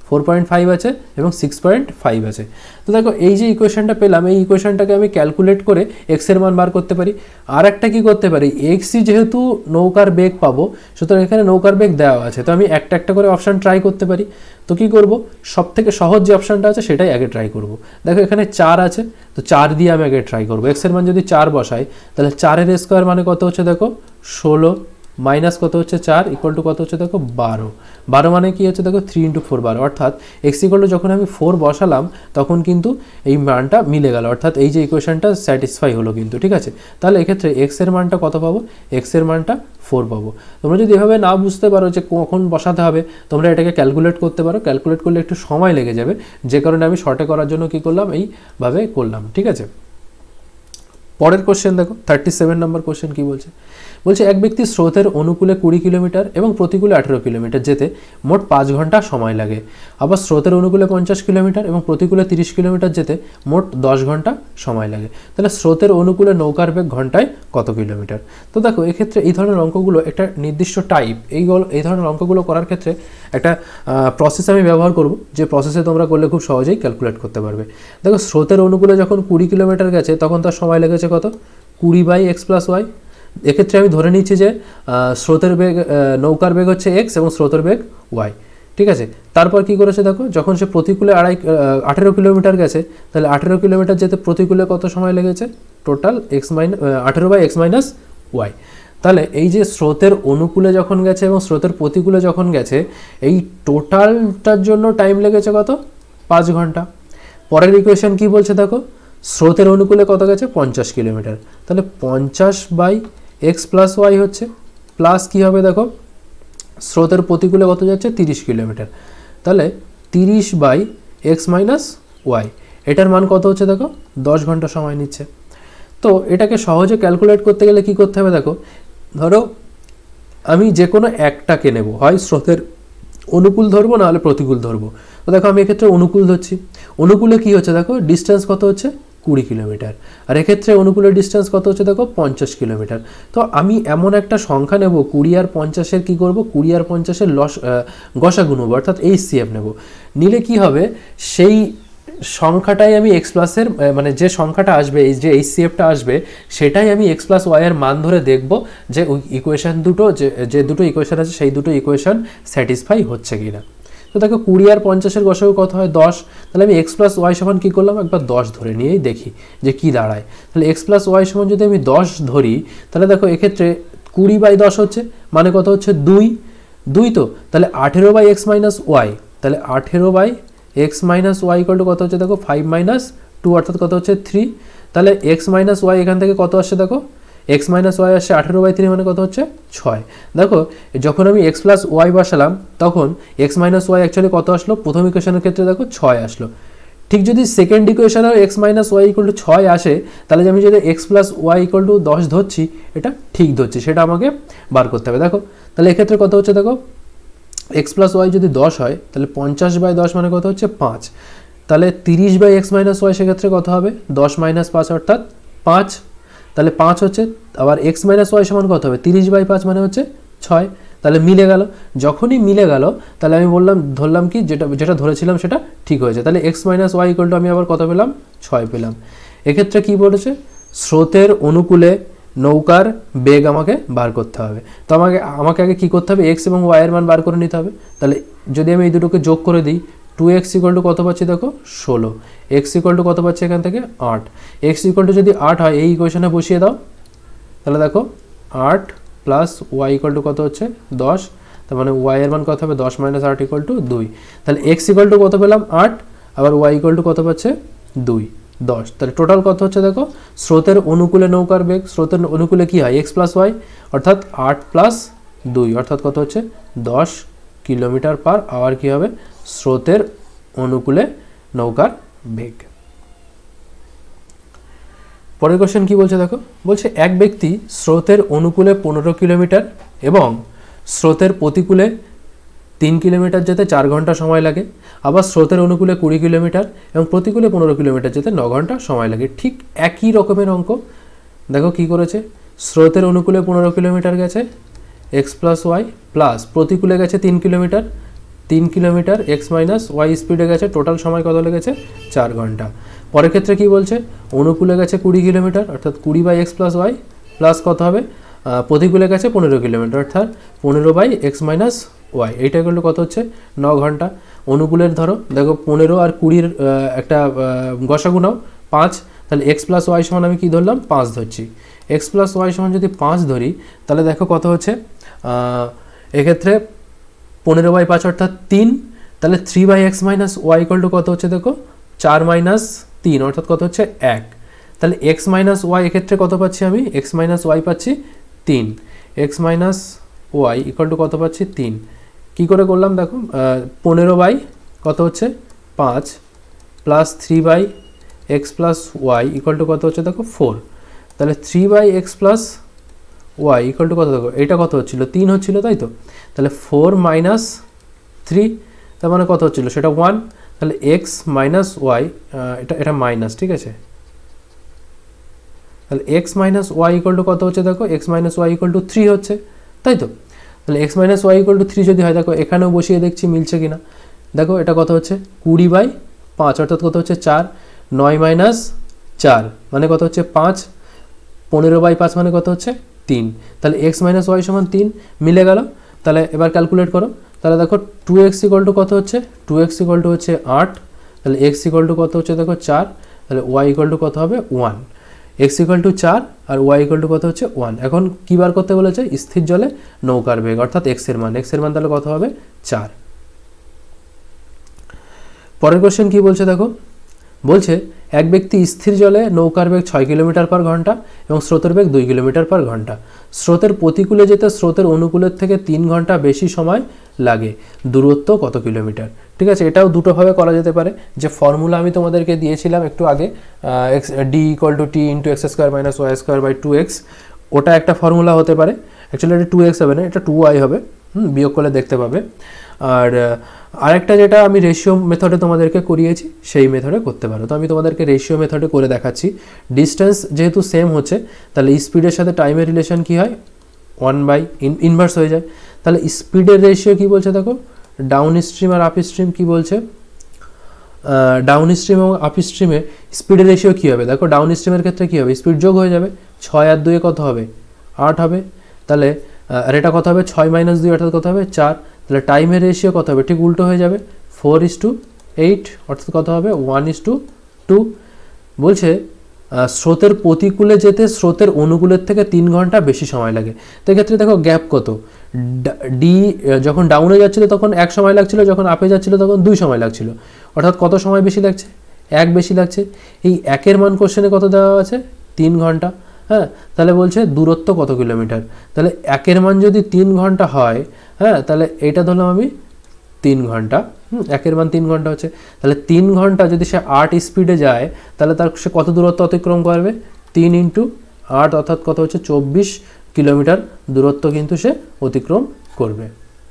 4.5 আছে এবং 6.5 আছে। তো দেখো এই যে ইকুয়েশনটা পেলাম, এই ইকুয়েশনটাকে আমি ক্যালকুলেট করে এক্স এর মান বার করতে পারি। আর একটা কী করতে পারি, এক্সই যেহেতু নৌকার বেগ পাবো, সুতরাং এখানে নৌকার বেগ দেওয়া আছে, তো আমি একটা একটা করে অপশান ট্রাই করতে পারি। তো কী করব, সব থেকে সহজ যে অপশানটা আছে সেটাই আগে ট্রাই করব। দেখো এখানে 4 আছে, তো 4 দিয়ে আমি আগে ট্রাই করবো। এক্সের মান যদি 4 বসাই, তাহলে 4 স্কোয়ার মানে কত হচ্ছে দেখো 16, মাইনাস কত হচ্ছে 4 ইকুয়াল টু কত হচ্ছে দেখো 12। 12 মানে কি হচ্ছে দেখো 3 × 4 12, অর্থাৎ এক্স ইকুয়াল টু যখন আমি 4 বসালাম তখন কিন্তু এই মানটা মিলে গেল, অর্থাৎ এই যে ইকুয়েশনটা স্যাটিসফাই হলো কিন্তু, ঠিক আছে। তাহলে এক্ষেত্রে এক্স এর মানটা কত পাবো, এক্স এর মানটা 4 পাবো। তোমরা যদি এভাবে না বুঝতে পারো যে কখন বসাতে হবে, তোমরা এটাকে ক্যালকুলেট করতে পারো। ক্যালকুলেট করলে একটু সময় লেগে যাবে, যে কারণে আমি শর্টে করার জন্য কি করলাম, এইভাবে করলাম, ঠিক আছে। পরের কোশ্চেন দেখো 37 নম্বর কোশ্চেন কি বলছে, বলছে এক ব্যক্তি স্রোতের অনুকূলে 20 কিলোমিটার এবং প্রতিকূলে 18 কিলোমিটার যেতে মোট 5 ঘন্টা সময় লাগে। আবার স্রোতের অনুকূলে 50 কিলোমিটার এবং প্রতিকূলে 30 কিলোমিটার যেতে মোট 10 ঘন্টা সময় লাগে। তাহলে স্রোতের অনুকূলে নৌকার বেগ ঘন্টায় কত কিলোমিটার। তো দেখো এক্ষেত্রে এই ধরনের অঙ্কগুলো একটা নির্দিষ্ট টাইপ, এই ধরনের অঙ্কগুলো করার ক্ষেত্রে একটা প্রসেস আমি ব্যবহার করব, যে প্রসেসে তোমরা করলে খুব সহজেই ক্যালকুলেট করতে পারবে। দেখো স্রোতের অনুকূলে যখন 20 কিলোমিটার গেছে তখন তার সময় লেগেছে কত, 20/x + y। এক্ষেত্রে আমি ধরে নিচ্ছি যে স্রোতের বেগ, নৌকার বেগ হচ্ছে এক্স এবং স্রোতের বেগ ওয়াই, ঠিক আছে। তারপর কি করেছে দেখো, যখন সে প্রতিকূলে 18 কিলোমিটার গেছে, তাহলে 18 কিলোমিটার যেতে প্রতিকূলে কত সময় লেগেছে, টোটাল 18/x - y। তাহলে এই যে স্রোতের অনুকূলে যখন গেছে এবং স্রোতের প্রতিকূলে যখন গেছে, এই টোটালটার জন্য টাইম লেগেছে কত, 5 ঘন্টা। পরের ইকুয়েশন কি বলছে দেখো, স্রোতের অনুকূলে কত গেছে, 50 কিলোমিটার, তাহলে 50/x + y হচ্ছে, প্লাস কি হবে দেখো স্রোতের প্রতিকূলে কত যাচ্ছে, 30 কিলোমিটার, তাহলে 30/x - y, এটার মান কত হচ্ছে দেখো 10 ঘন্টা সময় নিচ্ছে। তো এটাকে সহজে ক্যালকুলেট করতে গেলে কি করতে হবে দেখো, ধরো আমি যে কোনো একটাকে নেব, হয় স্রোতের অনুকূল ধরবো না হলে প্রতিকূল ধরবো। তো দেখো আমি এক্ষেত্রে অনুকূল ধরছি। অনুকূলে কি হচ্ছে দেখো, ডিস্টেন্স কত হচ্ছে 20 কিলোমিটার, আর এক্ষেত্রে অনুকূলের ডিস্টেন্স কত হচ্ছে দেখো 50 কিলোমিটার। তো আমি এমন একটা সংখ্যা নেব, 20 আর 50-এর কী করবো, 20 আর 50-এর গসাগু নেবো, অর্থাৎ HCF নেব। নিলে কি হবে, সেই সংখ্যাটাই আমি এক্স প্লাসের মানে যে সংখ্যাটা আসবে, এই যে HCFটা আসবে, সেটাই আমি x + y এর মান ধরে দেখব যে ইকুয়েশন দুটো, যে দুটো ইকুয়েশন আছে সেই দুটো ইকুয়েশন স্যাটিসফাই হচ্ছে কিনা। তো দেখো 20 আর 50-এর গসাগু কত হয় 10, তাহলে আমি x + y সমান কী করলাম, একবার 10 ধরে নিয়েই দেখি যে কি দাঁড়ায়। তাহলে x + y সমান যদি আমি 10 ধরি, তাহলে দেখো এক্ষেত্রে 20/10 হচ্ছে, মানে কত হচ্ছে 2 তো, তাহলে 18/x - y, তাহলে 18/x - y = কত হচ্ছে দেখো 5 - 2, অর্থাৎ কত হচ্ছে 3। তাহলে x - y এখান থেকে কত আসছে দেখো, x - y আসছে 18/3, মানে কত হচ্ছে 6। দেখো যখন আমি x + y বসালাম তখন x - y অ্যাকচুয়ালি কত আসলো, প্রথম ইকুয়েশনের ক্ষেত্রে দেখো 6 আসলো। ঠিক যদি সেকেন্ড ইকুয়েশনেও x - y = 6 আসে, তাহলে আমি যদি x + y = 10 ধরছি, এটা ঠিক ধরছি, সেটা আমাকে বার করতে হবে। দেখো তাহলে এক্ষেত্রে কত হচ্ছে দেখো, x + y যদি 10 হয়, তাহলে 50/10 মানে কত হচ্ছে 5। তাহলে 30/x - y সেক্ষেত্রে কত হবে, 10 - 5 অর্থাৎ 5, তাহলে 5 হচ্ছে। আবার x - y সমান কত হবে, 30/5 মানে হচ্ছে 6। তাহলে মিলে গেল, যখনই মিলে গেল তাহলে আমি ধরলাম কি, যেটা ধরেছিলাম সেটা ঠিক হয়েছে। তাহলে x - y = আমি আবার কত পেলাম, 6 পেলাম। এক্ষেত্রে কি বলেছে, স্রোতের অনুকূলে নৌকার বেগ আমাকে বার করতে হবে। তো আমাকে আগে কী করতে হবে, x এবং y এর মান বার করে নিতে হবে। তাহলে যদি আমি এই দুটোকে যোগ করে দিই, 2x = কত পাচ্ছি দেখো 16, x = কত পাচ্ছি এখান থেকে 8। x = যদি 8 হয়, এই ইকুয়েশনে বসিয়ে দাও, তাহলে দেখো 8 + y = কত হচ্ছে 10, তার মানে y এর মান কত হবে 10 - 8 = 2। তাহলে x = কত পেলাম 8, আবার y = কত পাচ্ছে 2, 10। তাহলে টোটাল কত হচ্ছে দেখো, স্রোতের অনুকূলে নৌকার বেগ, স্রোতের অনুকূলে কি হয় x + y, অর্থাৎ 8 + 2, অর্থাৎ কত হচ্ছে 10 কিলোমিটার/আওয়ার কি হবে স্রোতের অনুকূলে নৌকার বেগ। পরের কোশ্চেন কি বলছে দেখো, বলছে এক ব্যক্তি স্রোতের অনুকূলে 15 কিলোমিটার এবং স্রোতের প্রতিকূলে 3 কিলোমিটার যেতে 4 ঘন্টা সময় লাগে। আবার স্রোতের অনুকূলে 20 কিলোমিটার এবং প্রতিকূলে 15 কিলোমিটার যেতে 9 ঘন্টা সময় লাগে। ঠিক একই রকমের অঙ্ক দেখো কি করেছে, স্রোতের অনুকূলে 15 কিলোমিটার গেছে x + y, প্লাস প্রতিকূলে গেছে 3 kilometre, 3 kilometre X minus Y স্পিডে গেছে, টোটাল সময় কত লেগেছে 4 ঘন্টা। পরের ক্ষেত্রে কি বলছে, অনুকূলে গেছে 20 কিলোমিটার অর্থাৎ 20 by X plus Y plus কত হবে, প্রতিকূলে গেছে 15 কিলোমিটার অর্থাৎ 15 বাই এক্স মাইনাস ওয়াই, এইটা করলে কত হচ্ছে 9 ঘন্টা। অনুকূলের ধরো দেখো 15 আর 20 একটা গসাগু নাও 5, তাহলে এক্স প্লাস ওয়াই সমান আমি কী ধরলাম 5 ধরছি। এক্স প্লাস ওয়াই সমান যদি 5 ধরি তাহলে দেখো কত হচ্ছে, এক্ষেত্রে 15 বাই 5 অর্থাৎ 3, তাহলে 3 by x minus Y equal to কত হচ্ছে দেখো 4 মাইনাস 3 অর্থাৎ কত হচ্ছে 1। তাহলে এক্স মাইনাস ওয়াই এক্ষেত্রে কত পাচ্ছি আমি, এক্স মাইনাস ওয়াই পাচ্ছি 3, X minus Y equal to কত পাচ্ছি 3। কী করে করলাম দেখো, 15 বাই কত হচ্ছে 5 plus 3 by X plus Y equal to কত হচ্ছে দেখো 4, তাহলে 3 by X plus Y equal to কত দেখো, এটা কত হচ্ছিলো 3 হচ্ছিলো তাই তো, তাহলে 4 মাইনাস 3 তার মানে কত হচ্ছিলো সেটা 1, তাহলে এক্স মাইনাস ওয়াই এটা মাইনাস, ঠিক আছে, তাহলে x minus Y equal to কত হচ্ছে দেখো, X minus Y equal to 3 হচ্ছে তাই তো। তাহলে x minus Y equal to 3 যদি হয় দেখো এখানেও বসিয়ে দেখছি মিলছে কিনা, দেখো এটা কত হচ্ছে 20 বাই 5 অর্থাৎ কত হচ্ছে 4, 9 মাইনাস 4 মানে কত হচ্ছে 5, 15 বাই 5 মানে কত হচ্ছে 3, তাহলে এক্স মাইনাস ওয়াই সমান 3 মিলে গেল। তাহলে এবার ক্যালকুলেট করো, তাহলে দেখো 2x ইকুয়াল টু কত হচ্ছে, 2x ইকুয়াল টু হচ্ছে 8, তাহলে x ইকুয়াল টু কত হচ্ছে দেখো 4, তাহলে y ইকুয়াল টু কত হবে 1, x ইকুয়াল টু 4 আর y ইকুয়াল টু কত হচ্ছে 1। এখন কী বার করতে বলেছে, স্থির জলে নৌকার বেগ অর্থাৎ x এর মান তাহলে কত হবে 4। পরের কোশ্চেন কী বলছে দেখো, বলছে এক ব্যক্তি স্থির জলে নৌকার বেগ 6 কিলোমিটার পার ঘন্টা এবং স্রোতের বেগ 2 কিলোমিটার পার ঘন্টা, স্রোতের প্রতিকূলে যেতে স্রোতের অনুকূলের থেকে 3 ঘন্টা বেশি সময় লাগে, দূরত্ব কত কিলোমিটার। ঠিক আছে, এটাও দুটোভাবে করা যেতে পারে, যে ফর্মুলা আমি তোমাদেরকে দিয়েছিলাম একটু আগে, D equal to T into X square minus Y square by 2x, ওটা একটা ফর্মুলা হতে পারে। অ্যাকচুয়ালি এটা 2x হবে না, এটা 2y হবে, বিয়োগ করলে দেখতে পাবে। আর আরেকটা যেটা আমি রেশিও মেথডে তোমাদেরকে করিয়েছি সেই মেথডে করতে পারো। তো আমি তোমাদেরকে রেশিও মেথডে করে দেখাচ্ছি। ডিস্টেন্স যেহেতু সেম হচ্ছে তাহলে স্পিডের সাথে টাইমের রিলেশন কি হয়, 1 ইনভার্স হয়ে যায়। তাহলে স্পিডের রেশিও কি বলছে দেখো, ডাউন স্ট্রিম আর আপ স্ট্রিম কি বলছে, ডাউন স্ট্রিম এবং আপ স্ট্রিমে স্পিডের রেশিও কী হবে দেখো, ডাউন স্ট্রিমের ক্ষেত্রে কী হবে, স্পিড যোগ হয়ে যাবে, 6 আর 2 কত হবে 8 হবে, তাহলে আর এটা কত হবে 6 মাইনাস 2 অর্থাৎ কত হবে 4, তাহলে টাইমের রেশিও কত হবে ঠিক উল্টো হয়ে যাবে, 4:8 অর্থাৎ কত হবে 1:2। বলছে স্রোতের প্রতিকূলে যেতে স্রোতের অনুকূলের থেকে 3 ঘন্টা বেশি সময় লাগে। তো এক্ষেত্রে দেখো গ্যাপ কত, ডি যখন ডাউনে যাচ্ছিলো তখন 1 সময় লাগছিল, যখন আপে যাচ্ছিলো তখন 2 সময় লাগছিল, অর্থাৎ কত সময় বেশি লাগছে 1 বেশি লাগছে। এই 1-এর মান কোশ্চেনে কত দেওয়া আছে 3 ঘন্টা। হ্যাঁ, তাহলে বলছে দূরত্ব কত কিলোমিটার, তাহলে 1-এর মান যদি 3 ঘন্টা হয়, হ্যাঁ তাহলে এইটা ধরলাম আমি 3 ঘন্টা, 1-এর মান 3 ঘন্টা হচ্ছে, তাহলে 3 ঘন্টা যদি সে 8 স্পিডে যায় তাহলে তার সে কত দূরত্ব অতিক্রম করবে, 3 × 8 অর্থাৎ কত হচ্ছে 24 কিলোমিটার দূরত্ব কিন্তু সে অতিক্রম করবে।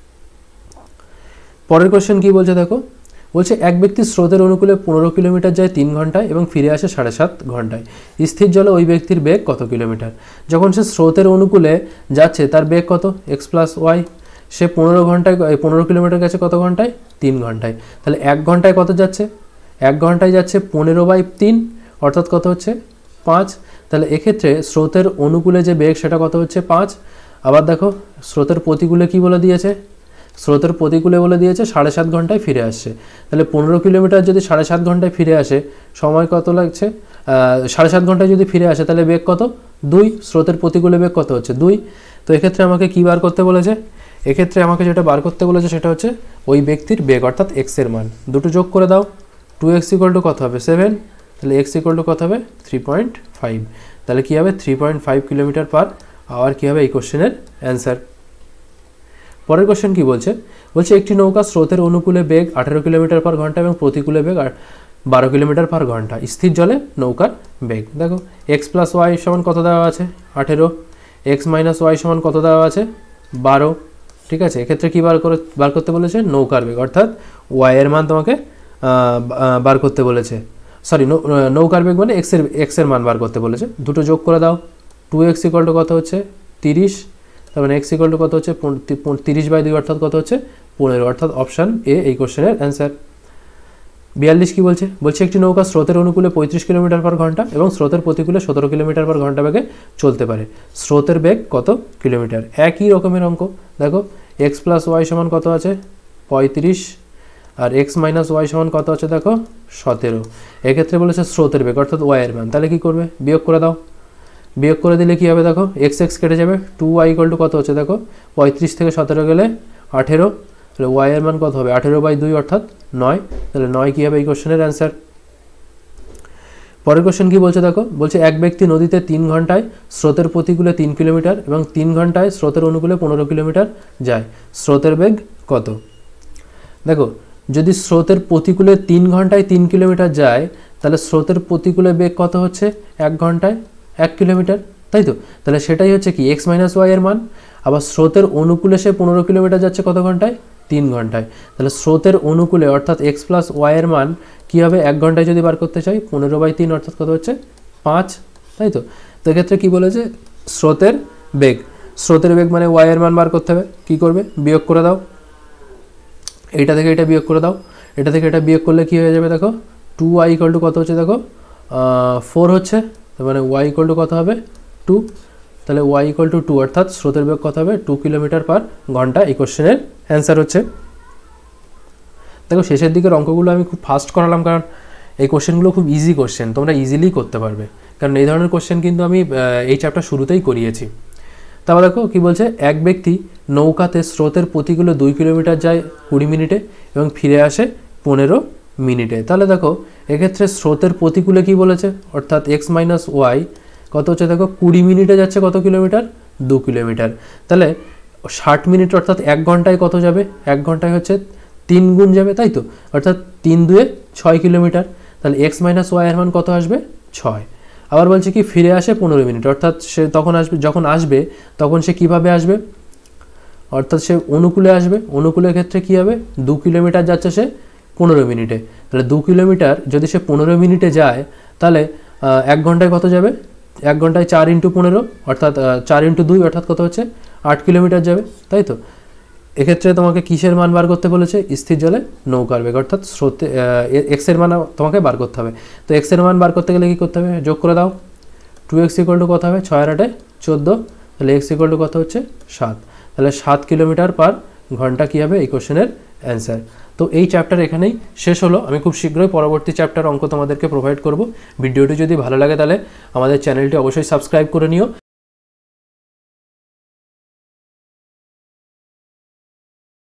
পরের কোশ্চেন কি বলছে দেখো, বলছে এক ব্যক্তি স্রোতের অনুকূলে 15 কিলোমিটার যায় 3 ঘন্টায় এবং ফিরে আসে 7.5 ঘন্টায়, স্থির জলে ওই ব্যক্তির বেগ কত কিলোমিটার। যখন সে স্রোতের অনুকূলে যাচ্ছে তার বেগ কত x + y, সে 15 কিলোমিটার গেছে কত ঘন্টায় 3 ঘন্টায়, তাহলে 1 ঘন্টায় কত যাচ্ছে, 1 ঘন্টায় যাচ্ছে 15/3 অর্থাৎ কত হচ্ছে 5। তাহলে এক্ষেত্রে স্রোতের অনুকূলে যে বেগ সেটা কত হচ্ছে 5। আবার দেখো স্রোতের প্রতিকূলে কি বলে দিয়েছে, স্রোতের প্রতিকূলে বলে দিয়েছে 7.5 ঘন্টায় ফিরে আসছে, তাহলে 15 কিলোমিটার যদি 7.5 ঘন্টায় ফিরে আসে সময় কত লাগছে, 7.5 ঘন্টায় যদি ফিরে আসে তাহলে বেগ কত 2, স্রোতের প্রতিকূলে বেগ কত হচ্ছে 2। তো এক্ষেত্রে আমাকে কী বার করতে বলেছে, এক্ষেত্রে আমাকে যেটা বার করতে বলেছে সেটা হচ্ছে ওই ব্যক্তির বেগ অর্থাৎ x-এর মান, দুটো যোগ করে দাও, 2x = কত হবে 7, তাহলে x = কত হবে 3.5, তাহলে কী হবে 3.5 কিলোমিটার পার আওয়ার কী হবে এই কোশ্চেনের অ্যান্সার। পরের কোশ্চেন কি বলছে, বলছে একটি নৌকা স্রোতের অনুকূলে বেগ 18 কিলোমিটার পার ঘন্টা এবং প্রতিকূলে বেগ 12 কিলোমিটার পার ঘন্টা, স্থির জলে নৌকার বেগ। দেখো x + y সমান কত দেওয়া আছে 18, x - y সমান কত দেওয়া আছে 12। ঠিক আছে, এক্ষেত্রে কী বার করতে বলেছে নৌকার বেগ, অর্থাৎ y এর মান তোমাকে বার করতে বলেছে, সরি নৌকার বেগ মানে x-এর মান বার করতে বলেছে। দুটো যোগ করে দাও, 2x = কত হচ্ছে 30, তার মানে x = কত হচ্ছে 30/2 অর্থাৎ কত হচ্ছে 15, অর্থাৎ অপশান এ এই কোশ্চেনের অ্যান্সার। 42 কি বলছে? বলছে একটি নৌকা স্রোতের অনুকূলে 35 কিলোমিটার পার ঘন্টা এবং স্রোতের প্রতিকূলে 17 কিলোমিটার পার ঘন্টা বেগে চলতে পারে। স্রোতের বেগ কত কিলোমিটার? একই রকমের অঙ্ক। দেখো x প্লাস ওয়াই সমান কত আছে? 35, আর x মাইনাস ওয়াই সমান কত আছে? দেখো 17। এক্ষেত্রে বলেছে স্রোতের বেগ অর্থাৎ ওয়াই এর মান, তাহলে কি করবে? বিয়োগ করে দাও। বিয়োগ করে দিলে কি হবে? দেখো x কেটে যাবে, 2y = কত হচ্ছে? দেখো 35 থেকে 17 গেলে 18, তাহলে ওয়াই এর মান কত হবে? 18/2 অর্থাৎ 9, তাহলে 9 কি হবে এই কোশ্চেনের অ্যান্সার। পরের কোশ্চেন কি বলছে? দেখো বলছে এক ব্যক্তি নদীতে 3 ঘন্টায় স্রোতের প্রতিকূলে 3 কিলোমিটার এবং 3 ঘন্টায় স্রোতের অনুকূলে 15 কিলোমিটার যায়, স্রোতের বেগ কত? দেখো যদি স্রোতের প্রতিকূলে 3 ঘন্টায় 3 কিলোমিটার যায়, তাহলে স্রোতের প্রতিকূলে বেগ কত হচ্ছে? 1 ঘন্টায় 1 কিলোমিটার, তাই তো? তাহলে সেটাই হচ্ছে কি x মাইনাস ওয়াই এর মান। আবার স্রোতের অনুকূলে সে 15 কিলোমিটার যাচ্ছে কত ঘন্টায়? 3 ঘন্টায়। তাহলে স্রোতের অনুকূলে অর্থাৎ x প্লাস ওয়াই এর মান কী হবে? 1 ঘন্টায় যদি বার করতে চাই 15/3 অর্থাৎ কত হচ্ছে? 5, তাই তো? তো এক্ষেত্রে কী বলেছে? স্রোতের বেগ, স্রোতের বেগ মানে ওয়াই এর মান বার করতে হবে। কী করবে? বিয়োগ করে দাও, এইটা থেকে এটা বিয়োগ করে দাও, এটা থেকে এটা বিয়োগ করলে কী হয়ে যাবে? দেখো 2y = কত হচ্ছে? দেখো 4 হচ্ছে, তার মানে y = কত হবে? 2, তাহলে y = 2 অর্থাৎ স্রোতের বেগ কত হবে? 2 কিলোমিটার পার ঘন্টা এই কোশ্চেনের অ্যান্সার হচ্ছে। দেখো শেষের দিকের অঙ্কগুলো আমি খুব ফাস্ট করালাম, কারণ এই কোশ্চেনগুলো খুব ইজি কোশ্চেন, তোমরা ইজিলি করতে পারবে, কারণ এই ধরনের কোশ্চেন কিন্তু আমি এই চ্যাপ্টার শুরুতেই করিয়েছি। তারপর দেখো কী বলছে? এক ব্যক্তি নৌকাতে স্রোতের প্রতিকূলে 2 কিলোমিটার যায় 20 মিনিটে এবং ফিরে আসে 15 মিনিটে। তাহলে দেখো এক্ষেত্রে স্রোতের প্রতিকূলে কি বলেছে? অর্থাৎ x মাইনাস ওয়াই কত হচ্ছে? দেখো 20 মিনিটে যাচ্ছে কত কিলোমিটার? 2 কিলোমিটার। তাহলে 60 মিনিট অর্থাৎ 1 ঘন্টায় কত যাবে? 1 ঘন্টায় হচ্ছে 3 গুণ যাবে, তাই তো? অর্থাৎ 3 × 2 = 6 কিলোমিটার। তাহলে x মাইনাস ওয়াই এর মান কত আসবে? 6। আবার বলছে কি ফিরে আসে 15 মিনিট, অর্থাৎ সে তখন আসবে, যখন আসবে তখন সে কিভাবে আসবে? অর্থাৎ সে অনুকূলে আসবে। অনুকূলের ক্ষেত্রে কী হবে? 2 কিলোমিটার যাচ্ছে সে 15 মিনিটে, তাহলে 2 কিলোমিটার যদি সে 15 মিনিটে যায়, তাহলে 1 ঘন্টায় কত যাবে? 1 ঘন্টায় 4 × 15 অর্থাৎ 4 × 2 অর্থাৎ কত হচ্ছে? 8 কিলোমিটার যাবে, তাই তো? এক্ষেত্রে তোমাকে কিসের মান বার করতে বলেছে? স্থির জলে নৌকার বেগ, অর্থাৎ স্রোতে x এর মান তোমাকে বার করতে হবে। তো x এর মান বার করতে গেলে কী করতে হবে? যোগ করে দাও। 2x = কত হবে? 6 আর 8 = 14, তাহলে x = কত হচ্ছে? 7, তাহলে 7 কিলোমিটার পার ঘন্টা কী হবে এই কোশ্চেনের অ্যান্সার। তো এই চ্যাপ্টার এখানেই শেষ হলো। আমি খুব শীঘ্রই পরবর্তী চ্যাপ্টার অঙ্ক তোমাদেরকে প্রোভাইড করব। ভিডিওটি যদি ভালো লাগে তাহলে আমাদের চ্যানেলটি অবশ্যই সাবস্ক্রাইব করে নিও।